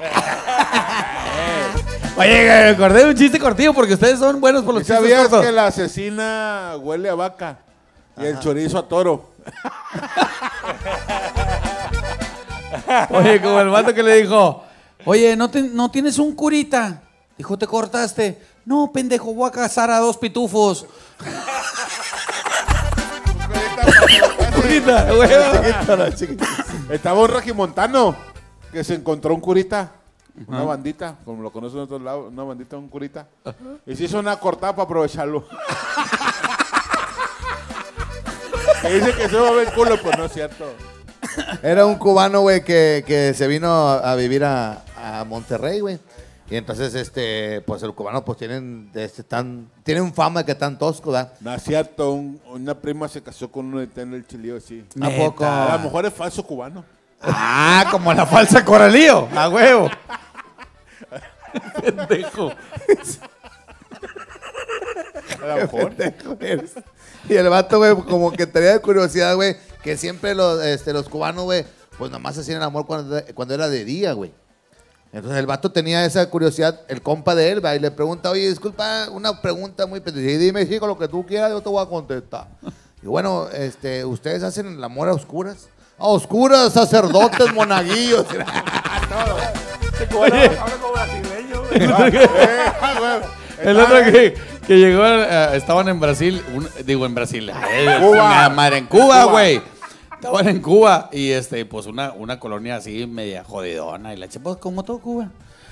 Oye, me acordé de un chiste cortillo porque ustedes son buenos por los ¿Y chistes sabías cortos. que la asesina huele a vaca? Y el chorizo a toro. Oye, como el vato que le dijo, oye, ¿no tienes un curita? Dijo, ¿te cortaste? No, pendejo, voy a cazar a 2 pitufos. Curita, güey. Estaba un regimontano que se encontró un curita, una bandita, como lo conocen en otros lados, una bandita, un curita, y se hizo una cortada para aprovecharlo. Que dice que se va a ver el culo, pues no es cierto. Era un cubano, güey, que se vino a vivir a Monterrey, güey. Y entonces, pues el cubano, pues tienen fama de que están toscos, ¿verdad? No es cierto, una prima se casó con uno de en el chilío así. ¿A poco? A lo mejor es falso cubano. Ah, como la falsa coralío, a huevo. Pendejo. A lo mejor. Y el vato, güey, como que tenía curiosidad, güey, que siempre los cubanos, güey, pues nomás hacían el amor cuando era de día, güey. Entonces el vato tenía esa curiosidad, el compa de él, va, y le pregunta, oye, disculpa, una pregunta muy pendiente. Y dime, chico, lo que tú quieras, yo te voy a contestar. Y bueno, ¿ustedes hacen el amor a oscuras? A oscuras, sacerdotes, monaguillos. Oye. Habla como brasileño, güey. El otro que llegó, estaban en Brasil, en Brasil, Cuba. madre, en Cuba, güey. Estaban en Cuba y pues una colonia así media jodidona y la pues como todo Cuba.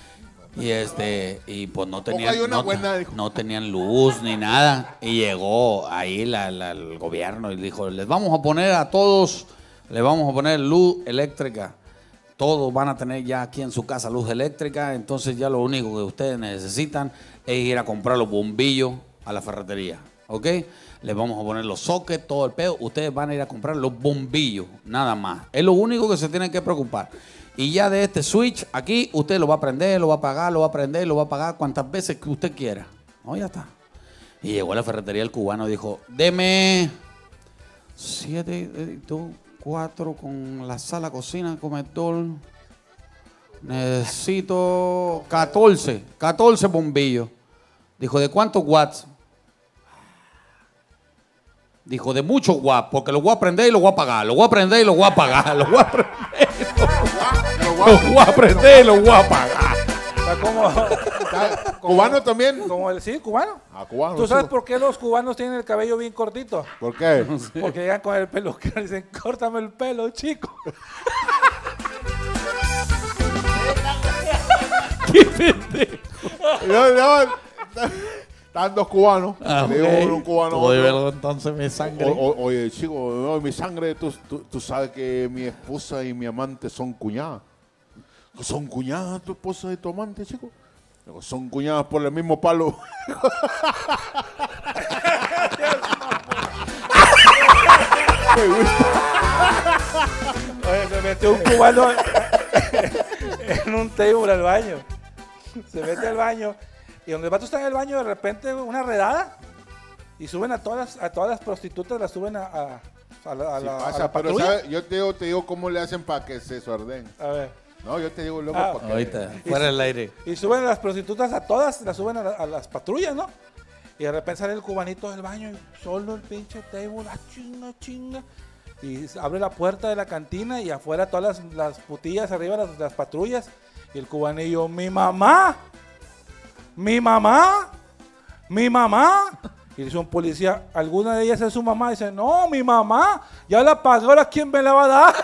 Y pues no tenían, hay una buena, dijo. no tenían luz ni nada. Y llegó ahí el gobierno y dijo, les vamos a poner a todos, les vamos a poner luz eléctrica. Todos van a tener ya aquí en su casa luz eléctrica, entonces ya lo único que ustedes necesitan es ir a comprar los bombillos a la ferretería, ¿ok? Les vamos a poner los sockets, todo el pedo, ustedes van a ir a comprar los bombillos, nada más. Es lo único que se tienen que preocupar. Y ya de este switch aquí, usted lo va a prender, lo va a apagar, lo va a prender, lo va a apagar cuantas veces que usted quiera. No, ya está. Y llegó a la ferretería el cubano y dijo, deme 7, 4 con la sala, cocina, comedor. Necesito 14 bombillos. Dijo, ¿de cuántos watts? Dijo, de muchos watts, porque los voy a prender y los voy a apagar. Los voy a prender y los voy a apagar. Los voy a prender y los voy a apagar. Está como, ¿Cubano también? como el sí, cubano. Ah, cubano. ¿Tú sabes sí. por qué los cubanos tienen el cabello bien cortito? ¿Por qué? Porque llegan con el pelo que dicen, córtame el pelo, chico. Están dos cubanos. Ah, Le digo un cubano. a Todo de otro. verlo, entonces mi sangre. Oye, chico, no, mi sangre, tú sabes que mi esposa y mi amante son cuñadas. ¿Son cuñadas tu esposa y tu amante, chico? Digo, son cuñadas por el mismo palo. Oye, se metió un cubano en un table al baño. Se mete al baño y donde el vato está en el baño, de repente una redada y suben a todas las prostitutas, las suben a la, Sí a pasa, la pero patrulla. ¿sabes? Yo te digo cómo le hacen para que se suerden. A ver. No, yo te digo luego Ah, para que... Ahorita, fuera del aire. Y suben a las prostitutas a todas, las suben a las patrullas, ¿no? Y de repente sale el cubanito del baño y solo el pinche table, chinga. Y abre la puerta de la cantina y afuera todas las putillas arriba, las patrullas. Y el cubanillo, mi mamá, mi mamá. Y dice un policía, ¿alguna de ellas es su mamá? Dice, no, mi mamá, ya la pagué, ahora ¿quién me la va a dar?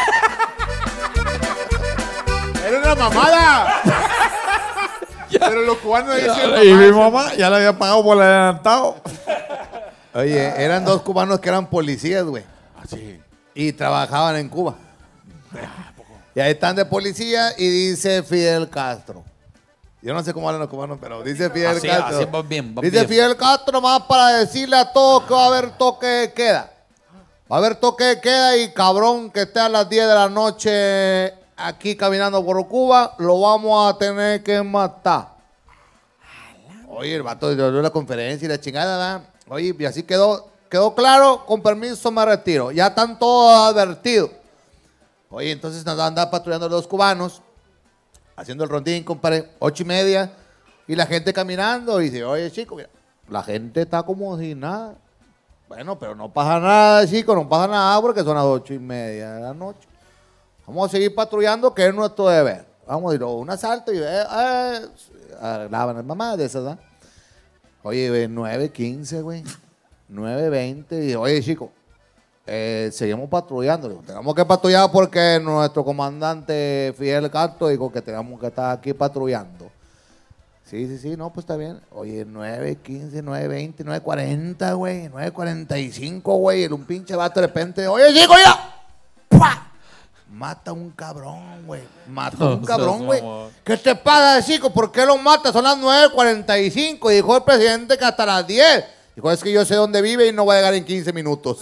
¡Era una mamada! Pero los cubanos dicen Y mi mamá ya la había pagado por el adelantado. Oye, eran dos cubanos que eran policías, güey. Así. Y trabajaban en Cuba. Y ahí están de policía y dice Fidel Castro. Yo no sé cómo hablan los cubanos, pero dice Fidel Así, Castro. así va bien, va dice bien. Fidel Castro más para decirle a todos que va a haber toque de queda. Va a haber toque de queda y cabrón que esté a las 10 de la noche aquí caminando por Cuba, lo vamos a tener que matar. Oye, el vato dio la conferencia y la chingada, ¿verdad? Oye, y así quedó claro, con permiso me retiro. Ya están todos advertidos. Oye, entonces nos andan patrullando los cubanos, haciendo el rondín, compadre, 8:30, y la gente caminando, y dice, oye, chico, mira, la gente está como si nada. Bueno, pero no pasa nada, chico, no pasa nada, porque son las 8:30 de la noche. Vamos a seguir patrullando, que es nuestro deber. Vamos a ir a un asalto y graban las mamás de esas, ¿verdad? Oye, 9:15, güey, 9:20, y oye, chico, seguimos patrullando. Digo, tenemos que patrullar porque nuestro comandante Fidel Castro dijo que tenemos que estar aquí patrullando. Sí, no, pues está bien. Oye, 9:15, 9:20, 9:40, güey, 9:45, güey, un pinche vato de repente, oye, chico, ya. ¡Pua! Mata a un cabrón, güey. Mata a un cabrón, güey. ¿Qué te pasa, chico? ¿Por qué lo mata? Son las 9:45. Y dijo el presidente que hasta las 10. Dijo, es que yo sé dónde vive y no va a llegar en 15 minutos.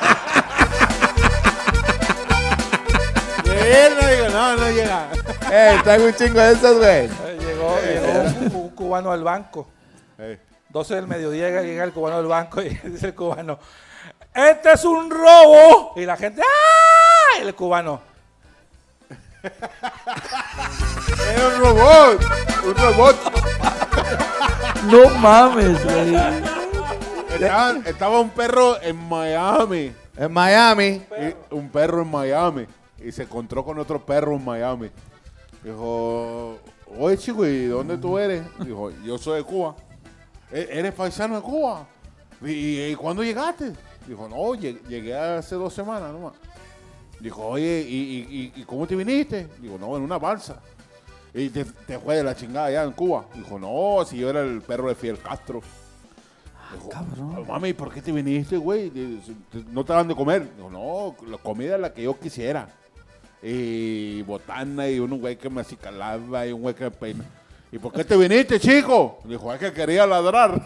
No llega. Traigo un chingo de esas, güey. Llegó un cubano al banco. 12 del mediodía llega el cubano al banco y dice el cubano, ¡este es un robo! Y la gente, ¡ah! Y el cubano, Era un robot. Un robot. No mames, güey. Estaba un perro en Miami. En Miami. Un perro en Miami. Y se encontró con otro perro en Miami. Dijo, oye, chico, ¿y dónde tú eres? Dijo, yo soy de Cuba. ¿Eres paisano de Cuba? ¿Y cuándo llegaste? Dijo, no, llegué hace 2 semanas nomás. Dijo, oye, ¿y cómo te viniste? Dijo, no, en una balsa. Y te fue de la chingada allá en Cuba. Dijo, no, si yo era el perro de Fidel Castro. Dijo, cabrón. Mami, ¿por qué te viniste, güey? ¿No te daban de comer? Dijo, no, la comida es la que yo quisiera. Y botana, y un güey que me acicalaba, y un güey que me peina. ¿Y por qué te viniste, chico? Dijo, es que quería ladrar.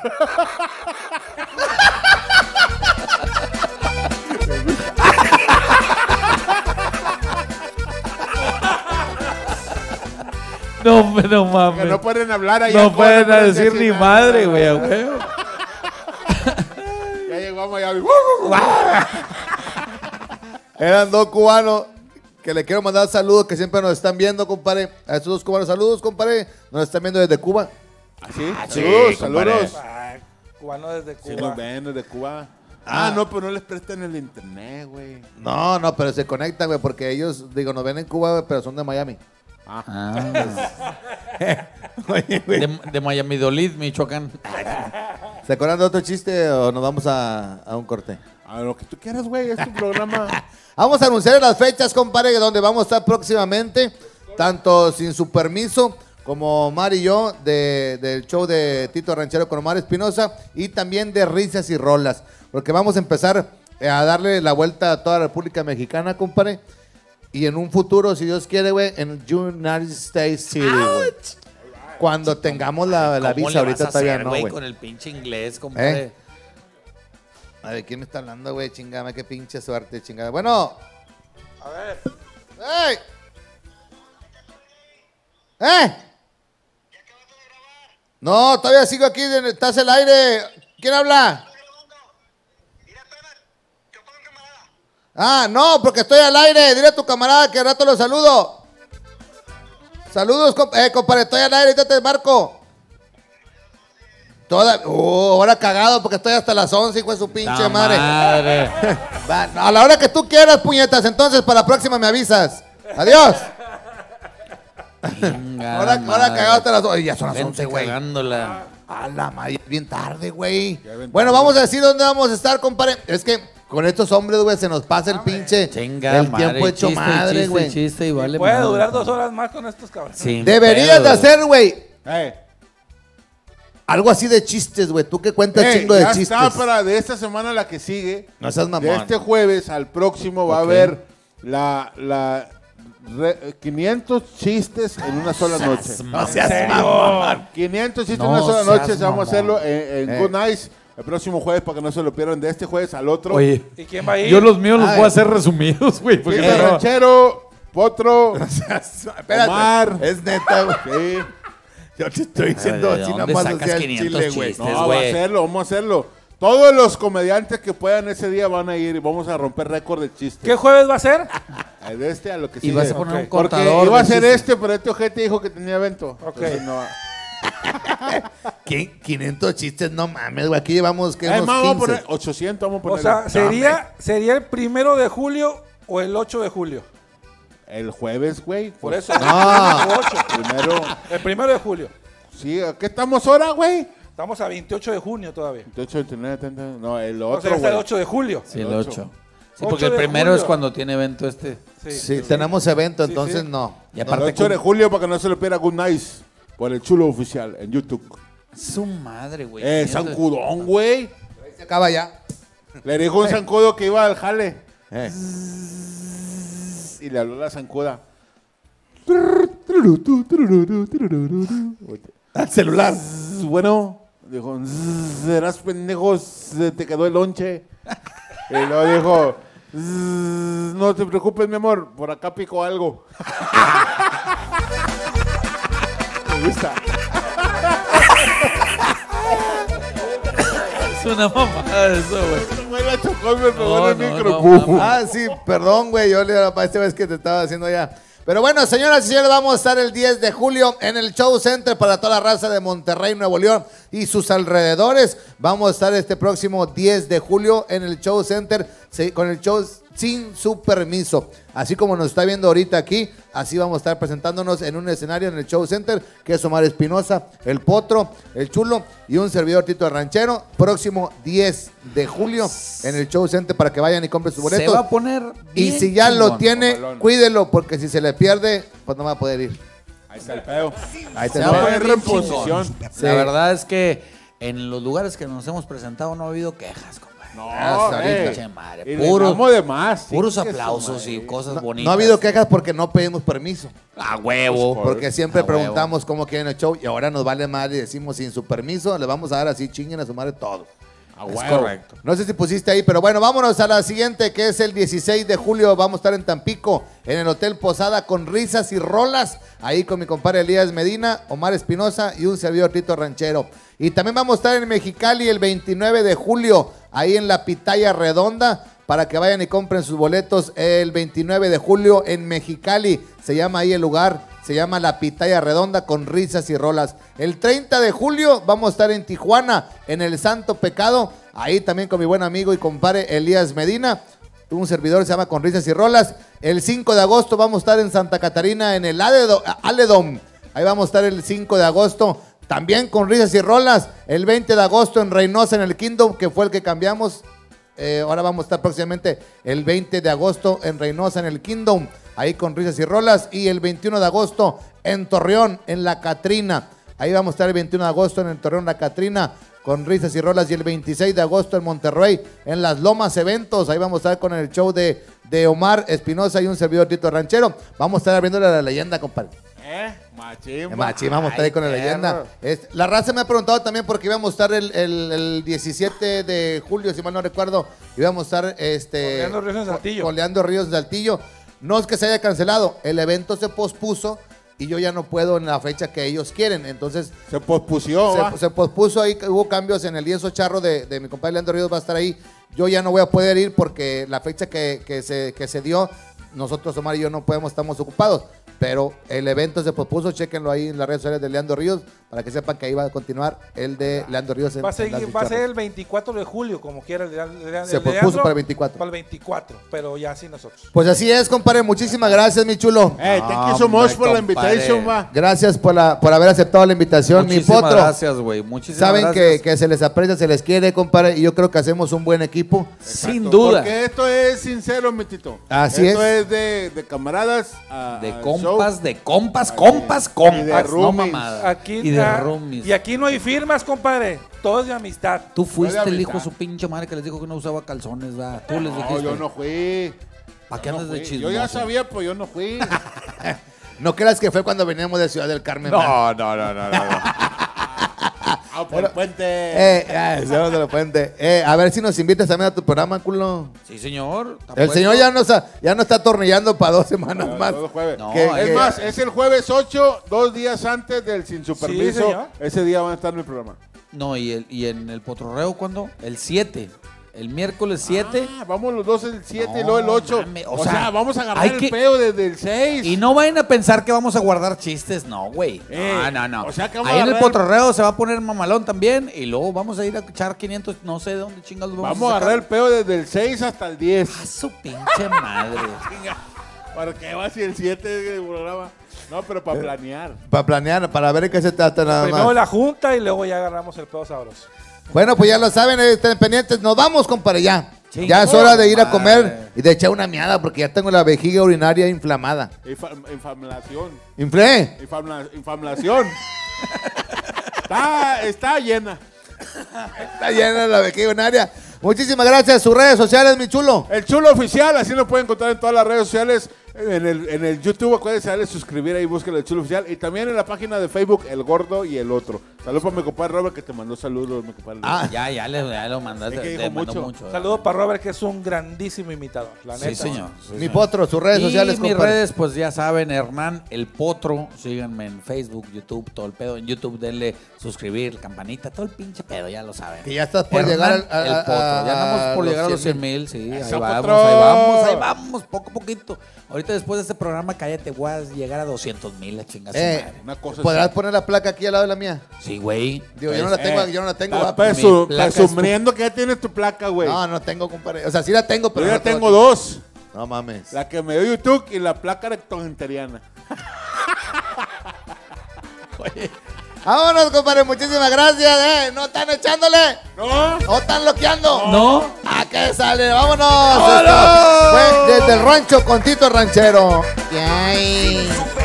No mames. Que no pueden hablar allá. No pueden decir ni madre, güey, güey. Ya llegó a Miami. Eran 2 cubanos que le quiero mandar saludos que siempre nos están viendo, compadre. A esos 2 cubanos, saludos, compadre. Nos están viendo desde Cuba. ¿Sí? Sí, Saludos. cubano desde Sí, Cuba. nos ven desde Cuba. Ah. No, pero no les prestan el internet, güey. No, pero se conectan, güey, porque ellos, digo, nos ven en Cuba, güey, pero son de Miami. Oye, güey, De Miami Dolid, Michoacán. ¿se acuerdan de otro chiste o nos vamos a un corte? A lo que tú quieras, güey, es tu programa. Vamos a anunciar las fechas, compadre, donde vamos a estar próximamente, tanto sin su permiso, como Omar y yo, del show de Tito Ranchero con Omar Espinosa, y también de Risas y Rolas, porque vamos a empezar a darle la vuelta a toda la República Mexicana, compadre, y en un futuro, si Dios quiere, güey, en United States City, güey. Cuando tengamos la ¿Cómo visa, le ahorita vas a todavía hacer, no, güey, güey. con el pinche inglés, compadre? A ver, ¿quién me está hablando, güey? Chingame, qué pinche suerte, chingada. Bueno. A ver. ¡Ey! No, todavía sigo aquí, estás el aire. ¿Quién habla? Ah, no, porque estoy al aire. Dile a tu camarada que al rato lo saludo. Saludos, compadre, estoy al aire, ahorita te marco. Ahora cagado porque estoy hasta las 11, hijo de su pinche madre. Va, a la hora que tú quieras, puñetas. Entonces, para la próxima me avisas. Adiós. Ahora cagado hasta las 11. Ya son las 11, güey. Cagándola. A la madre, bien tarde, güey. bien Bueno, tarde. vamos a decir dónde vamos a estar, compadre. Es que con estos hombres, güey, se nos pasa el pinche. Chinga, el madre, tiempo hecho chiste, madre, chiste, güey. chiste y vale Puede madre. durar 2 horas más con estos cabrones. Sin Deberías pedo. de hacer, güey, Eh, algo así de chistes, güey. Tú que cuentas chingo de ya chistes. está para de esta semana a la que sigue. No seas De mamón. este jueves al próximo va a haber 500 chistes en una sola noche. No seas mamón. 500 chistes No en una sola seas noche. Vamos a hacerlo mamón. en Good Nights el próximo jueves para que no se lo pierdan. De este jueves al otro. Oye, ¿Y quién va a ir? yo los míos los Ay. voy a hacer resumidos, güey. Porque Chiste no- ranchero, potro, Espérate. Omar. Es neta, güey. Sí. Yo te estoy diciendo ¿De así dónde nomás sacas hacia el 500 chile, güey. chistes? No, va a güey. hacerlo, vamos a hacerlo. Todos los comediantes que puedan ese día van a ir y vamos a romper récord de chistes. ¿Qué jueves va a ser? De este a lo que Y sigue. vas a poner un Porque contador. iba a de ser chistes. pero este ojete dijo que tenía evento. Ok. Entonces, no. 500 chistes, no mames, güey. Aquí llevamos que Además, unos vamos a 15. poner 800, vamos a O poner. sea, ¿sería el 1 de julio o el 8 de julio? el jueves, güey. Por eso. No. el 8. Primero. El 1 de julio. Sí, ¿a qué estamos ahora, güey? Estamos a 28 de junio todavía. 28, 29, 30. No, el O sea, otro, hasta el güey. 8 de julio. Sí, el El 8. ocho. Sí, porque 8 el de primero julio. es cuando tiene evento este. Sí, tenemos evento, Sí, entonces sí. no. Y El aparte, 8 de julio para que no se lo pierda Good Nights por el chulo oficial en YouTube. su madre, güey. Zancudón, güey. Ahí se acaba ya. Le dijo un zancudo que iba al jale Eh. y le habló la zancuda. Al celular. Bueno, dijo, serás pendejo, se te quedó el lonche. Y luego dijo, no te preocupes, mi amor, por acá pico algo. Me gusta. Es una mamada eso, güey. Güey, la chocó y me pegó en el No, micro. no, Puf. mames. Ah, sí, perdón, güey. Yo le para esta vez que te estaba haciendo ya. Pero bueno, señoras y señores, vamos a estar el 10 de julio en el Show Center para toda la raza de Monterrey, Nuevo León y sus alrededores. Vamos a estar este próximo 10 de julio en el Show Center con el show Sin Su Permiso. Así como nos está viendo ahorita aquí, así vamos a estar presentándonos en un escenario en el Show Center, que es Omar Espinosa, el Potro, el Chulo y un servidor Tito el Ranchero. Próximo 10 de julio en el Show Center para que vayan y compren sus boletos. Se va a poner Y bien si ya lo chingón. tiene, mamalón. cuídelo, porque si se le pierde, pues no va a poder ir. Ahí está el pedo. Ahí Se está va a el poner pedo. bien reposición. chingón. Sí. La verdad es que en los lugares que nos hemos presentado no ha habido quejas, compadre. No, Hasta Pinche madre. y Puros, le damos de más. puros chingue su aplausos y madre. cosas bonitas. No ha habido quejas porque no pedimos permiso. A huevo. Porque siempre A huevo. preguntamos cómo quieren el show y ahora nos vale madre y decimos sin su permiso, le vamos a dar así, chinguen a su madre todo. A Es huevo. correcto. No sé si pusiste ahí, pero bueno, vámonos a la siguiente, que es el 16 de julio. Vamos a estar en Tampico, en el Hotel Posada, con risas y rolas. Ahí con mi compadre Elías Medina, Omar Espinosa y un servidor Tito Ranchero. Y también vamos a estar en Mexicali el 29 de julio, ahí en la Pitaya Redonda, para que vayan y compren sus boletos el 29 de julio en Mexicali. Se llama ahí el lugar, se llama la Pitaya Redonda con risas y rolas. El 30 de julio vamos a estar en Tijuana, en el Santo Pecado, ahí también con mi buen amigo y compadre Elías Medina. Un servidor se llama Con Risas y Rolas. El 5 de agosto vamos a estar en Santa Catarina, en el Aledom. Ahí vamos a estar el 5 de agosto, también con Risas y Rolas. El 20 de agosto en Reynosa, en el Kingdom, que fue el que cambiamos. Ahora vamos a estar próximamente el 20 de agosto en Reynosa, en el Kingdom, ahí con Risas y Rolas. Y el 21 de agosto en Torreón, en La Catrina. Ahí vamos a estar el 21 de agosto en el Torreón, La Catrina, con Risas y Rolas. Y el 26 de agosto en Monterrey, en Las Lomas Eventos. Ahí vamos a estar con el show de Omar Espinosa y un servidor Tito Ranchero. Vamos a estar abriéndole a la leyenda, compadre. Machín. Machín, vamos a estar ahí con la leyenda. La raza me ha preguntado también porque íbamos a estar el 17 de julio, si mal no recuerdo. Íbamos a estar Coleando Ríos en Saltillo. Coleando Ríos en Saltillo. No es que se haya cancelado, el evento se pospuso y yo ya no puedo en la fecha que ellos quieren. Entonces Se pospusió, va. se pospuso ahí, hubo cambios en el lienzo charro de mi compadre Leandro Ríos, va a estar ahí. Yo ya no voy a poder ir porque la fecha que se dio, nosotros, Omar y yo, no podemos, estamos ocupados. pero el evento se pospuso, chéquenlo ahí en las redes sociales de Leandro Ríos, para que sepan que ahí va a continuar el de Leandro Ríos. Va a ser el 24 de julio, como quiera. Se pospuso para el 24. Para el 24, pero ya sí nosotros. Pues así es, compadre, muchísimas gracias, mi chulo. Thank you so much por la invitación, va. Gracias por haber aceptado la invitación, mi potro. Muchísimas gracias, güey, muchísimas Saben gracias. que se les aprecia, se les quiere, compadre, y yo creo que hacemos un buen equipo. Sin duda. Porque esto es sincero, mi Tito. Así esto es de camaradas. De al compas, show. de compas, Y de no roomies. mamadas. Aquí, Y de roomies. y aquí no hay firmas, compadre. Todo es de amistad. Tú fuiste Fue de el hijo de amistad. su pinche madre que les dijo que no usaba calzones, va. Tú les dijiste. No, yo no fui. ¿Para qué Yo no andas de fui. chismoso? Yo ya sabía, pues yo no fui. No creas que fue cuando veníamos de Ciudad del Carmen. man. Por el puente. Señor de la Puente. A ver si nos invitas también a tu programa, culo. Sí, señor. ¿Está El puesto? señor ya no está atornillando para 2 semanas más. Todo jueves. No, Es más, es el jueves 8, 2 días antes del Sin Su Sí, Permiso. señor. Ese día van a estar en el programa. No, y en el Potrorreo, ¿cuándo? El 7. El miércoles 7. Vamos los dos el 7 y No, luego el 8. mames, o sea, vamos a agarrar hay el que- pedo desde el 6. Y no vayan a pensar que vamos a guardar chistes, no, güey. No. o sea, que vamos Ahí a en el agarrar- Potrorreo se va a poner mamalón también. Y luego vamos a ir a echar 500, no sé de dónde chingados Vamos a agarrar el pedo desde el 6 hasta el 10. A su pinche madre. ¿Para qué va si el 7 del programa? No, pero para planear. Para planear, para ver en qué se trata nada Primero más. la junta y luego ya agarramos el pedo sabroso. Bueno, pues ya lo saben, estén pendientes. Nos vamos, compadre, ya. Chingón, Ya es hora de ir a comer madre. y de echar una miada porque ya tengo la vejiga urinaria inflamada. Inflamulación. Inflación. Está llena. Está llena la vejiga urinaria. Muchísimas gracias. Sus redes sociales, mi chulo. El Chulo Oficial, así lo pueden encontrar en todas las redes sociales. En el YouTube, acuérdense darle suscribir ahí, búsquenlo el Chulo Oficial. Y también en la página de Facebook, El Gordo y el Otro. Saludos para mi compadre Robert, que te mandó saludos, mi compadre. Ya lo mandaste. Es que dijo te mandó mucho. Saludos para Robert, que es un grandísimo imitador. La neta. Sí, señor. Mi potro, sus redes Y sociales, mis compadre. redes, pues ya saben, Hernán el Potro. Síganme en Facebook, YouTube, todo el pedo. En YouTube denle suscribir, campanita, todo el pinche pedo, ya lo saben. Que ya estás por Hernán llegar el Potro. Ya andamos por llegar a los 100,000. 100,000, sí. Eso, Ahí vamos, Potro. ahí vamos, poco a poquito. Ahorita después de este programa, cállate, voy a llegar a 200,000, la chingada. Una cosa ¿Podrás así. poner la placa aquí al lado de la mía? Sí, güey. Digo, yo no la tengo, yo no la tengo. Está va, pues. mi placa es tu- presumiendo que ya tienes tu placa, güey. No tengo, compadre. O sea, sí la tengo, pero Yo no ya tengo aquí. 2. No mames. La que me dio YouTube y la placa rectogenteriana. Vámonos, compadre. Muchísimas gracias. ¿No están echándole? No. ¿No están loqueando? No. ¿A qué sale? ¡Vámonos! Esto fue desde el rancho con Tito el Ranchero. Yay.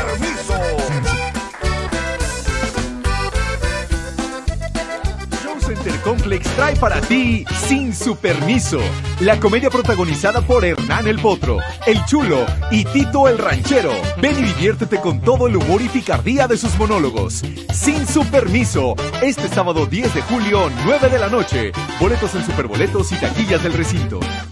Show Center Complex trae para ti Sin Su Permiso, la comedia protagonizada por Hernán el Potro, el Chulo y Tito el Ranchero. Ven y diviértete con todo el humor y picardía de sus monólogos. Sin Su Permiso, este sábado 10 de julio, 9 de la noche. Boletos en Superboletos y taquillas del recinto.